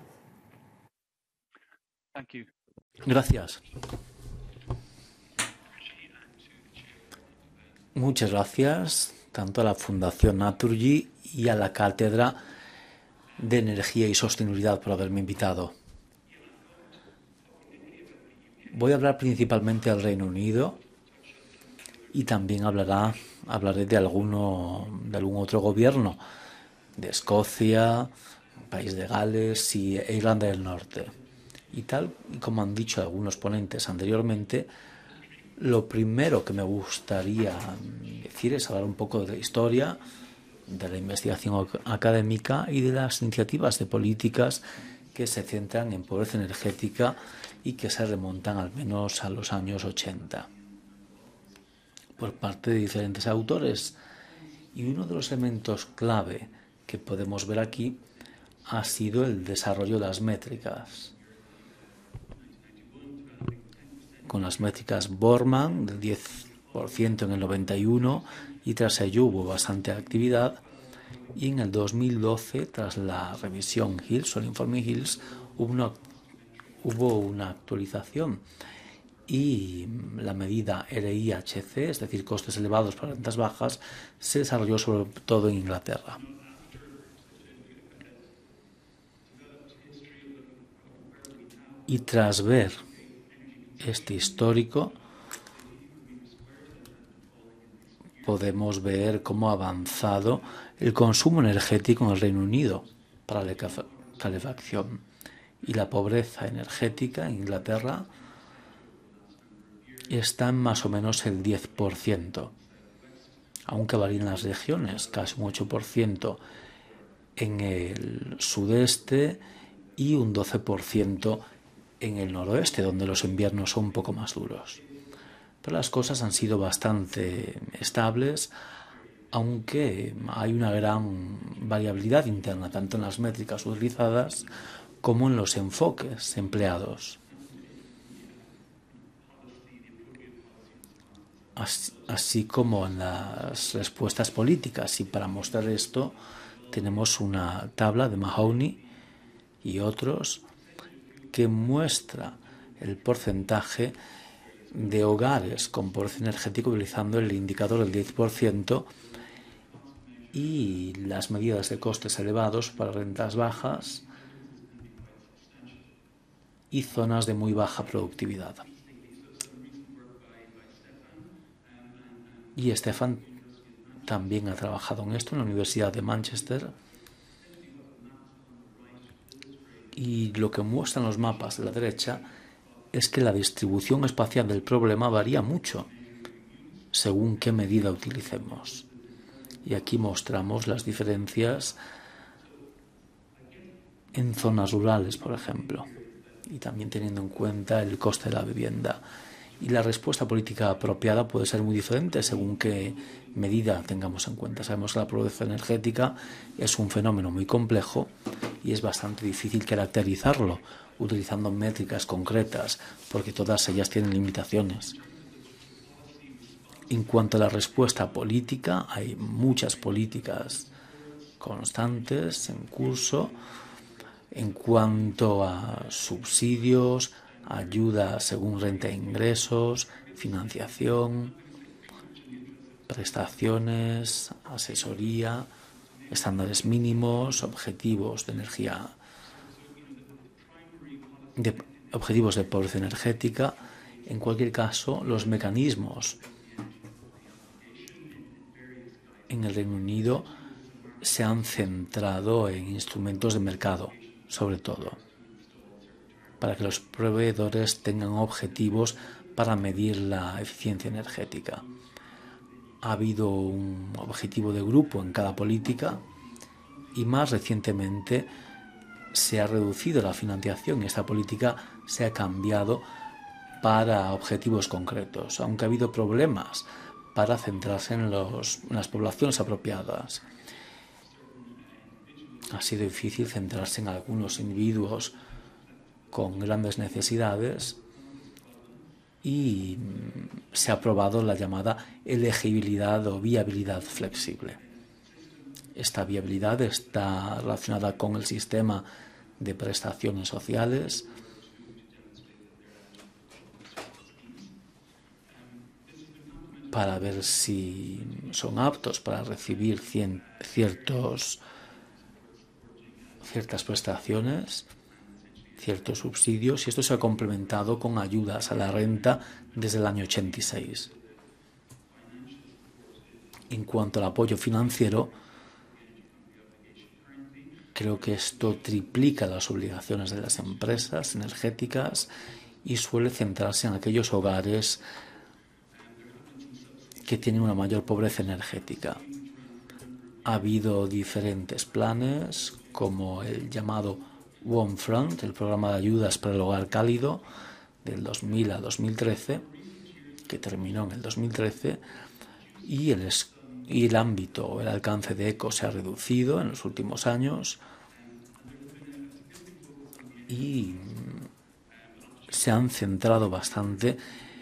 Gracias. Muchas gracias tanto a la Fundación Naturgy y a la Cátedra de Energía y Sostenibilidad por haberme invitado. Voy a hablar principalmente del Reino Unido y también hablará, hablaré de, alguno, de algún otro gobierno, de Escocia, País de Gales y Irlanda del Norte. Y tal y como han dicho algunos ponentes anteriormente, lo primero que me gustaría decir es hablar un poco de la historia, de la investigación académica y de las iniciativas de políticas que se centran en pobreza energética y que se remontan al menos a los años ochenta. Por parte de diferentes autores. Y uno de los elementos clave que podemos ver aquí ha sido el desarrollo de las métricas. Con las métricas Borman del diez por ciento en el noventa y uno y tras ello hubo bastante actividad, y en el dos mil doce, tras la revisión Hills o el informe Hills, hubo una, hubo una actualización y la medida R I H C, es decir, costes elevados para rentas bajas, se desarrolló sobre todo en Inglaterra. Y tras ver este histórico, podemos ver cómo ha avanzado el consumo energético en el Reino Unido para la calefacción y la pobreza energética en Inglaterra está en más o menos el diez por ciento, aunque varían las regiones, casi un ocho por ciento en el sudeste y un doce por ciento en el noroeste, donde los inviernos son un poco más duros. Pero las cosas han sido bastante estables, aunque hay una gran variabilidad interna, tanto en las métricas utilizadas como en los enfoques empleados. Así, así como en las respuestas políticas. Y para mostrar esto tenemos una tabla de Mahoney y otros que muestra el porcentaje de hogares con pobreza energética utilizando el indicador del diez por ciento y las medidas de costes elevados para rentas bajas y zonas de muy baja productividad. Y Stefan también ha trabajado en esto en la Universidad de Manchester. Y lo que muestran los mapas de la derecha es que la distribución espacial del problema varía mucho según qué medida utilicemos. Y aquí mostramos las diferencias en zonas rurales, por ejemplo, y también teniendo en cuenta el coste de la vivienda. Y la respuesta política apropiada puede ser muy diferente según qué medida tengamos en cuenta. Sabemos que la pobreza energética es un fenómeno muy complejo y es bastante difícil caracterizarlo utilizando métricas concretas, porque todas ellas tienen limitaciones. En cuanto a la respuesta política, hay muchas políticas constantes en curso. En cuanto a subsidios, ayuda según renta e ingresos, financiación, prestaciones, asesoría, estándares mínimos, objetivos de energía, de, objetivos de pobreza energética. En cualquier caso, los mecanismos en el Reino Unido se han centrado en instrumentos de mercado, sobre todo, para que los proveedores tengan objetivos para medir la eficiencia energética. Ha habido un objetivo de grupo en cada política y más recientemente se ha reducido la financiación y esta política se ha cambiado para objetivos concretos, aunque ha habido problemas para centrarse en, los, en las poblaciones apropiadas. Ha sido difícil centrarse en algunos individuos con grandes necesidades y se ha aprobado la llamada elegibilidad o viabilidad flexible. Esta viabilidad está relacionada con el sistema de prestaciones sociales, para ver si son aptos para recibir cien, ciertos, ciertas prestaciones, ciertos subsidios, y esto se ha complementado con ayudas a la renta desde el año ochenta y seis. En cuanto al apoyo financiero, creo que esto triplica las obligaciones de las empresas energéticas y suele centrarse en aquellos hogares que tienen una mayor pobreza energética. Ha habido diferentes planes, como el llamado Warm Front, el programa de ayudas para el hogar cálido del dos mil a dos mil trece, que terminó en el dos mil trece, y el, y el ámbito o el alcance de ECO se ha reducido en los últimos años y se han centrado bastante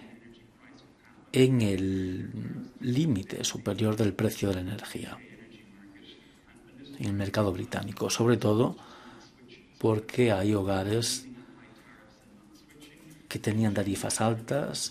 en el límite superior del precio de la energía en el mercado británico, sobre todo porque hay hogares que tenían tarifas altas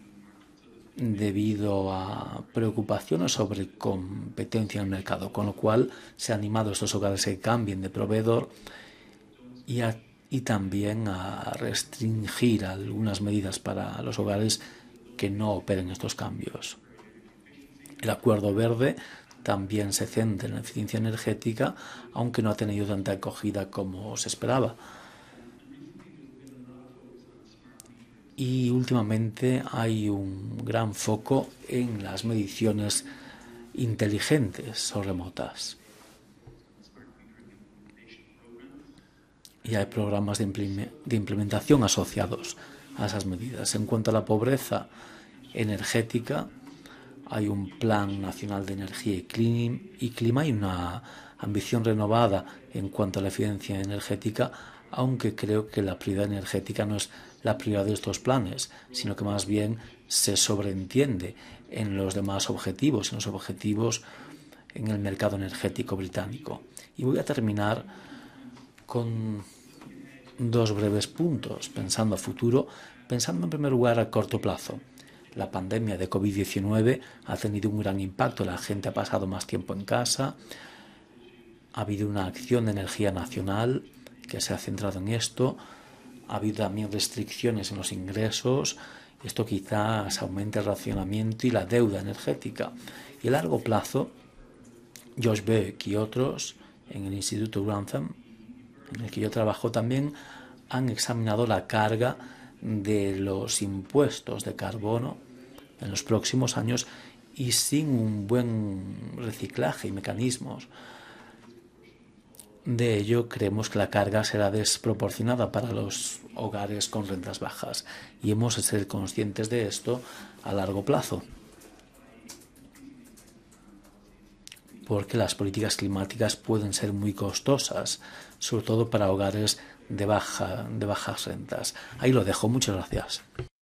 debido a preocupaciones sobre competencia en el mercado, con lo cual se ha animado a estos hogares a que cambien de proveedor y, a, y también a restringir algunas medidas para los hogares que no operen estos cambios. El Acuerdo Verde también se centra en la eficiencia energética, aunque no ha tenido tanta acogida como se esperaba. Y últimamente hay un gran foco en las mediciones inteligentes o remotas. Y hay programas de implementación asociados a esas medidas. En cuanto a la pobreza energética, hay un Plan Nacional de Energía y Clima y una ambición renovada en cuanto a la eficiencia energética, aunque creo que la prioridad energética no es la prioridad de estos planes, sino que más bien se sobreentiende en los demás objetivos, en los objetivos en el mercado energético británico. Y voy a terminar con dos breves puntos, pensando a futuro, pensando en primer lugar a corto plazo. La pandemia de COVID diecinueve ha tenido un gran impacto, la gente ha pasado más tiempo en casa, ha habido una acción de energía nacional que se ha centrado en esto, ha habido también restricciones en los ingresos, esto quizás aumente el racionamiento y la deuda energética. Y a largo plazo, Josh Beck y otros en el Instituto Grantham, en el que yo trabajo también, han examinado la carga de los impuestos de carbono en los próximos años y sin un buen reciclaje y mecanismos de ello, creemos que la carga será desproporcionada para los hogares con rentas bajas y hemos de ser conscientes de esto a largo plazo. porque las políticas climáticas pueden ser muy costosas, sobre todo para hogares de, baja, de bajas rentas. Ahí lo dejo. Muchas gracias.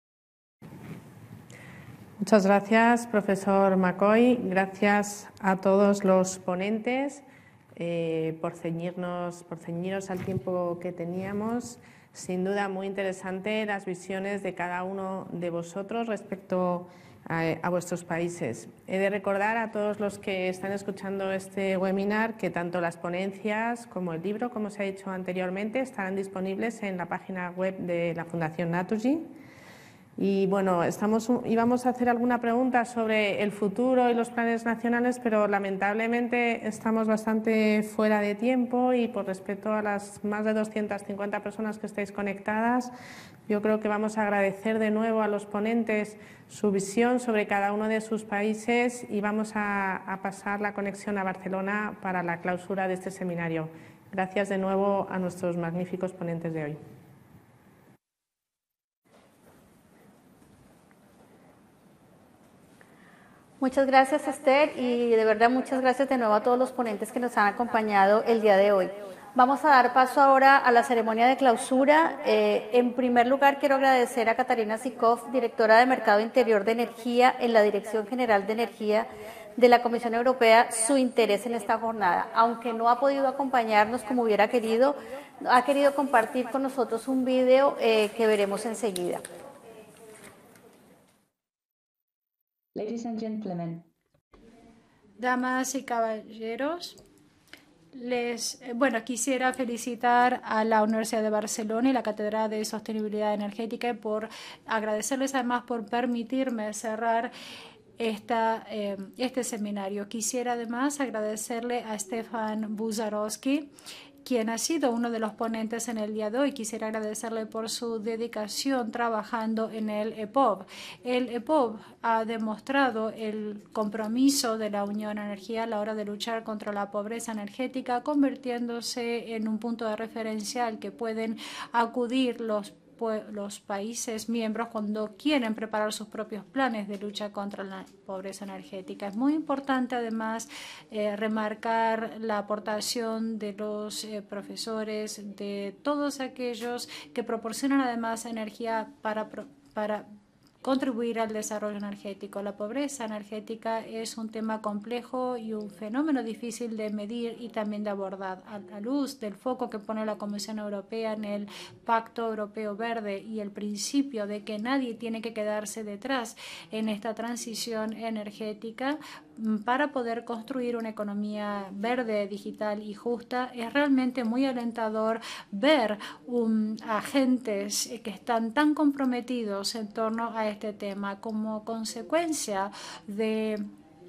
Muchas gracias, profesor McCoy. Gracias a todos los ponentes eh, por ceñirnos, por ceñiros al tiempo que teníamos. Sin duda, muy interesante las visiones de cada uno de vosotros respecto a, a vuestros países. He de recordar a todos los que están escuchando este webinar que tanto las ponencias como el libro, como se ha dicho anteriormente, estarán disponibles en la página web de la Fundación Naturgy. Y bueno, estamos, íbamos a hacer alguna pregunta sobre el futuro y los planes nacionales, pero lamentablemente estamos bastante fuera de tiempo y por respeto a las más de doscientas cincuenta personas que estáis conectadas, yo creo que vamos a agradecer de nuevo a los ponentes su visión sobre cada uno de sus países y vamos a, a pasar la conexión a Barcelona para la clausura de este seminario. Gracias de nuevo a nuestros magníficos ponentes de hoy. Muchas gracias, Esther, y de verdad muchas gracias de nuevo a todos los ponentes que nos han acompañado el día de hoy. Vamos a dar paso ahora a la ceremonia de clausura. Eh, en primer lugar, quiero agradecer a Katarina Zykov, directora de Mercado Interior de Energía en la Dirección General de Energía de la Comisión Europea, su interés en esta jornada. Aunque no ha podido acompañarnos como hubiera querido, ha querido compartir con nosotros un video eh, que veremos enseguida. Ladies and gentlemen. Damas y caballeros, les, bueno, quisiera felicitar a la Universidad de Barcelona y la Cátedra de Sostenibilidad Energética y por agradecerles además por permitirme cerrar esta, eh, este seminario. Quisiera además agradecerle a Stefan Buzarowski, quien ha sido uno de los ponentes en el día de hoy. Quisiera agradecerle por su dedicación trabajando en el E P O B. El E P O B ha demostrado el compromiso de la Unión Energía a la hora de luchar contra la pobreza energética, convirtiéndose en un punto de referencia al que pueden acudir los los países miembros cuando quieren preparar sus propios planes de lucha contra la pobreza energética. Es muy importante además eh, remarcar la aportación de los eh, profesores, de todos aquellos que proporcionan además energía para, para contribuir al desarrollo energético. La pobreza energética es un tema complejo y un fenómeno difícil de medir y también de abordar. A la luz del foco que pone la Comisión Europea en el Pacto Europeo Verde y el principio de que nadie tiene que quedarse detrás en esta transición energética para poder construir una economía verde, digital y justa, es realmente muy alentador ver um, agentes que están tan comprometidos en torno a este tema. Como consecuencia de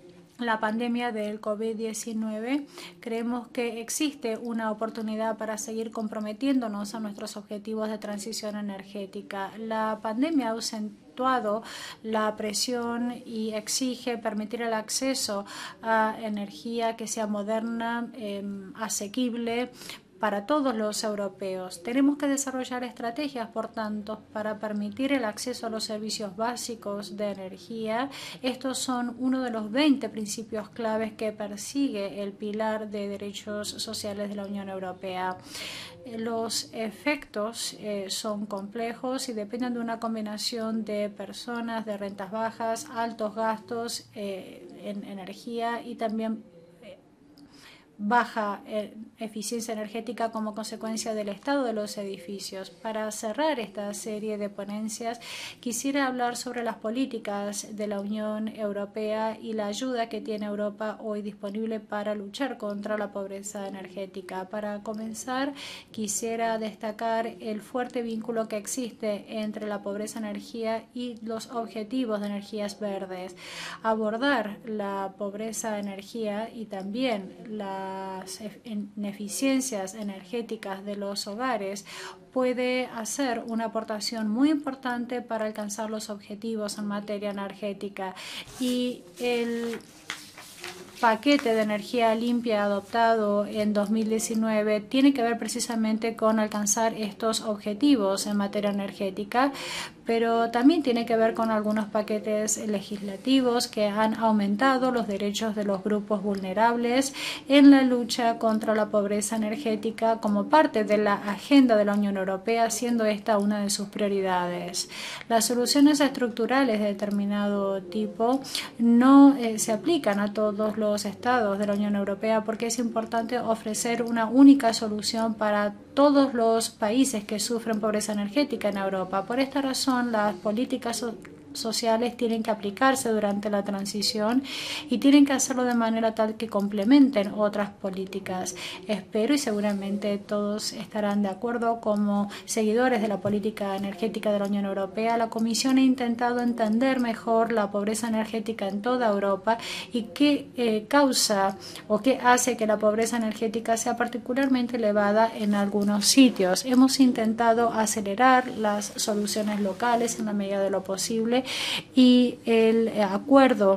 la pandemia del COVID diecinueve, creemos que existe una oportunidad para seguir comprometiéndonos a nuestros objetivos de transición energética. La pandemia ha acentuado la presión y exige permitir el acceso a energía que sea moderna, eh, asequible, para todos los europeos. Tenemos que desarrollar estrategias, por tanto, para permitir el acceso a los servicios básicos de energía. Estos son uno de los veinte principios claves que persigue el pilar de derechos sociales de la Unión Europea. Los efectos eh, son complejos y dependen de una combinación de personas, de rentas bajas, altos gastos eh, en energía y también baja eficiencia energética como consecuencia del estado de los edificios. Para cerrar esta serie de ponencias, quisiera hablar sobre las políticas de la Unión Europea y la ayuda que tiene Europa hoy disponible para luchar contra la pobreza energética. Para comenzar, quisiera destacar el fuerte vínculo que existe entre la pobreza energía y los objetivos de energías verdes. Abordar la pobreza energía y también la las ineficiencias energéticas de los hogares puede hacer una aportación muy importante para alcanzar los objetivos en materia energética. Y el paquete de energía limpia adoptado en dos mil diecinueve tiene que ver precisamente con alcanzar estos objetivos en materia energética, pero también tiene que ver con algunos paquetes legislativos que han aumentado los derechos de los grupos vulnerables en la lucha contra la pobreza energética como parte de la agenda de la Unión Europea, siendo esta una de sus prioridades. Las soluciones estructurales de determinado tipo no eh, se aplican a todos los estados de la Unión Europea porque es importante ofrecer una única solución para todos los países que sufren pobreza energética en Europa. Por esta razón, las políticas so- sociales tienen que aplicarse durante la transición y tienen que hacerlo de manera tal que complementen otras políticas. Espero y seguramente todos estarán de acuerdo, como seguidores de la política energética de la Unión Europea, la Comisión ha intentado entender mejor la pobreza energética en toda Europa y qué eh, causa o qué hace que la pobreza energética sea particularmente elevada en algunos sitios. Hemos intentado acelerar las soluciones locales en la medida de lo posible y el eh, acuerdo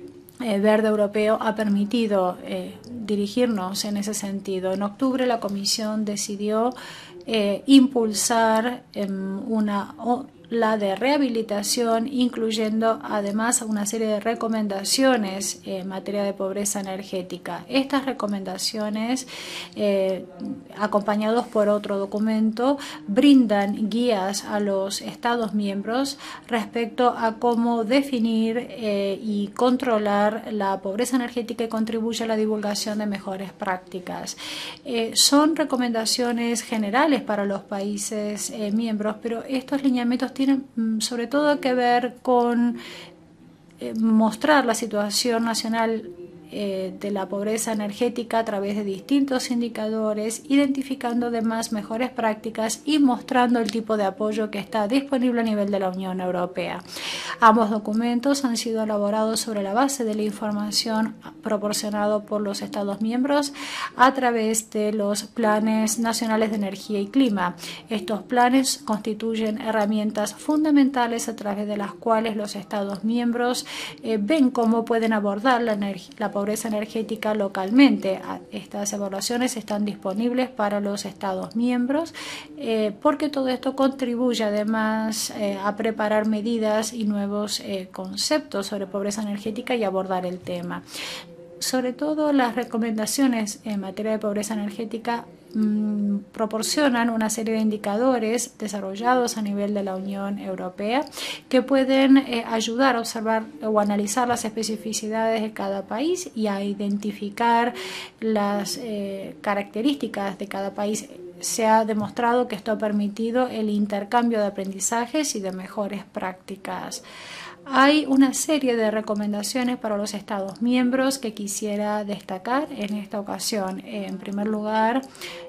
eh, verde europeo ha permitido eh, dirigirnos en ese sentido. En octubre la Comisión decidió eh, impulsar eh, una o, la de rehabilitación, incluyendo además una serie de recomendaciones en materia de pobreza energética. Estas recomendaciones, eh, acompañados por otro documento, brindan guías a los Estados miembros respecto a cómo definir eh, y controlar la pobreza energética y contribuye a la divulgación de mejores prácticas. Eh, son recomendaciones generales para los países eh, miembros, pero estos lineamientos tienen sobre todo que ver con eh, mostrar la situación nacional eh, de la pobreza energética a través de distintos indicadores, identificando además mejores prácticas y mostrando el tipo de apoyo que está disponible a nivel de la Unión Europea. Ambos documentos han sido elaborados sobre la base de la información proporcionada por los Estados miembros a través de los planes nacionales de energía y clima. Estos planes constituyen herramientas fundamentales a través de las cuales los Estados miembros eh, ven cómo pueden abordar la, la pobreza energética localmente. Estas evaluaciones están disponibles para los Estados miembros eh, porque todo esto contribuye además eh, a preparar medidas y nuevos eh, conceptos sobre pobreza energética y abordar el tema. Sobre todo las recomendaciones en materia de pobreza energética mmm, proporcionan una serie de indicadores desarrollados a nivel de la Unión Europea que pueden eh, ayudar a observar o analizar las especificidades de cada país y a identificar las eh, características de cada país. Se ha demostrado que esto ha permitido el intercambio de aprendizajes y de mejores prácticas. Hay una serie de recomendaciones para los Estados miembros que quisiera destacar en esta ocasión. En primer lugar,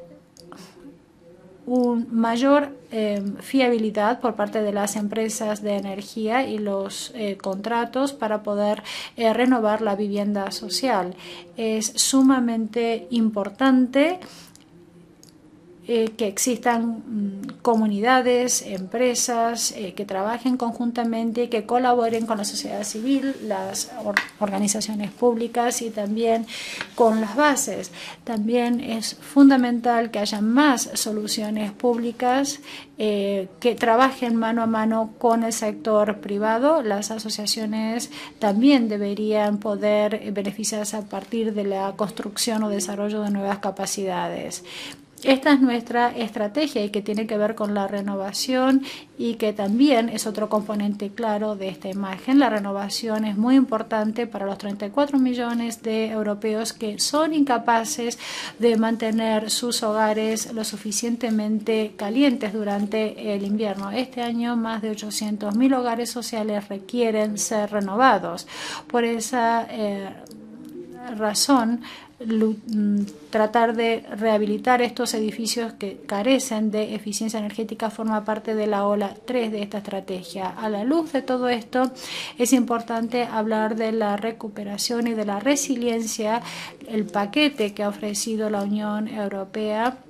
una mayor eh, fiabilidad por parte de las empresas de energía y los eh, contratos para poder eh, renovar la vivienda social. Es sumamente importante Eh, que existan mm, comunidades, empresas eh, que trabajen conjuntamente, que colaboren con la sociedad civil, las or organizaciones públicas y también con las bases. También es fundamental que haya más soluciones públicas eh, que trabajen mano a mano con el sector privado. Las asociaciones también deberían poder beneficiarse a partir de la construcción o desarrollo de nuevas capacidades. Esta es nuestra estrategia y que tiene que ver con la renovación y que también es otro componente claro de esta imagen. La renovación es muy importante para los treinta y cuatro millones de europeos que son incapaces de mantener sus hogares lo suficientemente calientes durante el invierno. Este año más de ochocientos mil hogares sociales requieren ser renovados. Por esa eh, razón, tratar de rehabilitar estos edificios que carecen de eficiencia energética forma parte de la ola tres de esta estrategia. A la luz de todo esto, es importante hablar de la recuperación y de la resiliencia, el paquete que ha ofrecido la Unión Europea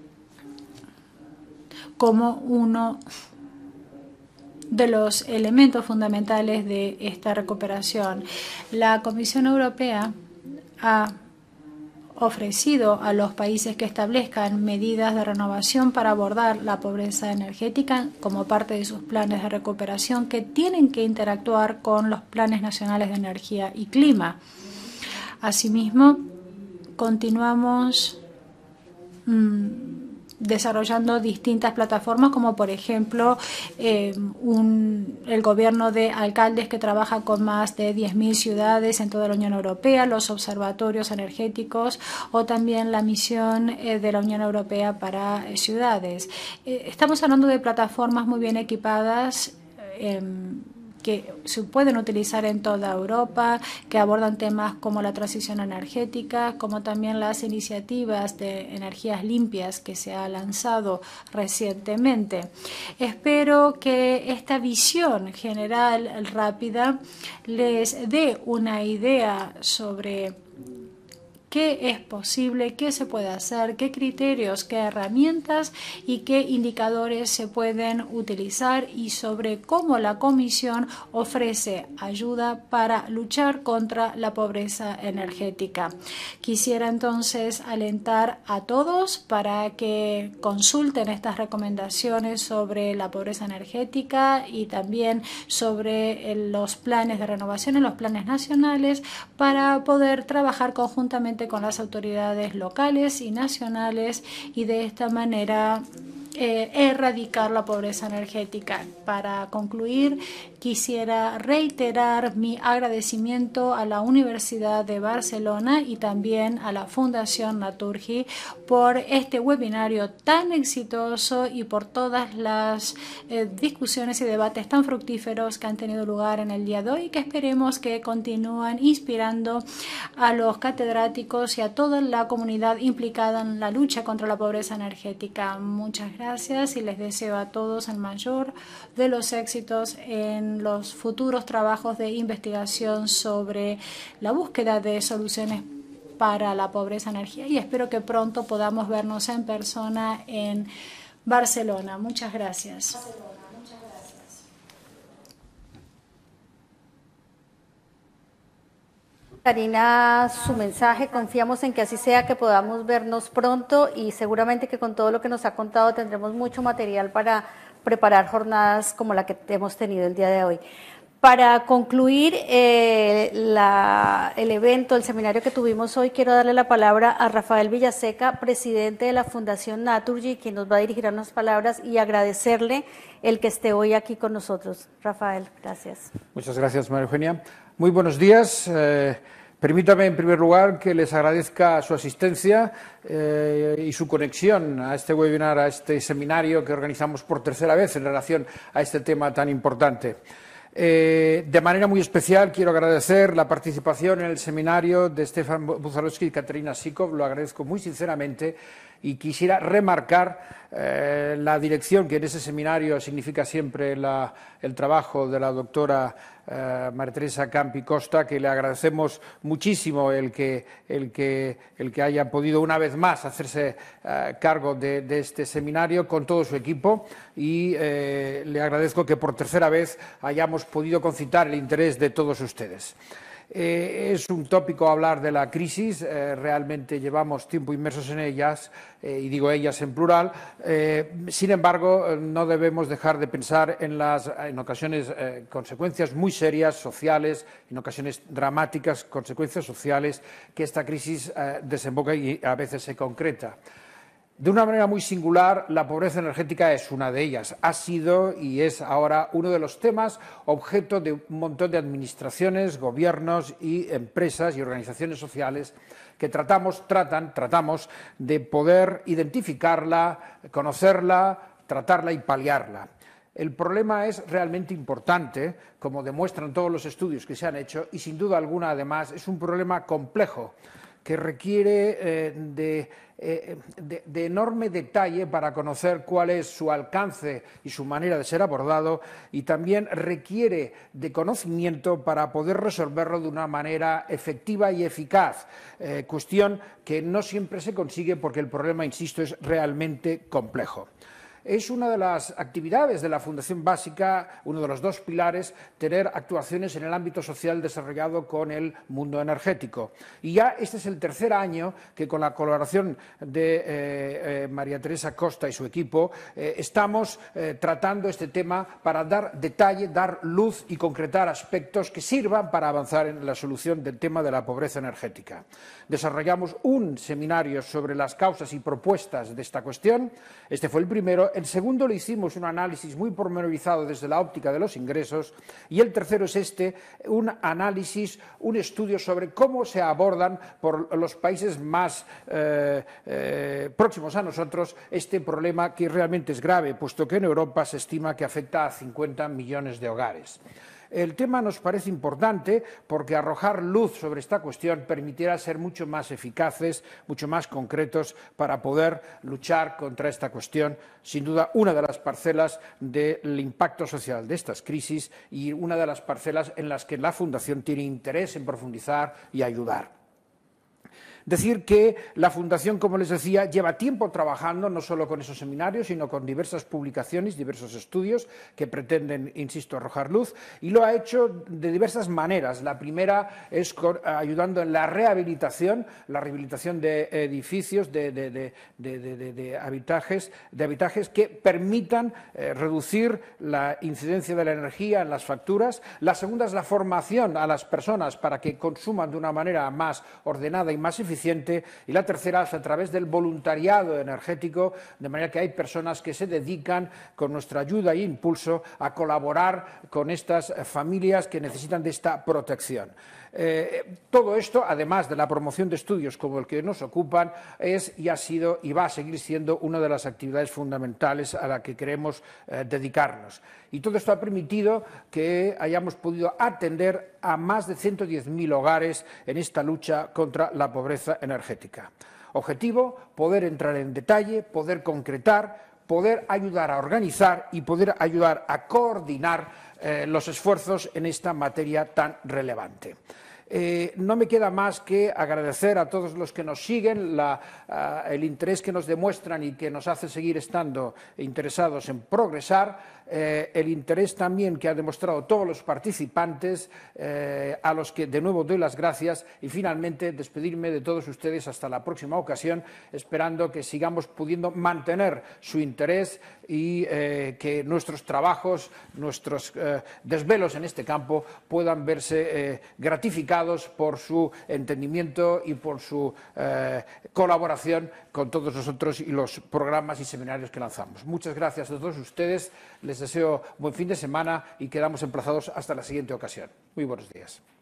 como uno de los elementos fundamentales de esta recuperación. La Comisión Europea ha ofrecido a los países que establezcan medidas de renovación para abordar la pobreza energética como parte de sus planes de recuperación, que tienen que interactuar con los planes nacionales de energía y clima. Asimismo, continuamos mmm, desarrollando distintas plataformas, como por ejemplo eh, un, el gobierno de alcaldes que trabaja con más de diez mil ciudades en toda la Unión Europea, los observatorios energéticos o también la misión eh, de la Unión Europea para eh, ciudades. Eh, estamos hablando de plataformas muy bien equipadas eh, que se pueden utilizar en toda Europa, que abordan temas como la transición energética, como también las iniciativas de energías limpias que se ha lanzado recientemente. Espero que esta visión general rápida les dé una idea sobre qué es posible, qué se puede hacer, qué criterios, qué herramientas y qué indicadores se pueden utilizar, y sobre cómo la Comisión ofrece ayuda para luchar contra la pobreza energética. Quisiera entonces alentar a todos para que consulten estas recomendaciones sobre la pobreza energética y también sobre los planes de renovación en los planes nacionales, para poder trabajar conjuntamente con las autoridades locales y nacionales y de esta manera eh, erradicar la pobreza energética. Para concluir, quisiera reiterar mi agradecimiento a la Universidad de Barcelona y también a la Fundación Naturgy por este webinario tan exitoso y por todas las eh, discusiones y debates tan fructíferos que han tenido lugar en el día de hoy, y que esperemos que continúen inspirando a los catedráticos y a toda la comunidad implicada en la lucha contra la pobreza energética. Muchas gracias y les deseo a todos el mayor de los éxitos en los futuros trabajos de investigación sobre la búsqueda de soluciones para la pobreza energética, y espero que pronto podamos vernos en persona en Barcelona. Muchas gracias. Karina, su mensaje, confiamos en que así sea, que podamos vernos pronto, y seguramente que con todo lo que nos ha contado tendremos mucho material para preparar jornadas como la que hemos tenido el día de hoy. Para concluir eh, la, el evento, el seminario que tuvimos hoy, quiero darle la palabra a Rafael Villaseca, presidente de la Fundación Naturgy, quien nos va a dirigir unas palabras, y agradecerle el que esté hoy aquí con nosotros. Rafael, gracias. Muchas gracias, María Eugenia. Muy buenos días. Eh, permítame, en primer lugar, que les agradezca su asistencia eh, y su conexión a este webinar, a este seminario que organizamos por tercera vez en relación a este tema tan importante. Eh, de manera muy especial quiero agradecer la participación en el seminario de Stefan Buzalowski y Katerina Sikov, lo agradezco muy sinceramente, y quisiera remarcar eh, la dirección que en ese seminario significa siempre la, el trabajo de la doctora eh, María Teresa Campi Costa, que le agradecemos muchísimo el que, el que, el que haya podido una vez más hacerse eh, cargo de, de este seminario con todo su equipo, y eh, le agradezco que por tercera vez hayamos podido concitar el interés de todos ustedes. Eh, es un tópico hablar de la crisis, eh, realmente llevamos tiempo inmersos en ellas, eh, y digo ellas en plural. Eh, sin embargo, no debemos dejar de pensar en las, en ocasiones, eh, consecuencias muy serias sociales, en ocasiones dramáticas consecuencias sociales que esta crisis eh, desemboca y a veces se concreta. De una manera muy singular, la pobreza energética es una de ellas. Ha sido y es ahora uno de los temas objeto de un montón de administraciones, gobiernos y empresas y organizaciones sociales que tratamos, tratan, tratamos de poder identificarla, conocerla, tratarla y paliarla. El problema es realmente importante, como demuestran todos los estudios que se han hecho, y sin duda alguna, además, es un problema complejo que requiere eh, de, eh, de, de enorme detalle para conocer cuál es su alcance y su manera de ser abordado, y también requiere de conocimiento para poder resolverlo de una manera efectiva y eficaz, eh, cuestión que no siempre se consigue porque el problema, insisto, es realmente complejo. Es una de las actividades de la Fundación Básica, uno de los dos pilares, tener actuaciones en el ámbito social desarrollado con el mundo energético. Y ya este es el tercer año que, con la colaboración de eh, eh, María Teresa Costa y su equipo, eh, estamos eh, tratando este tema para dar detalle, dar luz y concretar aspectos que sirvan para avanzar en la solución del tema de la pobreza energética. Desarrollamos un seminario sobre las causas y propuestas de esta cuestión. Este fue el primero. El segundo le hicimos un análisis muy pormenorizado desde la óptica de los ingresos. Y el tercero es este, un análisis, un estudio sobre cómo se abordan por los países más eh, eh, próximos a nosotros este problema, que realmente es grave, puesto que en Europa se estima que afecta a cincuenta millones de hogares. El tema nos parece importante porque arrojar luz sobre esta cuestión permitirá ser mucho más eficaces, mucho más concretos para poder luchar contra esta cuestión, sin duda una de las parcelas del impacto social de estas crisis y una de las parcelas en las que la Fundación tiene interés en profundizar y ayudar. Decir que la Fundación, como les decía, lleva tiempo trabajando no solo con esos seminarios, sino con diversas publicaciones, diversos estudios que pretenden, insisto, arrojar luz, y lo ha hecho de diversas maneras. La primera es con, ayudando en la rehabilitación, la rehabilitación de edificios, de, de, de, de, de, de, de, habitajes, de habitajes que permitan eh, reducir la incidencia de la energía en las facturas. La segunda es la formación a las personas para que consuman de una manera más ordenada y más eficiente. Y la tercera es a través del voluntariado energético, de manera que hay personas que se dedican, con nuestra ayuda e impulso, a colaborar con estas familias que necesitan de esta protección. Eh, todo esto, además de la promoción de estudios como el que nos ocupan, es y ha sido y va a seguir siendo una de las actividades fundamentales a la que queremos eh, dedicarnos. Y todo esto ha permitido que hayamos podido atender a más de ciento diez mil hogares en esta lucha contra la pobreza energética. Objetivo, poder entrar en detalle, poder concretar, poder ayudar a organizar y poder ayudar a coordinar eh, los esfuerzos en esta materia tan relevante. Eh, no me queda más que agradecer a todos los que nos siguen la, uh, el interés que nos demuestran y que nos hace seguir estando interesados en progresar, eh, el interés también que han demostrado todos los participantes, eh, a los que de nuevo doy las gracias, y finalmente despedirme de todos ustedes hasta la próxima ocasión, esperando que sigamos pudiendo mantener su interés y eh, que nuestros trabajos, nuestros eh, desvelos en este campo puedan verse eh, gratificados por su entendimiento y por su eh, colaboración con todos nosotros y los programas y seminarios que lanzamos. Muchas gracias a todos ustedes, les deseo buen fin de semana y quedamos emplazados hasta la siguiente ocasión. Muy buenos días.